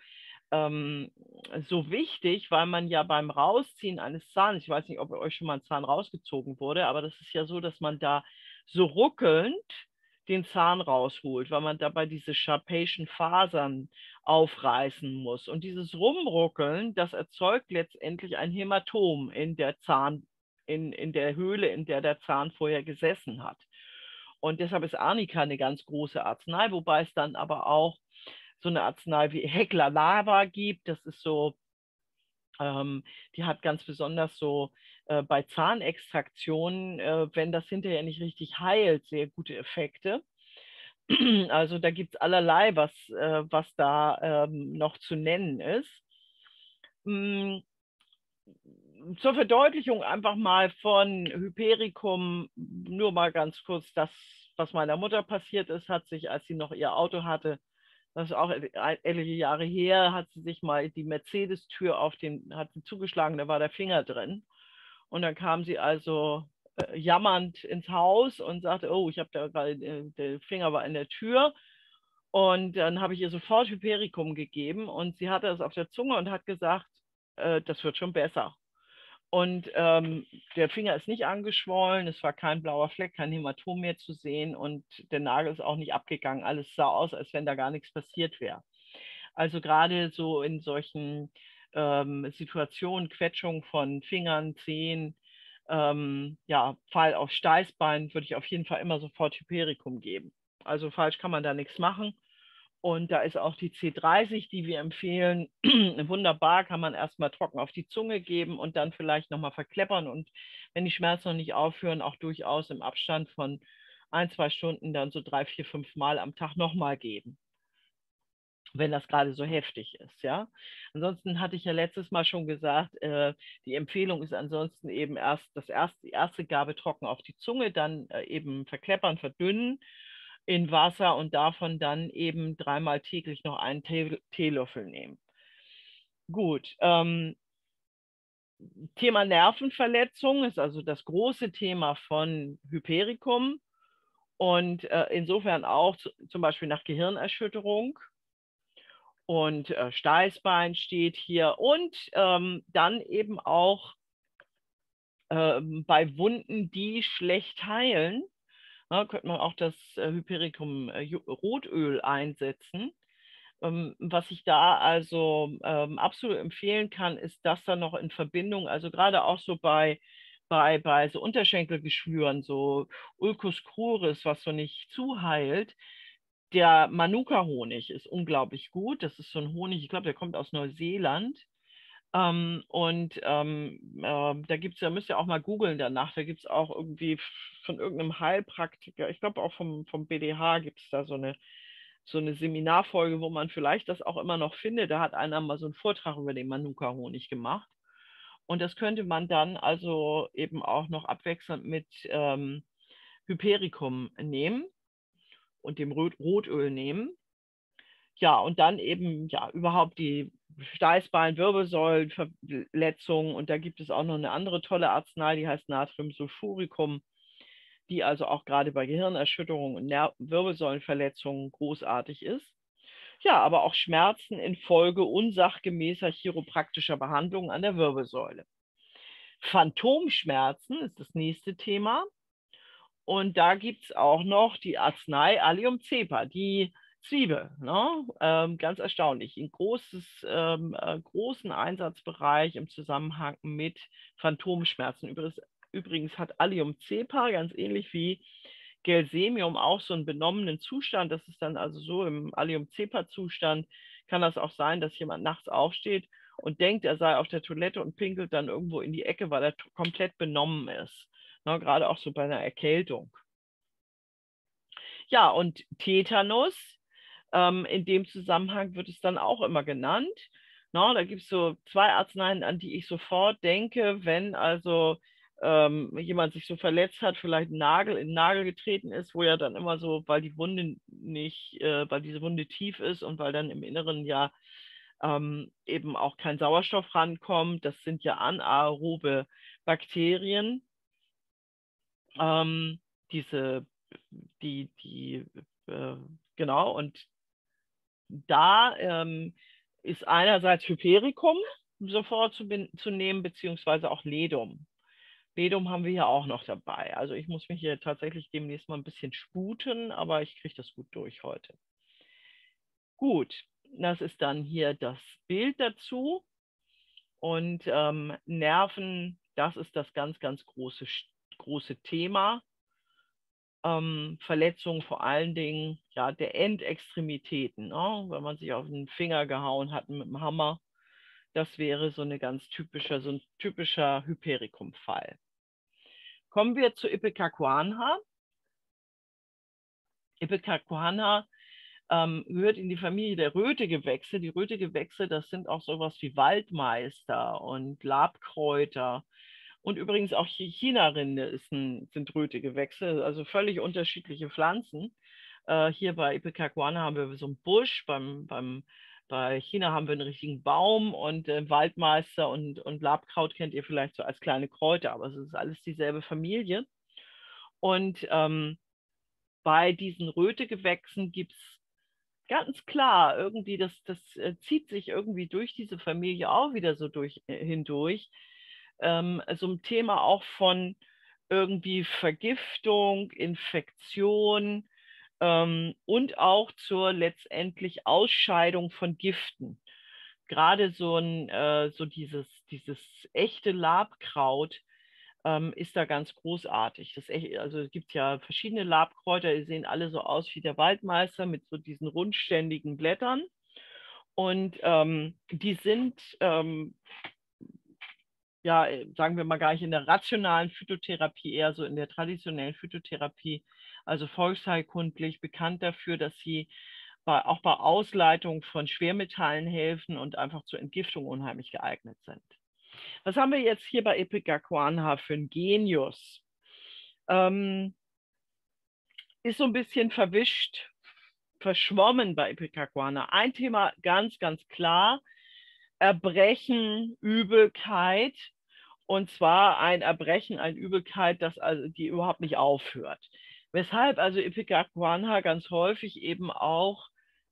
wichtig, weil man ja beim Rausziehen eines Zahns, ich weiß nicht, ob euch schon mal ein Zahn rausgezogen wurde, aber das ist ja so, dass man da so ruckelnd den Zahn rausholt, weil man dabei diese Sharpation Fasern aufreißen muss. Und dieses Rumruckeln, das erzeugt letztendlich ein Hämatom in der in der Höhle, in der der Zahn vorher gesessen hat. Und deshalb ist Arnika eine ganz große Arznei, wobei es dann aber auch so eine Arznei wie Hekla Lava gibt. Das ist so, die hat ganz besonders so bei Zahnextraktionen, wenn das hinterher nicht richtig heilt, sehr gute Effekte. Also da gibt es allerlei, was da noch zu nennen ist. Zur Verdeutlichung einfach mal von Hypericum, nur mal ganz kurz, das, was meiner Mutter passiert ist, hat sich, als sie noch ihr Auto hatte, das ist auch etliche Jahre her, hat sie sich mal die Mercedes-Tür hat sie zugeschlagen, da war der Finger drin. Und dann kam sie also jammernd ins Haus und sagte, oh, ich habe da gerade, der Finger war in der Tür. Und dann habe ich ihr sofort Hypericum gegeben und sie hatte es auf der Zunge und hat gesagt, das wird schon besser. Und der Finger ist nicht angeschwollen, es war kein blauer Fleck, kein Hämatom mehr zu sehen und der Nagel ist auch nicht abgegangen. Alles sah aus, als wenn da gar nichts passiert wäre. Also gerade so in solchen Situationen, Quetschung von Fingern, Zehen, ja, Fall auf Steißbein, würde ich auf jeden Fall immer sofort Hypericum geben. Also falsch kann man da nichts machen. Und da ist auch die C30, die wir empfehlen, wunderbar, kann man erstmal trocken auf die Zunge geben und dann vielleicht nochmal verkleppern. Und wenn die Schmerzen noch nicht aufhören, auch durchaus im Abstand von 1, 2 Stunden dann so 3, 4, 5 Mal am Tag nochmal geben, wenn das gerade so heftig ist. Ja? Ansonsten hatte ich ja letztes Mal schon gesagt, die Empfehlung ist ansonsten eben die erste Gabe trocken auf die Zunge, dann eben verkleppern, verdünnen in Wasser und davon dann eben 3-mal täglich noch einen Teelöffel nehmen. Gut. Thema Nervenverletzung ist also das große Thema von Hypericum und insofern auch zum Beispiel nach Gehirnerschütterung. Und Steißbein steht hier. Und dann eben auch bei Wunden, die schlecht heilen, könnte man auch das Hypericum Rotöl einsetzen. Was ich da also absolut empfehlen kann, ist das dann noch in Verbindung, also gerade auch so bei so Unterschenkelgeschwüren, so Ulcus cruris, was so nicht zuheilt. Der Manuka-Honig ist unglaublich gut. Das ist so ein Honig, ich glaube, der kommt aus Neuseeland. Da gibt es, da müsst ihr auch mal googeln danach, da gibt es auch irgendwie von irgendeinem Heilpraktiker, ich glaube auch vom BDH gibt es da so eine Seminarfolge, wo man vielleicht das auch immer noch findet. Da hat einer mal so einen Vortrag über den Manuka-Honig gemacht. Und das könnte man dann also eben auch noch abwechselnd mit Hypericum nehmen und dem Rotöl nehmen. Ja, und dann eben ja überhaupt die Steißbein, Wirbelsäulenverletzungen. Und da gibt es auch noch eine andere tolle Arznei, die heißt Natriumsulfuricum, die also auch gerade bei Gehirnerschütterungen und Wirbelsäulenverletzungen großartig ist. Ja, aber auch Schmerzen infolge unsachgemäßer chiropraktischer Behandlung an der Wirbelsäule. Phantomschmerzen ist das nächste Thema. Und da gibt es auch noch die Arznei Allium cepa, die Zwiebel. Ne? Ganz erstaunlich. Ein großen Einsatzbereich im Zusammenhang mit Phantomschmerzen. Übrigens hat Allium cepa, ganz ähnlich wie Gelsemium, auch so einen benommenen Zustand. Das ist dann also so im Allium cepa Zustand, kann das auch sein, dass jemand nachts aufsteht und denkt, er sei auf der Toilette und pinkelt dann irgendwo in die Ecke, weil er komplett benommen ist. Ne, gerade auch so bei einer Erkältung. Ja, und Tetanus, in dem Zusammenhang wird es dann auch immer genannt. No, da gibt es so zwei Arzneien, an die ich sofort denke, wenn also jemand sich so verletzt hat, vielleicht ein Nagel in den Nagel getreten ist, wo ja dann immer so, weil die Wunde nicht, weil diese Wunde tief ist und weil dann im Inneren ja eben auch kein Sauerstoff rankommt. Das sind ja anaerobe Bakterien. Ähm, diese, die, genau, und da ist einerseits Hypericum sofort zu nehmen, beziehungsweise auch Ledum. Ledum haben wir hier auch noch dabei. Also ich muss mich hier tatsächlich demnächst mal ein bisschen sputen, aber ich kriege das gut durch heute. Gut, das ist dann hier das Bild dazu. Und Nerven, das ist das ganz, ganz große Thema. Verletzungen vor allen Dingen ja, der Endextremitäten, ne? Wenn man sich auf den Finger gehauen hat mit dem Hammer. Das wäre so ein typischer Hypericum-Fall. Kommen wir zu Ipecacuanha. Ipecacuanha gehört in die Familie der Rötegewächse. Die Rötegewächse, das sind auch sowas wie Waldmeister und Labkräuter. Und übrigens auch China-Rinde sind Rötegewächse, also völlig unterschiedliche Pflanzen. Hier bei Ipecacuanha haben wir so einen Busch, bei China haben wir einen richtigen Baum und Waldmeister und Labkraut kennt ihr vielleicht so als kleine Kräuter, aber es ist alles dieselbe Familie. Und bei diesen Rötegewächsen gibt es ganz klar irgendwie, das zieht sich irgendwie durch diese Familie auch wieder so hindurch. So ein Thema auch von irgendwie Vergiftung, Infektion und auch zur letztendlich Ausscheidung von Giften. Gerade so dieses echte Labkraut ist da ganz großartig. Also es gibt ja verschiedene Labkräuter, die sehen alle so aus wie der Waldmeister mit so diesen rundständigen Blättern. Und die sind ja, sagen wir mal gar nicht in der rationalen Phytotherapie, eher so in der traditionellen Phytotherapie, also volksheilkundlich bekannt dafür, dass sie auch bei Ausleitung von Schwermetallen helfen und einfach zur Entgiftung unheimlich geeignet sind. Was haben wir jetzt hier bei Ipecacuanha für ein Genius? Ist so ein bisschen verwischt, verschwommen bei Ipecacuanha. Ein Thema ganz, ganz klar, Erbrechen, Übelkeit. Und zwar ein Erbrechen, eine Übelkeit, die überhaupt nicht aufhört. Weshalb also Ipecacuanha ganz häufig eben auch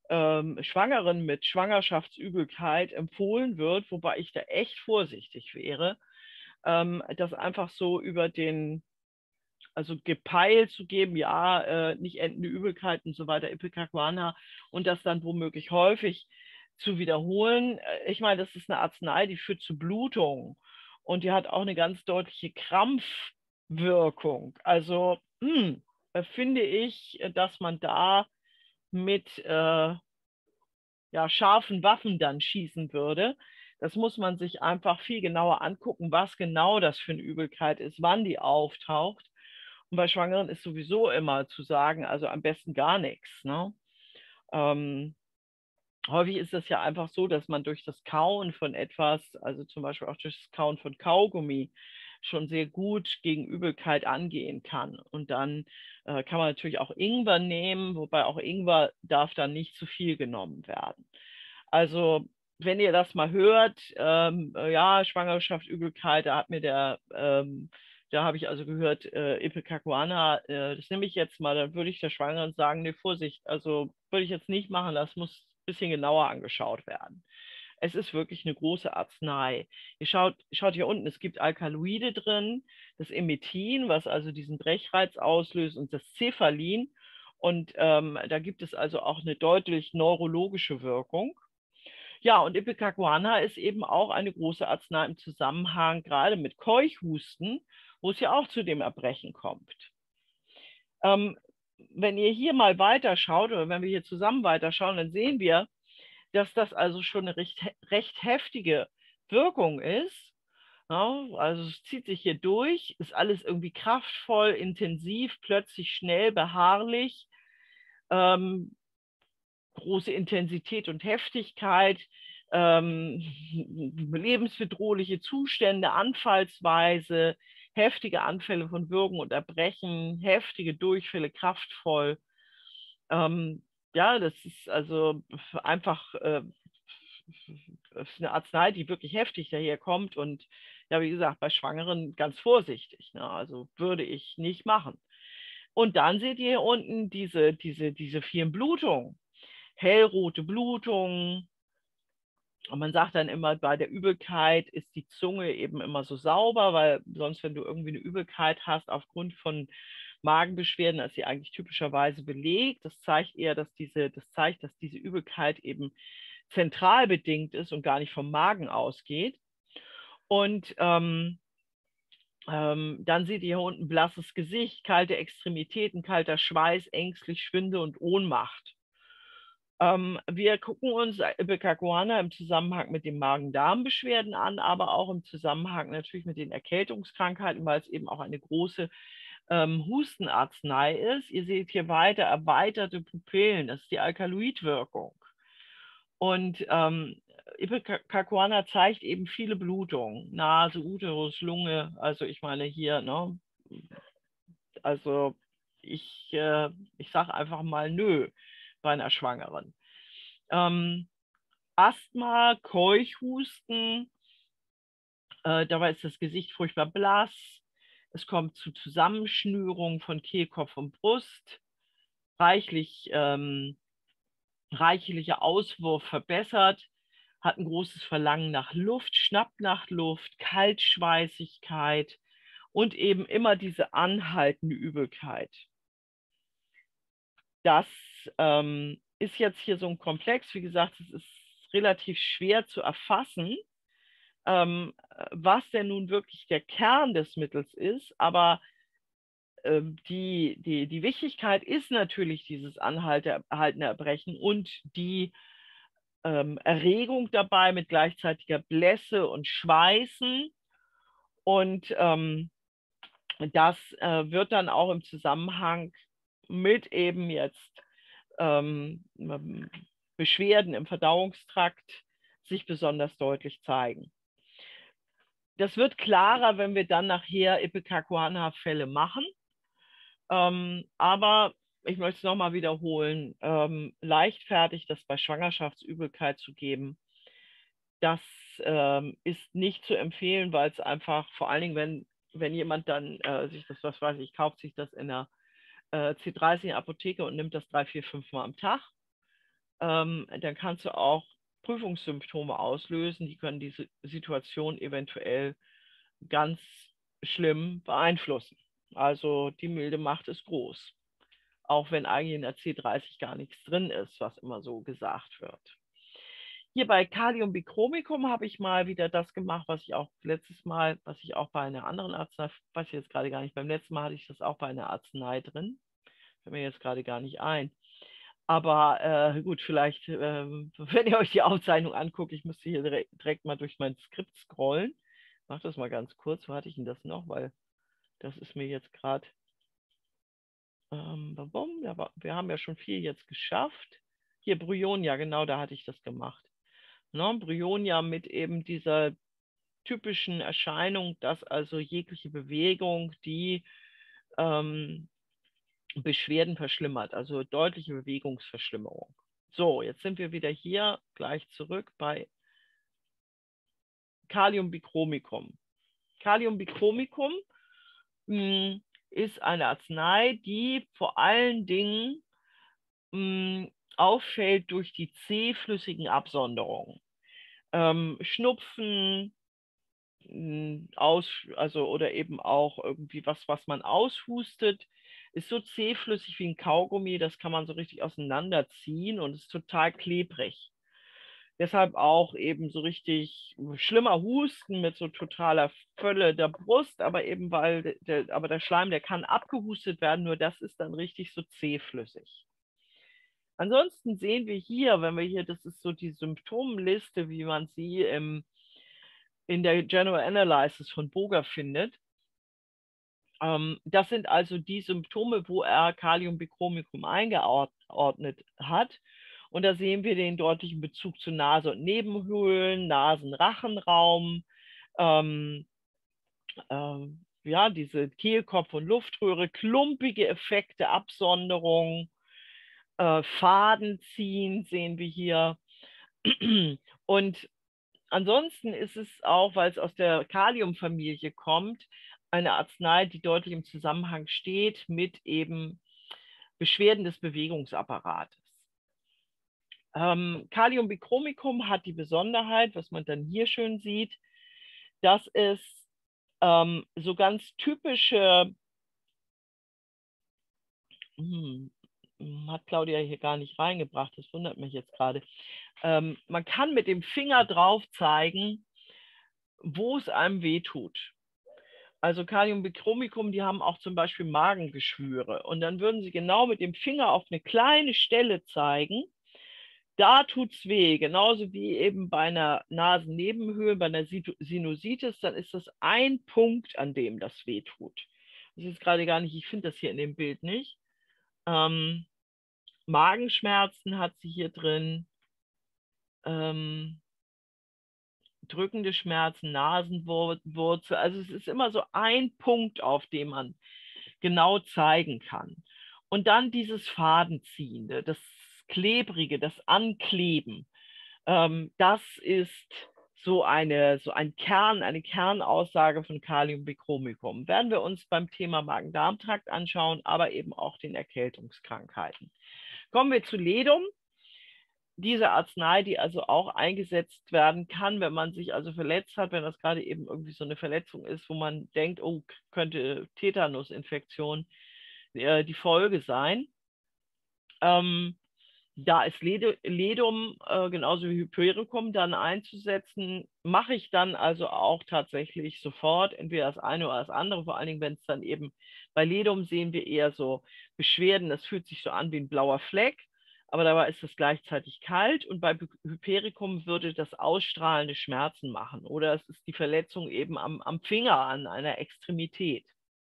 Schwangeren mit Schwangerschaftsübelkeit empfohlen wird, wobei ich da echt vorsichtig wäre, das einfach so über den, also gepeilt zu geben, ja, nicht endende Übelkeit und so weiter, Ipecacuanha, und das dann womöglich häufig zu wiederholen. Ich meine, das ist eine Arznei, die führt zu Blutung und die hat auch eine ganz deutliche Krampfwirkung. Also finde ich, dass man da mit ja, scharfen Waffen dann schießen würde. Das muss man sich einfach viel genauer angucken, was genau das für eine Übelkeit ist, wann die auftaucht. Und bei Schwangeren ist sowieso immer zu sagen, also am besten gar nichts. Ne? Ähm, häufig ist es ja einfach so, dass man durch das Kauen von etwas, also zum Beispiel auch durch das Kauen von Kaugummi, schon sehr gut gegen Übelkeit angehen kann. Und dann kann man natürlich auch Ingwer nehmen, wobei auch Ingwer darf dann nicht zu viel genommen werden. Also wenn ihr das mal hört, ja, Schwangerschaft, Übelkeit, da habe ich also gehört, Ipecacuanha, das nehme ich jetzt mal, dann würde ich der Schwangeren sagen, nee, Vorsicht, also würde ich jetzt nicht machen, das muss ein bisschen genauer angeschaut werden. Es ist wirklich eine große Arznei. Ihr schaut hier unten, es gibt Alkaloide drin, das Emethin, was also diesen Brechreiz auslöst, und das Cephalin. Und da gibt es also auch eine deutlich neurologische Wirkung. Ja, und Ipecacuanha ist eben auch eine große Arznei im Zusammenhang gerade mit Keuchhusten, wo es ja auch zu dem Erbrechen kommt. Ähm, wenn ihr hier mal weiterschaut oder wenn wir hier zusammen weiterschauen, dann sehen wir, dass das also schon eine recht heftige Wirkung ist. Ja, also es zieht sich hier durch, ist alles irgendwie kraftvoll, intensiv, plötzlich schnell, beharrlich, große Intensität und Heftigkeit, lebensbedrohliche Zustände, Anfallsweise, heftige Anfälle von Würgen und Erbrechen, heftige Durchfälle, kraftvoll. Ähm, ja, das ist also einfach eine Arznei, die wirklich heftig daherkommt, und ja, wie gesagt, bei Schwangeren ganz vorsichtig. Ne? Also würde ich nicht machen. Und dann seht ihr hier unten diese vielen Blutungen. Hellrote Blutungen. Und man sagt dann immer, bei der Übelkeit ist die Zunge eben immer so sauber, weil sonst, wenn du irgendwie eine Übelkeit hast, aufgrund von Magenbeschwerden, ist sie eigentlich typischerweise belegt. Das zeigt eher, dass diese Übelkeit eben zentral bedingt ist und gar nicht vom Magen ausgeht. Und dann seht ihr hier unten blasses Gesicht, kalte Extremitäten, kalter Schweiß, ängstlich, Schwindel und Ohnmacht. Wir gucken uns Ipecacuanha im Zusammenhang mit den Magen-Darm-Beschwerden an, aber auch im Zusammenhang natürlich mit den Erkältungskrankheiten, weil es eben auch eine große Hustenarznei ist. Ihr seht hier weiter erweiterte Pupillen, das ist die Alkaloidwirkung. Und Ipecacuanha zeigt eben viele Blutungen, Nase, Uterus, Lunge, also ich meine hier, ne? Also ich sage einfach mal nö bei einer Schwangeren. Asthma, Keuchhusten, dabei ist das Gesicht furchtbar blass. Es kommt zu Zusammenschnürungen von Kehlkopf und Brust. Reichlicher Auswurf verbessert. Hat ein großes Verlangen nach Luft, schnappt nach Luft, Kaltschweißigkeit und eben immer diese anhaltende Übelkeit. Das ist jetzt hier so ein Komplex. Wie gesagt, es ist relativ schwer zu erfassen, was denn nun wirklich der Kern des Mittels ist. Aber die Wichtigkeit ist natürlich dieses anhaltende Erbrechen und die Erregung dabei mit gleichzeitiger Blässe und Schweißen. Und das wird dann auch im Zusammenhang mit eben jetzt Beschwerden im Verdauungstrakt sich besonders deutlich zeigen. Das wird klarer, wenn wir dann nachher Ipecacuanha-Fälle machen. Aber ich möchte es nochmal wiederholen, leichtfertig das bei Schwangerschaftsübelkeit zu geben, das ist nicht zu empfehlen, weil es einfach, vor allen Dingen, wenn jemand dann sich das, was weiß ich, kauft sich das in der C30 Apotheke und nimmt das 3, 4, 5 Mal am Tag, dann kannst du auch Prüfungssymptome auslösen, die können diese Situation eventuell ganz schlimm beeinflussen. Also die milde Macht ist groß, auch wenn eigentlich in der C30 gar nichts drin ist, was immer so gesagt wird. Hier bei Kaliumbichromicum habe ich mal wieder das gemacht, was ich auch letztes Mal, was ich auch bei einer anderen Arznei, weiß ich jetzt gerade gar nicht, beim letzten Mal hatte ich das auch bei einer Arznei drin, fällt mir jetzt gerade gar nicht ein. Aber gut, vielleicht, wenn ihr euch die Aufzeichnung anguckt, ich müsste hier direkt mal durch mein Skript scrollen. Ich mache das mal ganz kurz, wo hatte ich denn das noch, weil das ist mir jetzt gerade, wir haben ja schon viel jetzt geschafft. Hier, Bryonia, genau, da hatte ich das gemacht. Ne? Bryonia mit eben dieser typischen Erscheinung, dass also jegliche Bewegung, die Beschwerden verschlimmert, also deutliche Bewegungsverschlimmerung. So, jetzt sind wir wieder hier gleich zurück bei Kaliumbichromicum. Kaliumbichromicum ist eine Arznei, die vor allen Dingen auffällt durch die zähflüssigen Absonderungen. Schnupfen, also oder eben auch irgendwie was man aushustet, ist so zähflüssig wie ein Kaugummi, das kann man so richtig auseinanderziehen und ist total klebrig. Deshalb auch eben so richtig schlimmer Husten mit so totaler Völle der Brust, aber eben weil aber der Schleim, der kann abgehustet werden, nur das ist dann richtig so zähflüssig. Ansonsten sehen wir hier, wenn wir hier, das ist so die Symptomliste, wie man sie in der General Analysis von Boger findet. Das sind also die Symptome, wo er Kaliumbichromicum eingeordnet hat. Und da sehen wir den deutlichen Bezug zu Nase- und Nebenhöhlen, Nasen-Rachenraum, ja, diese Kehlkopf- und Luftröhre, klumpige Effekte, Absonderung, Fadenziehen sehen wir hier. Und ansonsten ist es auch, weil es aus der Kaliumfamilie kommt, eine Arznei, die deutlich im Zusammenhang steht mit eben Beschwerden des Bewegungsapparates. Kaliumbichromicum hat die Besonderheit, was man dann hier schön sieht, dass es so ganz typische, hat Claudia hier gar nicht reingebracht, das wundert mich jetzt gerade. Man kann mit dem Finger drauf zeigen, wo es einem wehtut. Also Kaliumbichromicum, die haben auch zum Beispiel Magengeschwüre. Und dann würden sie genau mit dem Finger auf eine kleine Stelle zeigen. Da tut es weh, genauso wie eben bei einer Nasennebenhöhle, bei einer Sinusitis, dann ist das ein Punkt, an dem das weh tut. Das ist gerade gar nicht, ich finde das hier in dem Bild nicht. Magenschmerzen hat sie hier drin. Drückende Schmerzen, Nasenwurzel. Also es ist immer so ein Punkt, auf dem man genau zeigen kann. Und dann dieses Fadenziehende, das Klebrige, das Ankleben. Das ist so eine Kernaussage von Kaliumbichromicum. Werden wir uns beim Thema Magen-Darm-Trakt anschauen, aber eben auch den Erkältungskrankheiten. Kommen wir zu Ledum. Diese Arznei, die also auch eingesetzt werden kann, wenn man sich also verletzt hat, wenn das gerade eben irgendwie so eine Verletzung ist, wo man denkt, oh, könnte Tetanusinfektion die Folge sein. Da ist Ledum genauso wie Hypericum dann einzusetzen, mache ich dann also auch tatsächlich sofort, entweder das eine oder das andere, vor allen Dingen, wenn es dann eben bei Ledum sehen wir eher so Beschwerden, das fühlt sich so an wie ein blauer Fleck, aber dabei ist es gleichzeitig kalt und bei Hypericum würde das ausstrahlende Schmerzen machen oder es ist die Verletzung eben am Finger, an einer Extremität.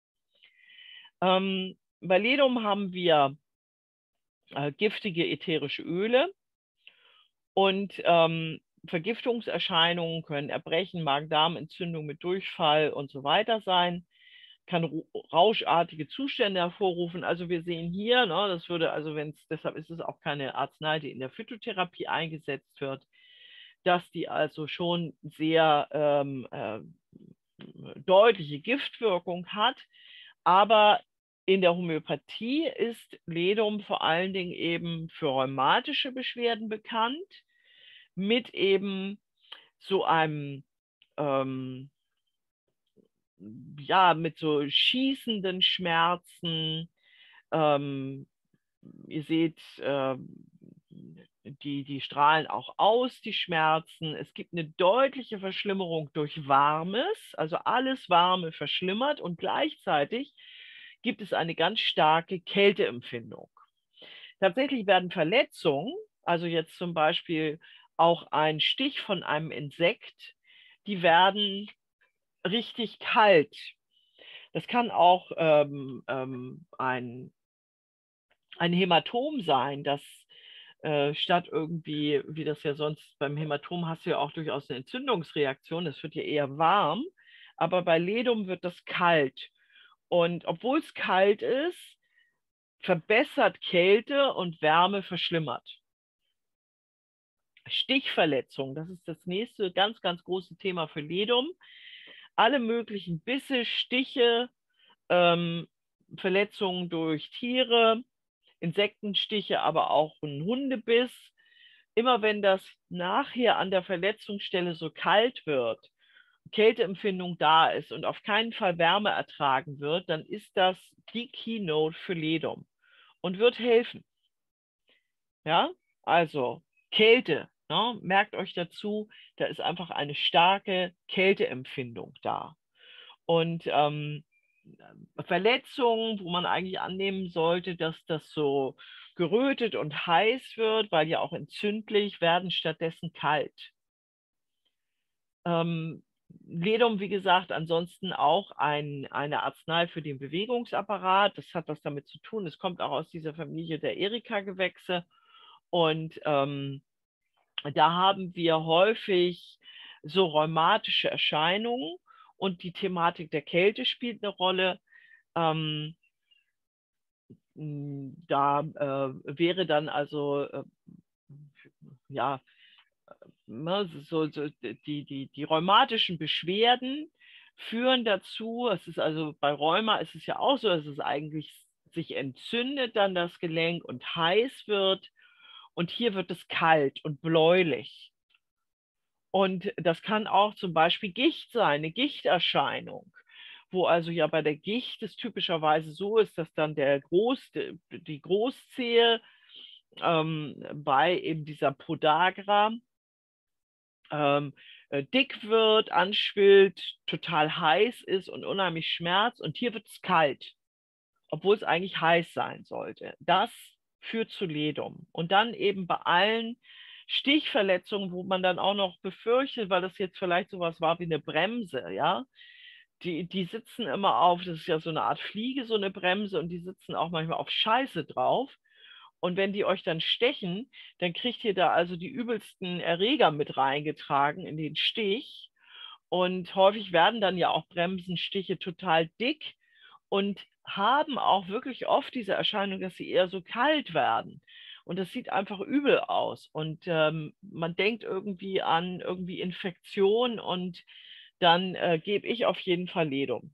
Bei Ledum haben wir giftige ätherische Öle und Vergiftungserscheinungen können Erbrechen, Magen-Darm-Entzündung mit Durchfall und so weiter sein, kann rauschartige Zustände hervorrufen. Also wir sehen hier, ne, das würde also, deshalb ist es auch keine Arznei, die in der Phytotherapie eingesetzt wird, dass die also schon sehr deutliche Giftwirkung hat, aber in der Homöopathie ist Ledum vor allen Dingen eben für rheumatische Beschwerden bekannt, mit eben so einem, ja, mit so schießenden Schmerzen. Ihr seht, die strahlen auch aus, die Schmerzen. Es gibt eine deutliche Verschlimmerung durch Warmes, also alles Warme verschlimmert und gleichzeitig gibt es eine ganz starke Kälteempfindung. Tatsächlich werden Verletzungen, also jetzt zum Beispiel auch ein Stich von einem Insekt, die werden richtig kalt. Das kann auch ein Hämatom sein, das statt irgendwie, wie das ja sonst beim Hämatom hast du ja auch durchaus eine Entzündungsreaktion, es wird ja eher warm, aber bei Ledum wird das kalt. Und obwohl es kalt ist, verbessert Kälte und Wärme verschlimmert. Stichverletzung, das ist das nächste ganz, ganz große Thema für Ledum. Alle möglichen Bisse, Stiche, Verletzungen durch Tiere, Insektenstiche, aber auch ein Hundebiss. Immer wenn das nachher an der Verletzungsstelle so kalt wird, Kälteempfindung da ist und auf keinen Fall Wärme ertragen wird, dann ist das die Keynote für Ledum und wird helfen. Ja, also Kälte, ne? Merkt euch dazu, da ist einfach eine starke Kälteempfindung da. Und Verletzungen, wo man eigentlich annehmen sollte, dass das so gerötet und heiß wird, weil ja auch entzündlich, werden stattdessen kalt. Ledum, wie gesagt, ansonsten auch eine Arznei für den Bewegungsapparat. Das hat was damit zu tun. Es kommt auch aus dieser Familie der Erika-Gewächse. Und da haben wir häufig so rheumatische Erscheinungen und die Thematik der Kälte spielt eine Rolle. Da wäre dann also, ja, so die rheumatischen Beschwerden führen dazu, es ist also bei Rheuma ist es ja auch so, dass es eigentlich sich entzündet dann das Gelenk und heiß wird und hier wird es kalt und bläulich. Und das kann auch zum Beispiel Gicht sein, eine Gichterscheinung, wo also ja bei der Gicht es typischerweise so ist, dass dann die Großzehe bei eben dieser Podagra dick wird, anschwillt, total heiß ist und unheimlich schmerzt. Und hier wird es kalt, obwohl es eigentlich heiß sein sollte. Das führt zu Ledum. Und dann eben bei allen Stichverletzungen, wo man dann auch noch befürchtet, weil das jetzt vielleicht sowas war wie eine Bremse, ja. Die sitzen immer auf, das ist ja so eine Art Fliege, so eine Bremse, und die sitzen auch manchmal auf Scheiße drauf. Und wenn die euch dann stechen, dann kriegt ihr da also die übelsten Erreger mit reingetragen in den Stich. Und häufig werden dann ja auch Bremsenstiche total dick und haben auch wirklich oft diese Erscheinung, dass sie eher so kalt werden. Und das sieht einfach übel aus. Und man denkt irgendwie an irgendwie Infektion und dann gebe ich auf jeden Fall Ledum.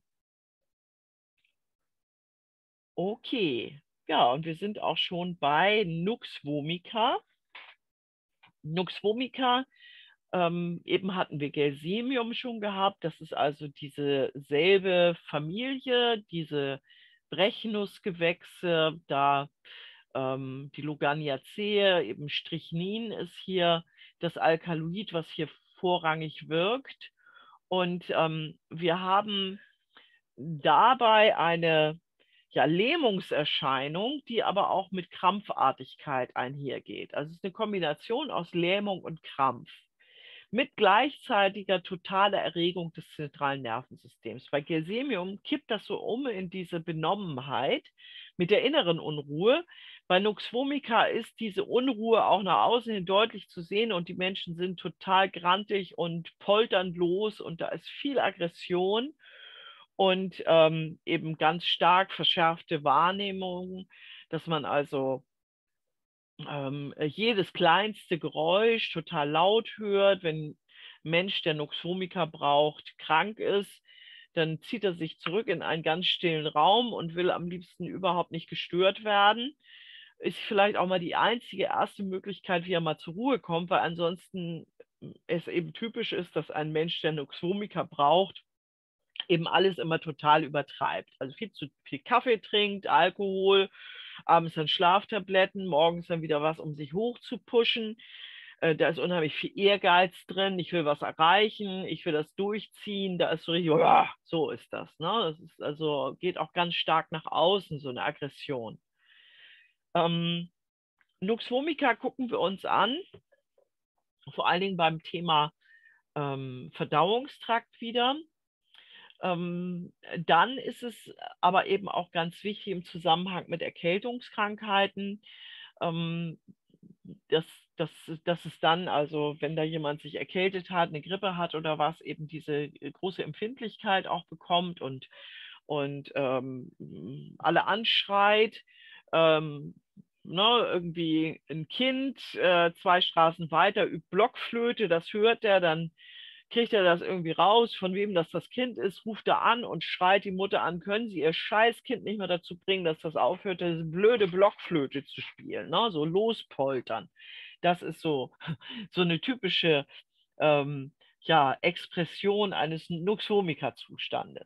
Okay, ja, und wir sind auch schon bei Nux vomica. Nux vomica, eben hatten wir Gelsemium schon gehabt. Das ist also diese selbe Familie, diese Brechnussgewächse, da die Loganiaceae, eben Strychnin ist hier das Alkaloid, was hier vorrangig wirkt. Und wir haben dabei eine, ja, Lähmungserscheinung, die aber auch mit Krampfartigkeit einhergeht. Also es ist eine Kombination aus Lähmung und Krampf mit gleichzeitiger totaler Erregung des zentralen Nervensystems. Bei Gelsemium kippt das so um in diese Benommenheit mit der inneren Unruhe. Bei Nux vomica ist diese Unruhe auch nach außen hin deutlich zu sehen und die Menschen sind total grantig und poltern los und da ist viel Aggression und eben ganz stark verschärfte Wahrnehmung, dass man also jedes kleinste Geräusch total laut hört. Wenn ein Mensch, der Nux vomica braucht, krank ist, dann zieht er sich zurück in einen ganz stillen Raum und will am liebsten überhaupt nicht gestört werden. Ist vielleicht auch mal die einzige erste Möglichkeit, wie er mal zur Ruhe kommt, weil ansonsten es eben typisch ist, dass ein Mensch, der Nux vomica braucht, eben alles immer total übertreibt. Also viel zu viel Kaffee trinkt, Alkohol, abends dann Schlaftabletten, morgens dann wieder was, um sich hoch zu pushen. Da ist unheimlich viel Ehrgeiz drin. Ich will was erreichen, ich will das durchziehen. Da ist so richtig, oh, so ist das. Ne? Das ist also, geht auch ganz stark nach außen, so eine Aggression. Nux vomica gucken wir uns an, vor allen Dingen beim Thema Verdauungstrakt wieder. Dann ist es aber eben auch ganz wichtig im Zusammenhang mit Erkältungskrankheiten, ähm, dass, dass, dass es dann, also wenn da jemand sich erkältet hat, eine Grippe hat oder was, eben diese große Empfindlichkeit auch bekommt und alle anschreit. Ne, irgendwie ein Kind, 2 Straßen weiter übt Blockflöte, das hört er, dann kriegt er das irgendwie raus, von wem das Kind ist, ruft er an und schreit die Mutter an, können Sie Ihr Scheißkind nicht mehr dazu bringen, dass das aufhört, diese blöde Blockflöte zu spielen, ne? So lospoltern. Das ist so, so eine typische ja, Expression eines Nux vomica-Zustandes.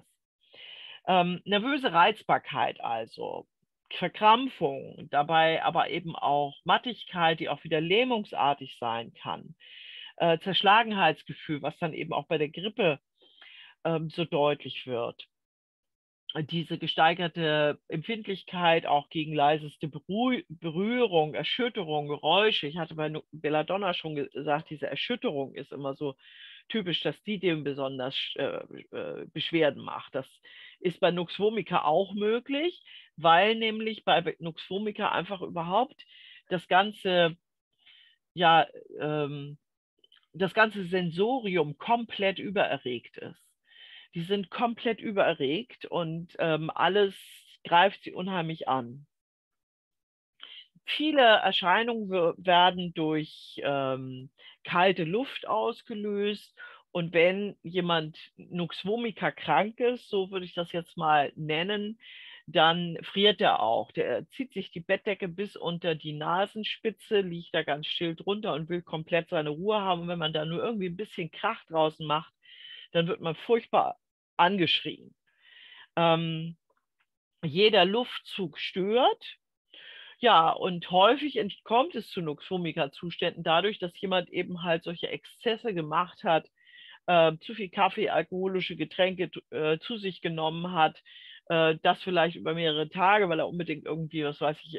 Nervöse Reizbarkeit also, Verkrampfung, dabei aber eben auch Mattigkeit, die auch wieder lähmungsartig sein kann. Zerschlagenheitsgefühl, was dann eben auch bei der Grippe so deutlich wird. Diese gesteigerte Empfindlichkeit auch gegen leiseste Berührung, Erschütterung, Geräusche. Ich hatte bei Belladonna schon gesagt, diese Erschütterung ist immer so typisch, dass die dem besonders Beschwerden macht. Das ist bei Nux vomica auch möglich, weil nämlich bei Nux vomica einfach überhaupt das ganze, ja, das ganze Sensorium komplett übererregt ist. Die sind komplett übererregt und alles greift sie unheimlich an. Viele Erscheinungen werden durch kalte Luft ausgelöst. Und wenn jemand Nux vomica krank ist, so würde ich das jetzt mal nennen, dann friert er auch. Der zieht sich die Bettdecke bis unter die Nasenspitze, liegt da ganz still drunter und will komplett seine Ruhe haben. Und wenn man da nur irgendwie ein bisschen Krach draußen macht, dann wird man furchtbar angeschrien. Jeder Luftzug stört. Ja, und häufig kommt es zu Nux vomica-Zuständen dadurch, dass jemand eben halt solche Exzesse gemacht hat, zu viel Kaffee, alkoholische Getränke zu sich genommen hat, das vielleicht über mehrere Tage, weil er unbedingt irgendwie, was weiß ich,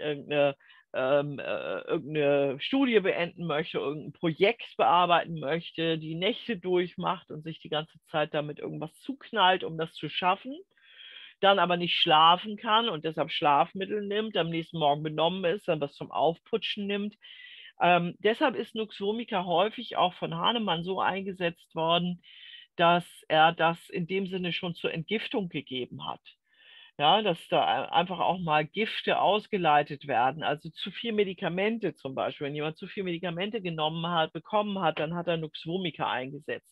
irgendeine Studie beenden möchte, irgendein Projekt bearbeiten möchte, die Nächte durchmacht und sich die ganze Zeit damit irgendwas zuknallt, um das zu schaffen, dann aber nicht schlafen kann und deshalb Schlafmittel nimmt, am nächsten Morgen benommen ist, dann was zum Aufputschen nimmt. Deshalb ist Nux vomica häufig auch von Hahnemann so eingesetzt worden, dass er das in dem Sinne schon zur Entgiftung gegeben hat. Ja, dass da einfach auch mal Gifte ausgeleitet werden, also zu viel Medikamente zum Beispiel. Wenn jemand zu viel Medikamente bekommen hat, dann hat er Nux vomica eingesetzt.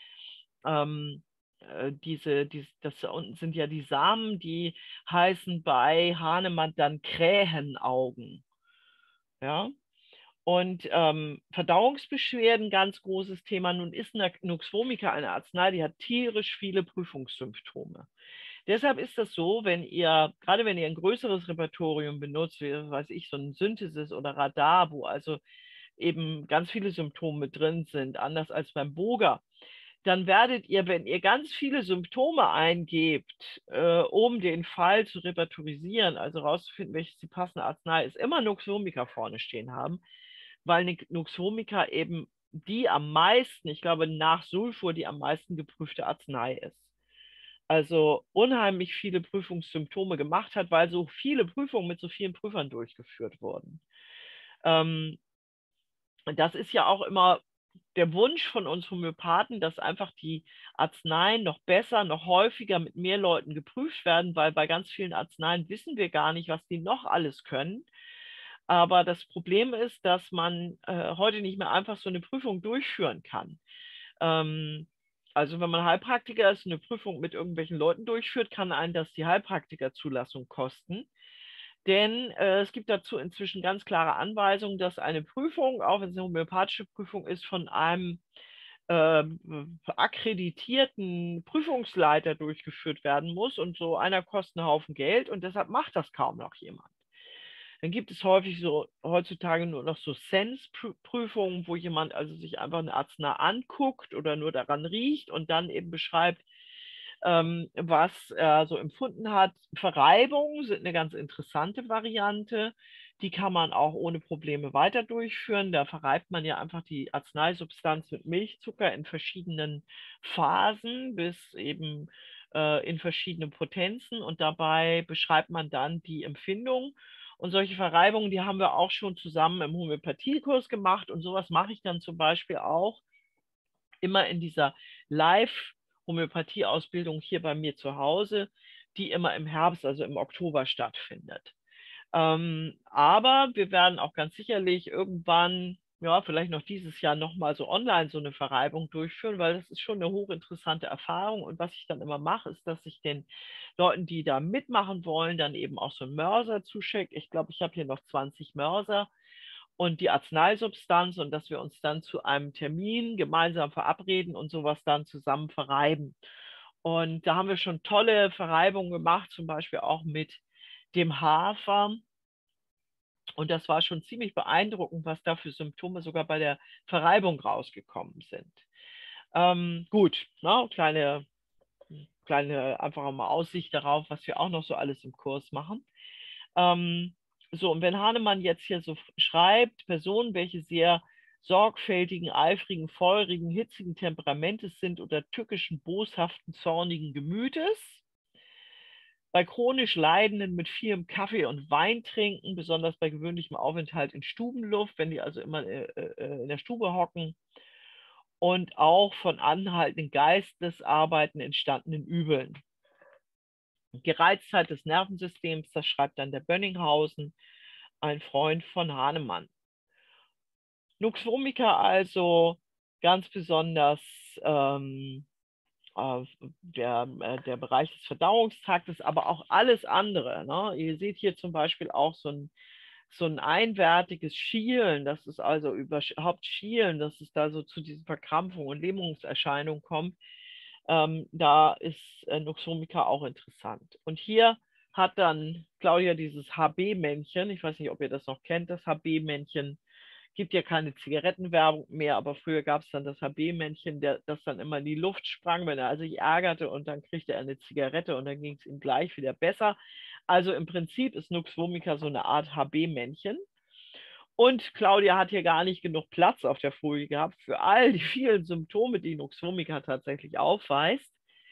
Das da unten sind ja die Samen, die heißen bei Hahnemann dann Krähenaugen. Ja, und Verdauungsbeschwerden, ganz großes Thema. Nun ist Nux vomica eine Arznei, die hat tierisch viele Prüfungssymptome. Deshalb ist das so, gerade wenn ihr ein größeres Repertorium benutzt, wie weiß ich, so ein Synthesis oder Radar, wo also eben ganz viele Symptome drin sind, anders als beim Boga, dann werdet ihr, wenn ihr ganz viele Symptome eingebt, um den Fall zu repertorisieren, also rauszufinden, welches die passende Arznei ist, immer Nux vomica vorne stehen haben, weil Nux vomica eben die am meisten, ich glaube nach Sulfur, die am meisten geprüfte Arznei ist. Also unheimlich viele Prüfungssymptome gemacht hat, weil so viele Prüfungen mit so vielen Prüfern durchgeführt wurden. Das ist ja auch immer der Wunsch von uns Homöopathen, dass einfach die Arzneien noch besser, noch häufiger mit mehr Leuten geprüft werden, weil bei ganz vielen Arzneien wissen wir gar nicht, was die noch alles können. Aber das Problem ist, dass man heute nicht mehr einfach so eine Prüfung durchführen kann. Also wenn man Heilpraktiker ist und eine Prüfung mit irgendwelchen Leuten durchführt, kann einen das die Heilpraktikerzulassung kosten. Denn es gibt dazu inzwischen ganz klare Anweisungen, dass eine Prüfung, auch wenn es eine homöopathische Prüfung ist, von einem akkreditierten Prüfungsleiter durchgeführt werden muss. Und so einer kostet einen Haufen Geld und deshalb macht das kaum noch jemand. Dann gibt es häufig so heutzutage nur noch so Sense-Prüfungen, wo jemand also sich einfach eine Arznei anguckt oder nur daran riecht und dann eben beschreibt, was er so empfunden hat. Verreibungen sind eine ganz interessante Variante. Die kann man auch ohne Probleme weiter durchführen. Da verreibt man ja einfach die Arzneisubstanz mit Milchzucker in verschiedenen Phasen bis eben in verschiedene Potenzen und dabei beschreibt man dann die Empfindung. Und solche Verreibungen, die haben wir auch schon zusammen im Homöopathiekurs gemacht und sowas mache ich dann zum Beispiel auch immer in dieser Live-Homöopathie-Ausbildung hier bei mir zu Hause, die immer im Herbst, also im Oktober stattfindet. Aber wir werden auch ganz sicherlich irgendwann, ja, vielleicht noch dieses Jahr nochmal so online so eine Verreibung durchführen, weil das ist schon eine hochinteressante Erfahrung. Und was ich dann immer mache, ist, dass ich den Leuten, die da mitmachen wollen, dann eben auch so einen Mörser zuschicke. Ich glaube, ich habe hier noch 20 Mörser und die Arzneisubstanz und dass wir uns dann zu einem Termin gemeinsam verabreden und sowas dann zusammen verreiben. Und da haben wir schon tolle Verreibungen gemacht, zum Beispiel auch mit dem Hafer. Und das war schon ziemlich beeindruckend, was da für Symptome sogar bei der Verreibung rausgekommen sind. Gut, ne, kleine einfach mal Aussicht darauf, was wir auch noch so alles im Kurs machen. So, und wenn Hahnemann jetzt hier so schreibt, Personen, welche sehr sorgfältigen, eifrigen, feurigen, hitzigen Temperamentes sind oder tückischen, boshaften, zornigen Gemütes, bei chronisch Leidenden mit vielem Kaffee und Wein trinken, besonders bei gewöhnlichem Aufenthalt in Stubenluft, wenn die also immer in der Stube hocken, und auch von anhaltenden Geistesarbeiten entstandenen Übeln. Gereiztheit des Nervensystems, das schreibt dann der Bönninghausen, ein Freund von Hahnemann. Nux vomica also ganz besonders der Bereich des Verdauungstraktes, aber auch alles andere. Ne? Ihr seht hier zum Beispiel auch so ein einwertiges Schielen, das ist also überhaupt Schielen, dass es da so zu diesen Verkrampfungen und Lähmungserscheinungen kommt. Da ist Nux vomica auch interessant. Und hier hat dann Claudia dieses HB-Männchen, ich weiß nicht, ob ihr das noch kennt, das HB-Männchen, gibt ja keine Zigarettenwerbung mehr, aber früher gab es dann das HB-Männchen, das dann immer in die Luft sprang, wenn er sich ärgerte und dann kriegte er eine Zigarette und dann ging es ihm gleich wieder besser. Also im Prinzip ist Nux vomica so eine Art HB-Männchen. Und Claudia hat hier gar nicht genug Platz auf der Folie gehabt für all die vielen Symptome, die Nux vomica tatsächlich aufweist.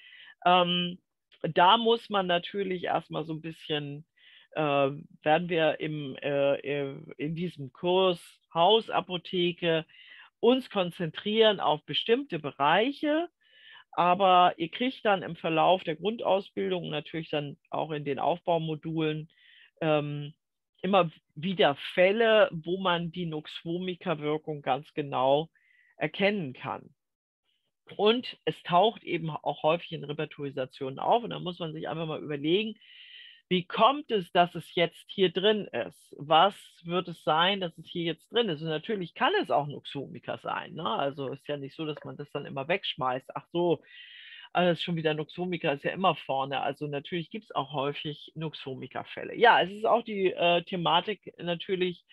Da muss man natürlich erstmal so ein bisschen, werden wir in diesem Kurs Hausapotheke uns konzentrieren auf bestimmte Bereiche, aber ihr kriegt dann im Verlauf der Grundausbildung, natürlich dann auch in den Aufbaumodulen, immer wieder Fälle, wo man die Nux vomica-Wirkung ganz genau erkennen kann. Und es taucht eben auch häufig in Repertorisationen auf. Und da muss man sich einfach mal überlegen, wie kommt es, dass es jetzt hier drin ist? Was wird es sein, dass es hier jetzt drin ist? Und natürlich kann es auch Nux vomica sein. Ne? Also ist ja nicht so, dass man das dann immer wegschmeißt. Ach so, alles schon wieder Nux vomica ist ja immer vorne. Also natürlich gibt es auch häufig Nux vomica-Fälle. Ja, es ist auch die Thematik natürlich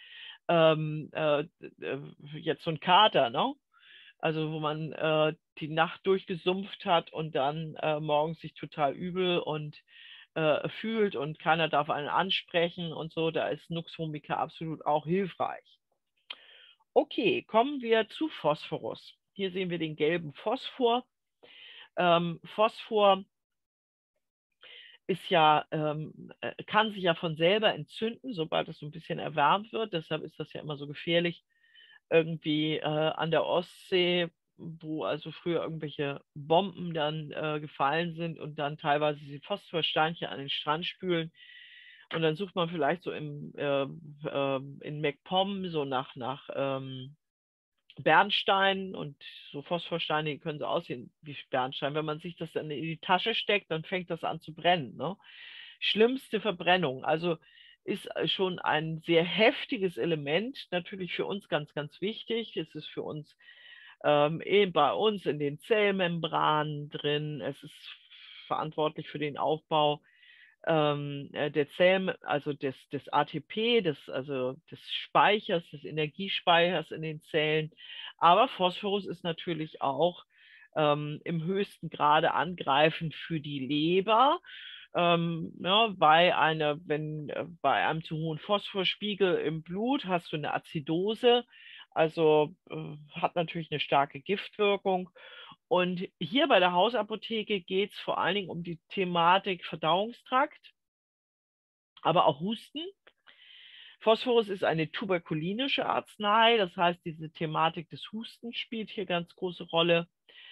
jetzt so ein Kater, ne? Also wo man die Nacht durchgesumpft hat und dann morgens sich total übel und fühlt und keiner darf einen ansprechen und so, da ist Nux vomica absolut auch hilfreich. Okay, kommen wir zu Phosphorus. Hier sehen wir den gelben Phosphor. Phosphor ist ja, kann sich ja von selber entzünden, sobald es so ein bisschen erwärmt wird. Deshalb ist das ja immer so gefährlich, irgendwie an der Ostsee, wo also früher irgendwelche Bomben dann gefallen sind und dann teilweise die Phosphorsteinchen an den Strand spülen. Und dann sucht man vielleicht so in MacPom so nach Bernstein und so Phosphorsteine, die können so aussehen wie Bernstein. Wenn man sich das dann in die Tasche steckt, dann fängt das an zu brennen. Ne? Schlimmste Verbrennung. Also ist schon ein sehr heftiges Element, natürlich für uns ganz, ganz wichtig. Es ist für uns bei uns in den Zellmembranen drin. Es ist verantwortlich für den Aufbau der Zellen, also des ATP, also des Speichers, des Energiespeichers in den Zellen. Aber Phosphorus ist natürlich auch im höchsten Grade angreifend für die Leber. Ja, bei einem zu hohen Phosphorspiegel im Blut hast du eine Azidose, also hat natürlich eine starke Giftwirkung. Und hier bei der Hausapotheke geht es vor allen Dingen um die Thematik Verdauungstrakt, aber auch Husten. Phosphorus ist eine tuberkulinische Arznei, das heißt, diese Thematik des Hustens spielt hier ganz große Rolle,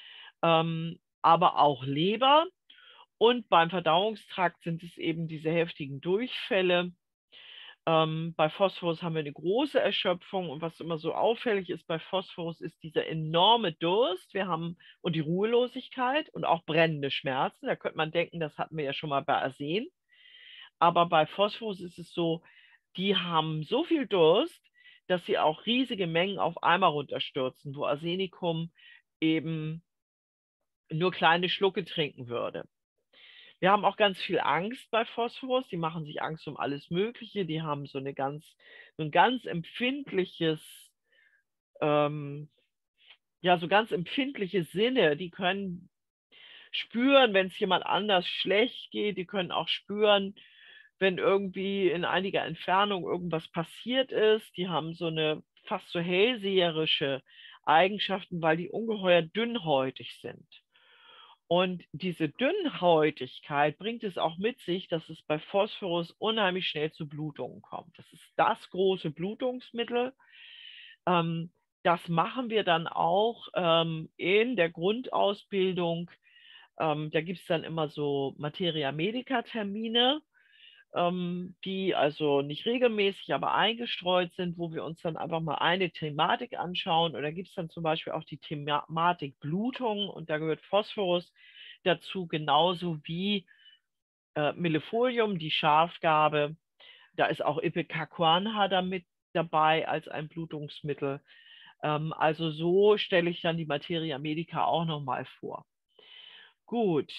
aber auch Leber. Und beim Verdauungstrakt sind es eben diese heftigen Durchfälle. Bei Phosphorus haben wir eine große Erschöpfung und was immer so auffällig ist bei Phosphorus ist dieser enorme Durst. Wir haben und die Ruhelosigkeit und auch brennende Schmerzen. Da könnte man denken, das hatten wir ja schon mal bei Arsen. Aber bei Phosphorus ist es so, die haben so viel Durst, dass sie auch riesige Mengen auf einmal runterstürzen, wo Arsenicum eben nur kleine Schlucke trinken würde. Wir haben auch ganz viel Angst bei Phosphorus. Die machen sich Angst um alles Mögliche. Die haben so ein ganz empfindliches, ähm, ja, so ganz empfindliche Sinne. Die können spüren, wenn es jemand anders schlecht geht. Die können auch spüren, wenn irgendwie in einiger Entfernung irgendwas passiert ist. Die haben so eine fast so hellseherische Eigenschaften, weil die ungeheuer dünnhäutig sind. Und diese Dünnhäutigkeit bringt es auch mit sich, dass es bei Phosphorus unheimlich schnell zu Blutungen kommt. Das ist das große Blutungsmittel. Ähm, Das machen wir dann auch in der Grundausbildung. Da gibt es dann immer so Materia Medica Termine, die also nicht regelmäßig, aber eingestreut sind, wo wir uns dann einfach mal eine Thematik anschauen. Und da gibt es dann zum Beispiel auch die Thematik Blutung und da gehört Phosphorus dazu, genauso wie Millefolium, die Schafgarbe. Da ist auch Ipecacuanha damit dabei als ein Blutungsmittel. Also so stelle ich dann die Materia Medica auch nochmal vor. Gut,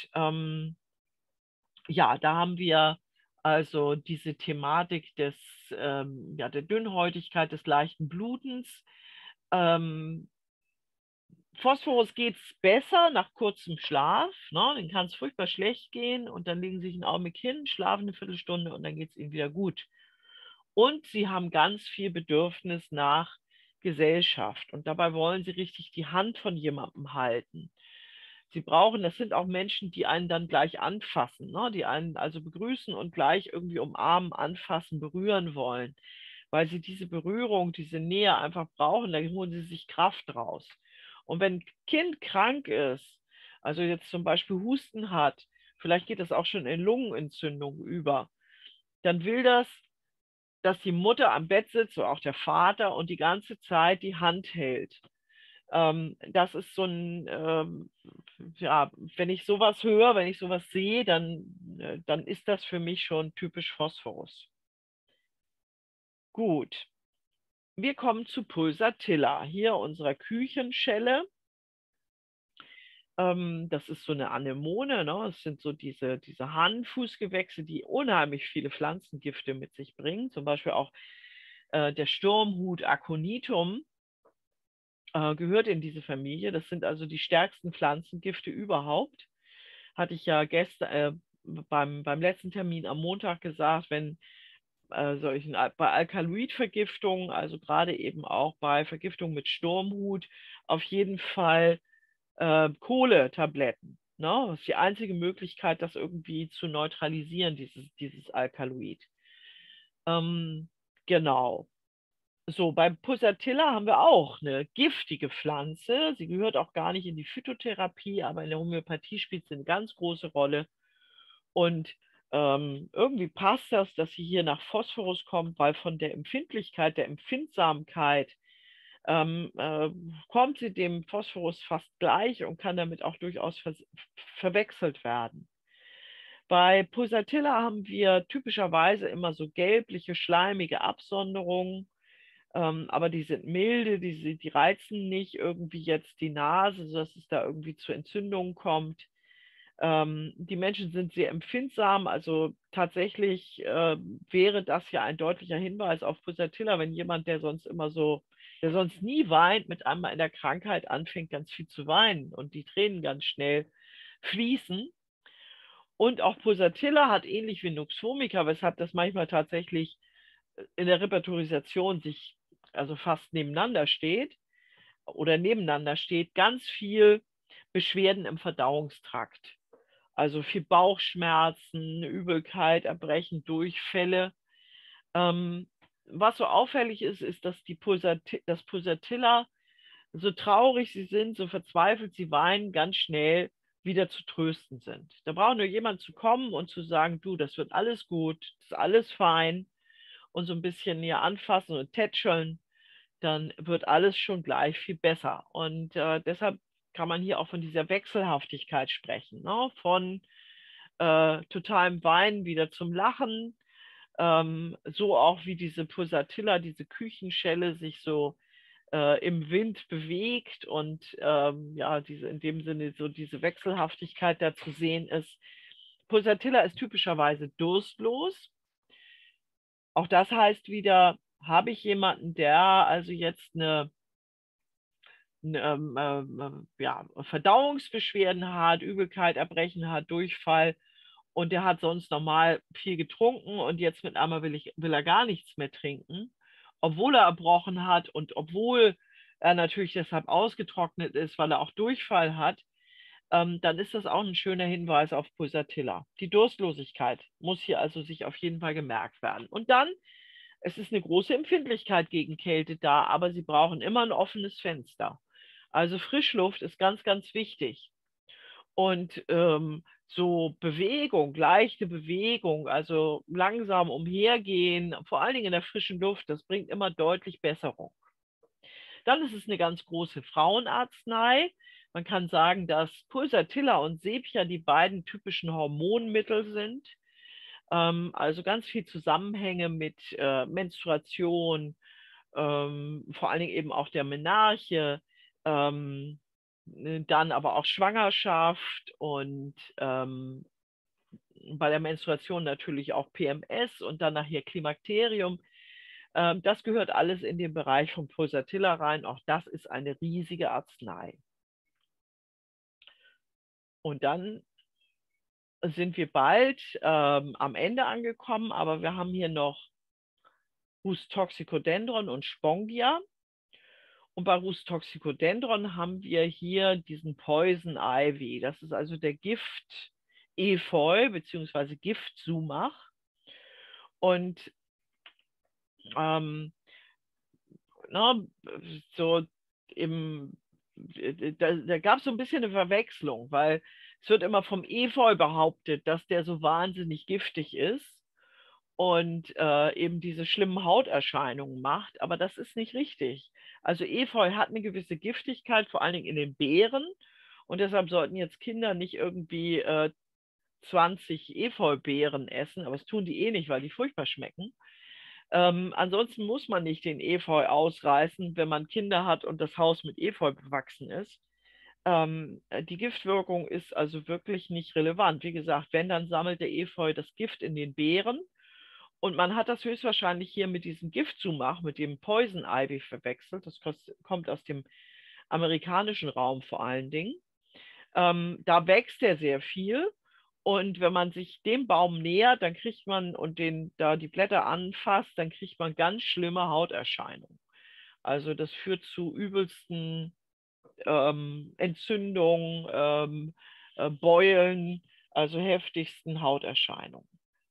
ja, da haben wir also diese Thematik ja, der Dünnhäutigkeit, des leichten Blutens. Ähm, Phosphorus geht es besser nach kurzem Schlaf. Ne? Den kann es furchtbar schlecht gehen und dann legen sie sich einen Augenblick hin, schlafen eine Viertelstunde und dann geht es ihnen wieder gut. Und sie haben ganz viel Bedürfnis nach Gesellschaft und dabei wollen sie richtig die Hand von jemandem halten. Sie brauchen, das sind auch Menschen, die einen dann gleich anfassen, ne? Die einen also begrüßen und gleich irgendwie umarmen, anfassen, berühren wollen, weil sie diese Berührung, diese Nähe einfach brauchen, da holen sie sich Kraft raus. Und wenn ein Kind krank ist, also jetzt zum Beispiel Husten hat, vielleicht geht das auch schon in Lungenentzündung über, dann will das, dass die Mutter am Bett sitzt oder auch der Vater und die ganze Zeit die Hand hält. Das ist so ja, wenn ich sowas höre, wenn ich sowas sehe, dann ist das für mich schon typisch Phosphorus. Gut, wir kommen zu Pulsatilla, hier unserer Küchenschelle. Das ist so eine Anemone, ne? Das sind so diese Hahnenfußgewächse, die unheimlich viele Pflanzengifte mit sich bringen, zum Beispiel auch der Sturmhut Aconitum gehört in diese Familie. Das sind also die stärksten Pflanzengifte überhaupt. Hatte ich ja gestern beim letzten Termin am Montag gesagt, wenn bei Alkaloidvergiftung, also gerade eben auch bei Vergiftung mit Sturmhut, auf jeden Fall Kohletabletten. Ne? Das ist die einzige Möglichkeit, das irgendwie zu neutralisieren, dieses Alkaloid. Genau. So, beim Pulsatilla haben wir auch eine giftige Pflanze. Sie gehört auch gar nicht in die Phytotherapie, aber in der Homöopathie spielt sie eine ganz große Rolle. Und irgendwie passt das, dass sie hier nach Phosphorus kommt, weil von der Empfindlichkeit, der Empfindsamkeit kommt sie dem Phosphorus fast gleich und kann damit auch durchaus verwechselt werden. Bei Pulsatilla haben wir typischerweise immer so gelbliche, schleimige Absonderungen, aber die sind milde, die reizen nicht irgendwie jetzt die Nase, sodass es da irgendwie zu Entzündungen kommt. Die Menschen sind sehr empfindsam, also tatsächlich wäre das ja ein deutlicher Hinweis auf Pulsatilla, wenn jemand, der sonst nie weint, mit einmal in der Krankheit anfängt, ganz viel zu weinen und die Tränen ganz schnell fließen. Und auch Pulsatilla hat ähnlich wie Nux vomica, weshalb das manchmal tatsächlich in der Repertorisation sich also fast nebeneinander steht, ganz viel Beschwerden im Verdauungstrakt. Also viel Bauchschmerzen, Übelkeit, Erbrechen, Durchfälle. Was so auffällig ist, ist, dass das Pulsatilla, so traurig sie sind, so verzweifelt sie weinen, ganz schnell wieder zu trösten sind. Da braucht nur jemand zu kommen und zu sagen, du, das wird alles gut, das ist alles fein, und so ein bisschen hier anfassen und tätscheln, dann wird alles schon gleich viel besser. Und deshalb kann man hier auch von dieser Wechselhaftigkeit sprechen, ne? Von totalem Weinen wieder zum Lachen, so auch wie diese Pulsatilla, diese Küchenschelle sich so im Wind bewegt und ja, in dem Sinne so diese Wechselhaftigkeit da zu sehen ist. Pulsatilla ist typischerweise durstlos. Auch das heißt wieder, habe ich jemanden, der also jetzt eine ja, Verdauungsbeschwerden hat, Übelkeit, Erbrechen hat, Durchfall, und der hat sonst normal viel getrunken und jetzt mit einmal will er gar nichts mehr trinken, obwohl er erbrochen hat und obwohl er natürlich deshalb ausgetrocknet ist, weil er auch Durchfall hat, dann ist das auch ein schöner Hinweis auf Pulsatilla. Die Durstlosigkeit muss hier also sich auf jeden Fall gemerkt werden. Und dann, es ist eine große Empfindlichkeit gegen Kälte da, aber sie brauchen immer ein offenes Fenster. Also Frischluft ist ganz, ganz wichtig. Und so Bewegung, leichte Bewegung, also langsam umhergehen, vor allen Dingen in der frischen Luft, das bringt immer deutlich Besserung. Dann ist es eine ganz große Frauenarznei. Man kann sagen, dass Pulsatilla und Sepia die beiden typischen Hormonmittel sind. Also ganz viel Zusammenhänge mit Menstruation, vor allen Dingen eben auch der Menarche, dann aber auch Schwangerschaft und bei der Menstruation natürlich auch PMS und dann nachher Klimakterium. Das gehört alles in den Bereich von Pulsatilla rein. Auch das ist eine riesige Arznei. Und dann sind wir bald am Ende angekommen, aber wir haben hier noch Rhus toxicodendron und Spongia. Und bei Rhus toxicodendron haben wir hier diesen Poison Ivy. Das ist also der Gift-Efeu bzw. Gift-Sumach. Und na, so da gab es so ein bisschen eine Verwechslung, weil es wird immer vom Efeu behauptet, dass der so wahnsinnig giftig ist und eben diese schlimmen Hauterscheinungen macht, aber das ist nicht richtig. Also Efeu hat eine gewisse Giftigkeit, vor allen Dingen in den Beeren, und deshalb sollten jetzt Kinder nicht irgendwie 20 Efeubeeren essen, aber das tun die eh nicht, weil die furchtbar schmecken. Ansonsten muss man nicht den Efeu ausreißen, wenn man Kinder hat und das Haus mit Efeu bewachsen ist. Die Giftwirkung ist also wirklich nicht relevant. Wie gesagt, wenn, dann sammelt der Efeu das Gift in den Beeren. Und man hat das höchstwahrscheinlich hier mit diesem Giftsumach, mit dem Poison Ivy verwechselt. Das kommt aus dem amerikanischen Raum vor allen Dingen. Da wächst er sehr viel. Und wenn man sich dem Baum nähert, dann kriegt man und da die Blätter anfasst, dann kriegt man ganz schlimme Hauterscheinungen. Also das führt zu übelsten Entzündungen, Beulen, also heftigsten Hauterscheinungen.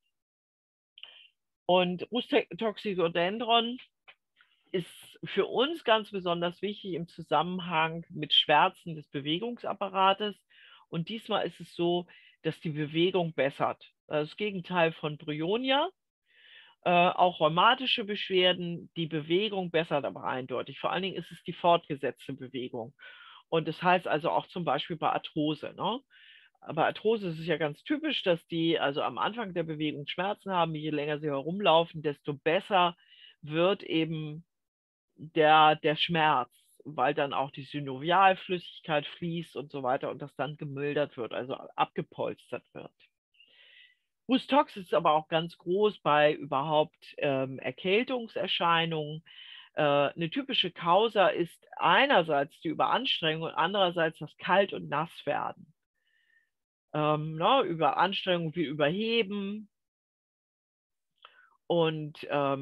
Und Rhus toxicodendron ist für uns ganz besonders wichtig im Zusammenhang mit Schmerzen des Bewegungsapparates. Und diesmal ist es so, dass die Bewegung bessert. Das Gegenteil von Bryonia. auch rheumatische Beschwerden, die Bewegung bessert aber eindeutig. Vor allen Dingen ist es die fortgesetzte Bewegung. Und das heißt also auch zum Beispiel bei Arthrose. Ne? Bei Arthrose ist es ja ganz typisch, dass die also am Anfang der Bewegung Schmerzen haben. Je länger sie herumlaufen, desto besser wird eben der Schmerz, weil dann auch die Synovialflüssigkeit fließt und so weiter und das dann gemildert wird, also abgepolstert wird. Brustox ist aber auch ganz groß bei überhaupt Erkältungserscheinungen. Eine typische Causa ist einerseits die Überanstrengung und andererseits das Kalt- und Nasswerden. Ne, Überanstrengung wie Überheben und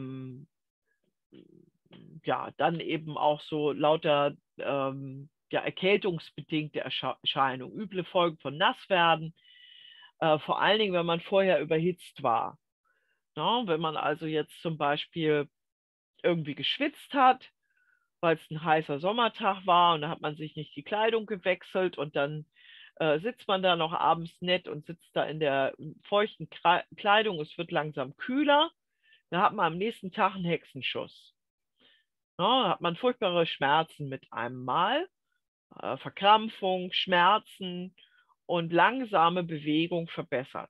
ja, dann eben auch so lauter ja, erkältungsbedingte Erscheinungen, üble Folgen von Nasswerden, vor allen Dingen, wenn man vorher überhitzt war. Ja, wenn man also jetzt zum Beispiel irgendwie geschwitzt hat, weil es ein heißer Sommertag war und da hat man sich nicht die Kleidung gewechselt und dann sitzt man da noch abends nett und sitzt da in der feuchten Kleidung, es wird langsam kühler, da hat man am nächsten Tag einen Hexenschuss. Ja, da hat man furchtbare Schmerzen mit einem Mal, Verkrampfung, Schmerzen und langsame Bewegung verbessert.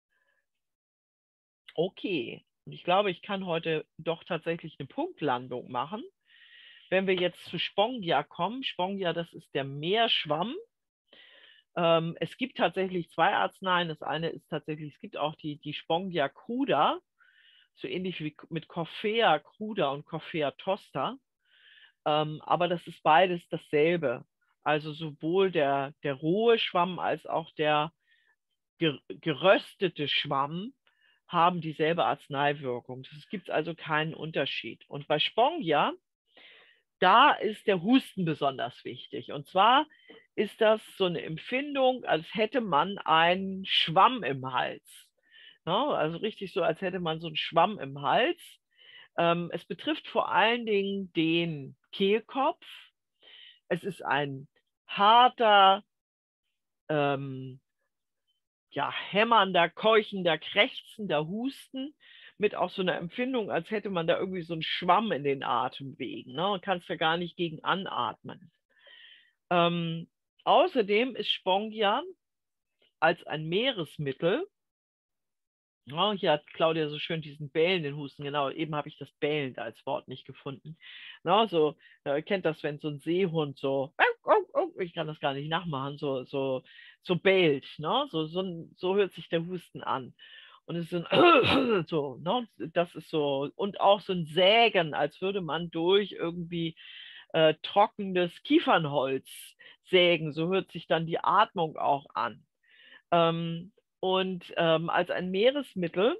Okay, und ich glaube, ich kann heute doch tatsächlich eine Punktlandung machen. Wenn wir jetzt zu Spongia kommen, Spongia, das ist der Meerschwamm. Es gibt tatsächlich zwei Arzneien. Das eine ist tatsächlich, es gibt auch die Spongia cruda, so ähnlich wie mit Coffea cruda und Coffea tosta. Aber das ist beides dasselbe. Also sowohl der rohe Schwamm als auch der geröstete Schwamm haben dieselbe Arzneiwirkung. Es gibt also keinen Unterschied. Und bei Spongia, da ist der Husten besonders wichtig. Und zwar ist das so eine Empfindung, als hätte man einen Schwamm im Hals. Ja, also richtig so, als hätte man so einen Schwamm im Hals. Es betrifft vor allen Dingen den Kehlkopf. Es ist ein harter, ja, hämmernder, keuchender, krächzender Husten mit auch so einer Empfindung, als hätte man da irgendwie so einen Schwamm in den Atemwegen. Ne? Man kann es ja gar nicht gegen anatmen. Außerdem ist Spongia als ein Meeresmittel, ja, hier hat Claudia so schön diesen bellenden Husten, genau, eben habe ich das bellend als Wort nicht gefunden. Na, so, kennt das, wenn so ein Seehund so, ich kann das gar nicht nachmachen, so bellt, ne? So hört sich der Husten an. Und es ist ein so, ne? Das ist so, und auch so ein Sägen, als würde man durch irgendwie trockenes Kiefernholz sägen. So hört sich dann die Atmung auch an. Als ein Meeresmittel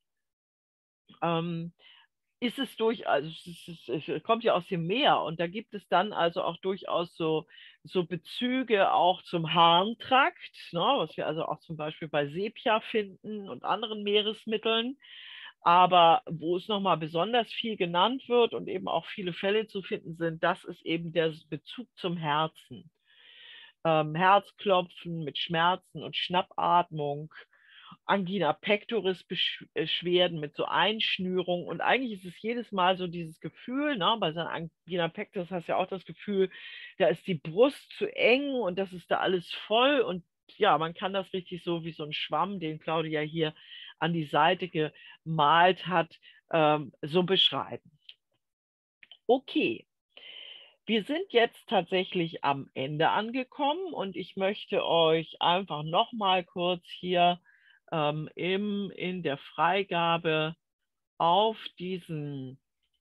ähm, ist es also es kommt ja aus dem Meer und da gibt es dann also auch durchaus so Bezüge auch zum Harntrakt, ne, was wir also auch zum Beispiel bei Sepia finden und anderen Meeresmitteln. Aber wo es nochmal besonders viel genannt wird und eben auch viele Fälle zu finden sind, das ist eben der Bezug zum Herzen. Herzklopfen mit Schmerzen und Schnappatmung, Angina pectoris Beschwerden mit so Einschnürung und eigentlich ist es jedes Mal so dieses Gefühl, ne, bei so einer Angina pectoris hast du ja auch das Gefühl, da ist die Brust zu eng und das ist da alles voll und ja, man kann das richtig so wie so ein Schwamm, den Claudia hier an die Seite gemalt hat, so beschreiben. Okay. Wir sind jetzt tatsächlich am Ende angekommen und ich möchte euch einfach noch mal kurz hier in der Freigabe auf diesen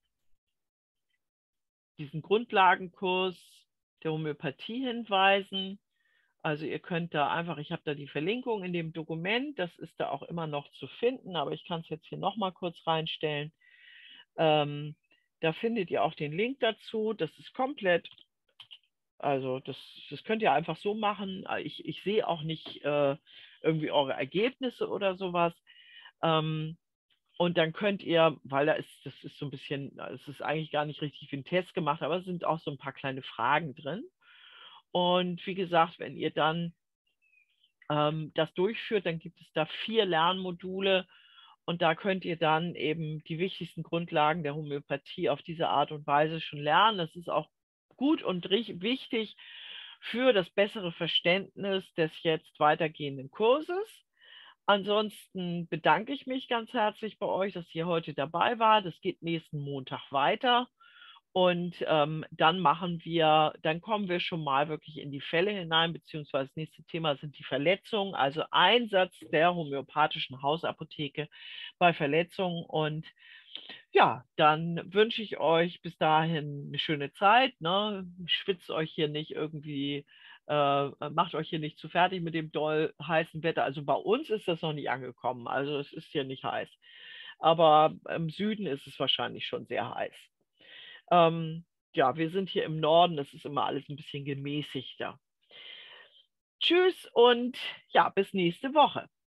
Grundlagenkurs der Homöopathie hinweisen. Also ihr könnt da einfach, ich habe da die Verlinkung in dem Dokument, das ist da auch immer noch zu finden, aber ich kann es jetzt hier noch mal kurz reinstellen. Da findet ihr auch den Link dazu. Das ist komplett. Also das könnt ihr einfach so machen. Ich sehe auch nicht irgendwie eure Ergebnisse oder sowas. Und dann könnt ihr, weil das ist so ein bisschen, es ist eigentlich gar nicht richtig wie ein Test gemacht, aber es sind auch so ein paar kleine Fragen drin. Und wie gesagt, wenn ihr dann das durchführt, dann gibt es da 4 Lernmodule Und da könnt ihr dann eben die wichtigsten Grundlagen der Homöopathie auf diese Art und Weise schon lernen. Das ist auch gut und wichtig für das bessere Verständnis des jetzt weitergehenden Kurses. Ansonsten bedanke ich mich ganz herzlich bei euch, dass ihr heute dabei wart. Es geht nächsten Montag weiter. Und dann kommen wir schon mal wirklich in die Fälle hinein, beziehungsweise das nächste Thema sind die Verletzungen, also Einsatz der homöopathischen Hausapotheke bei Verletzungen. Und ja, dann wünsche ich euch bis dahin eine schöne Zeit. Ne? Schwitzt euch hier nicht irgendwie, macht euch hier nicht zu fertig mit dem doll heißen Wetter. Also bei uns ist das noch nicht angekommen. Also es ist hier nicht heiß. Aber im Süden ist es wahrscheinlich schon sehr heiß. Ja, wir sind hier im Norden, das ist immer alles ein bisschen gemäßigter. Tschüss und ja, bis nächste Woche.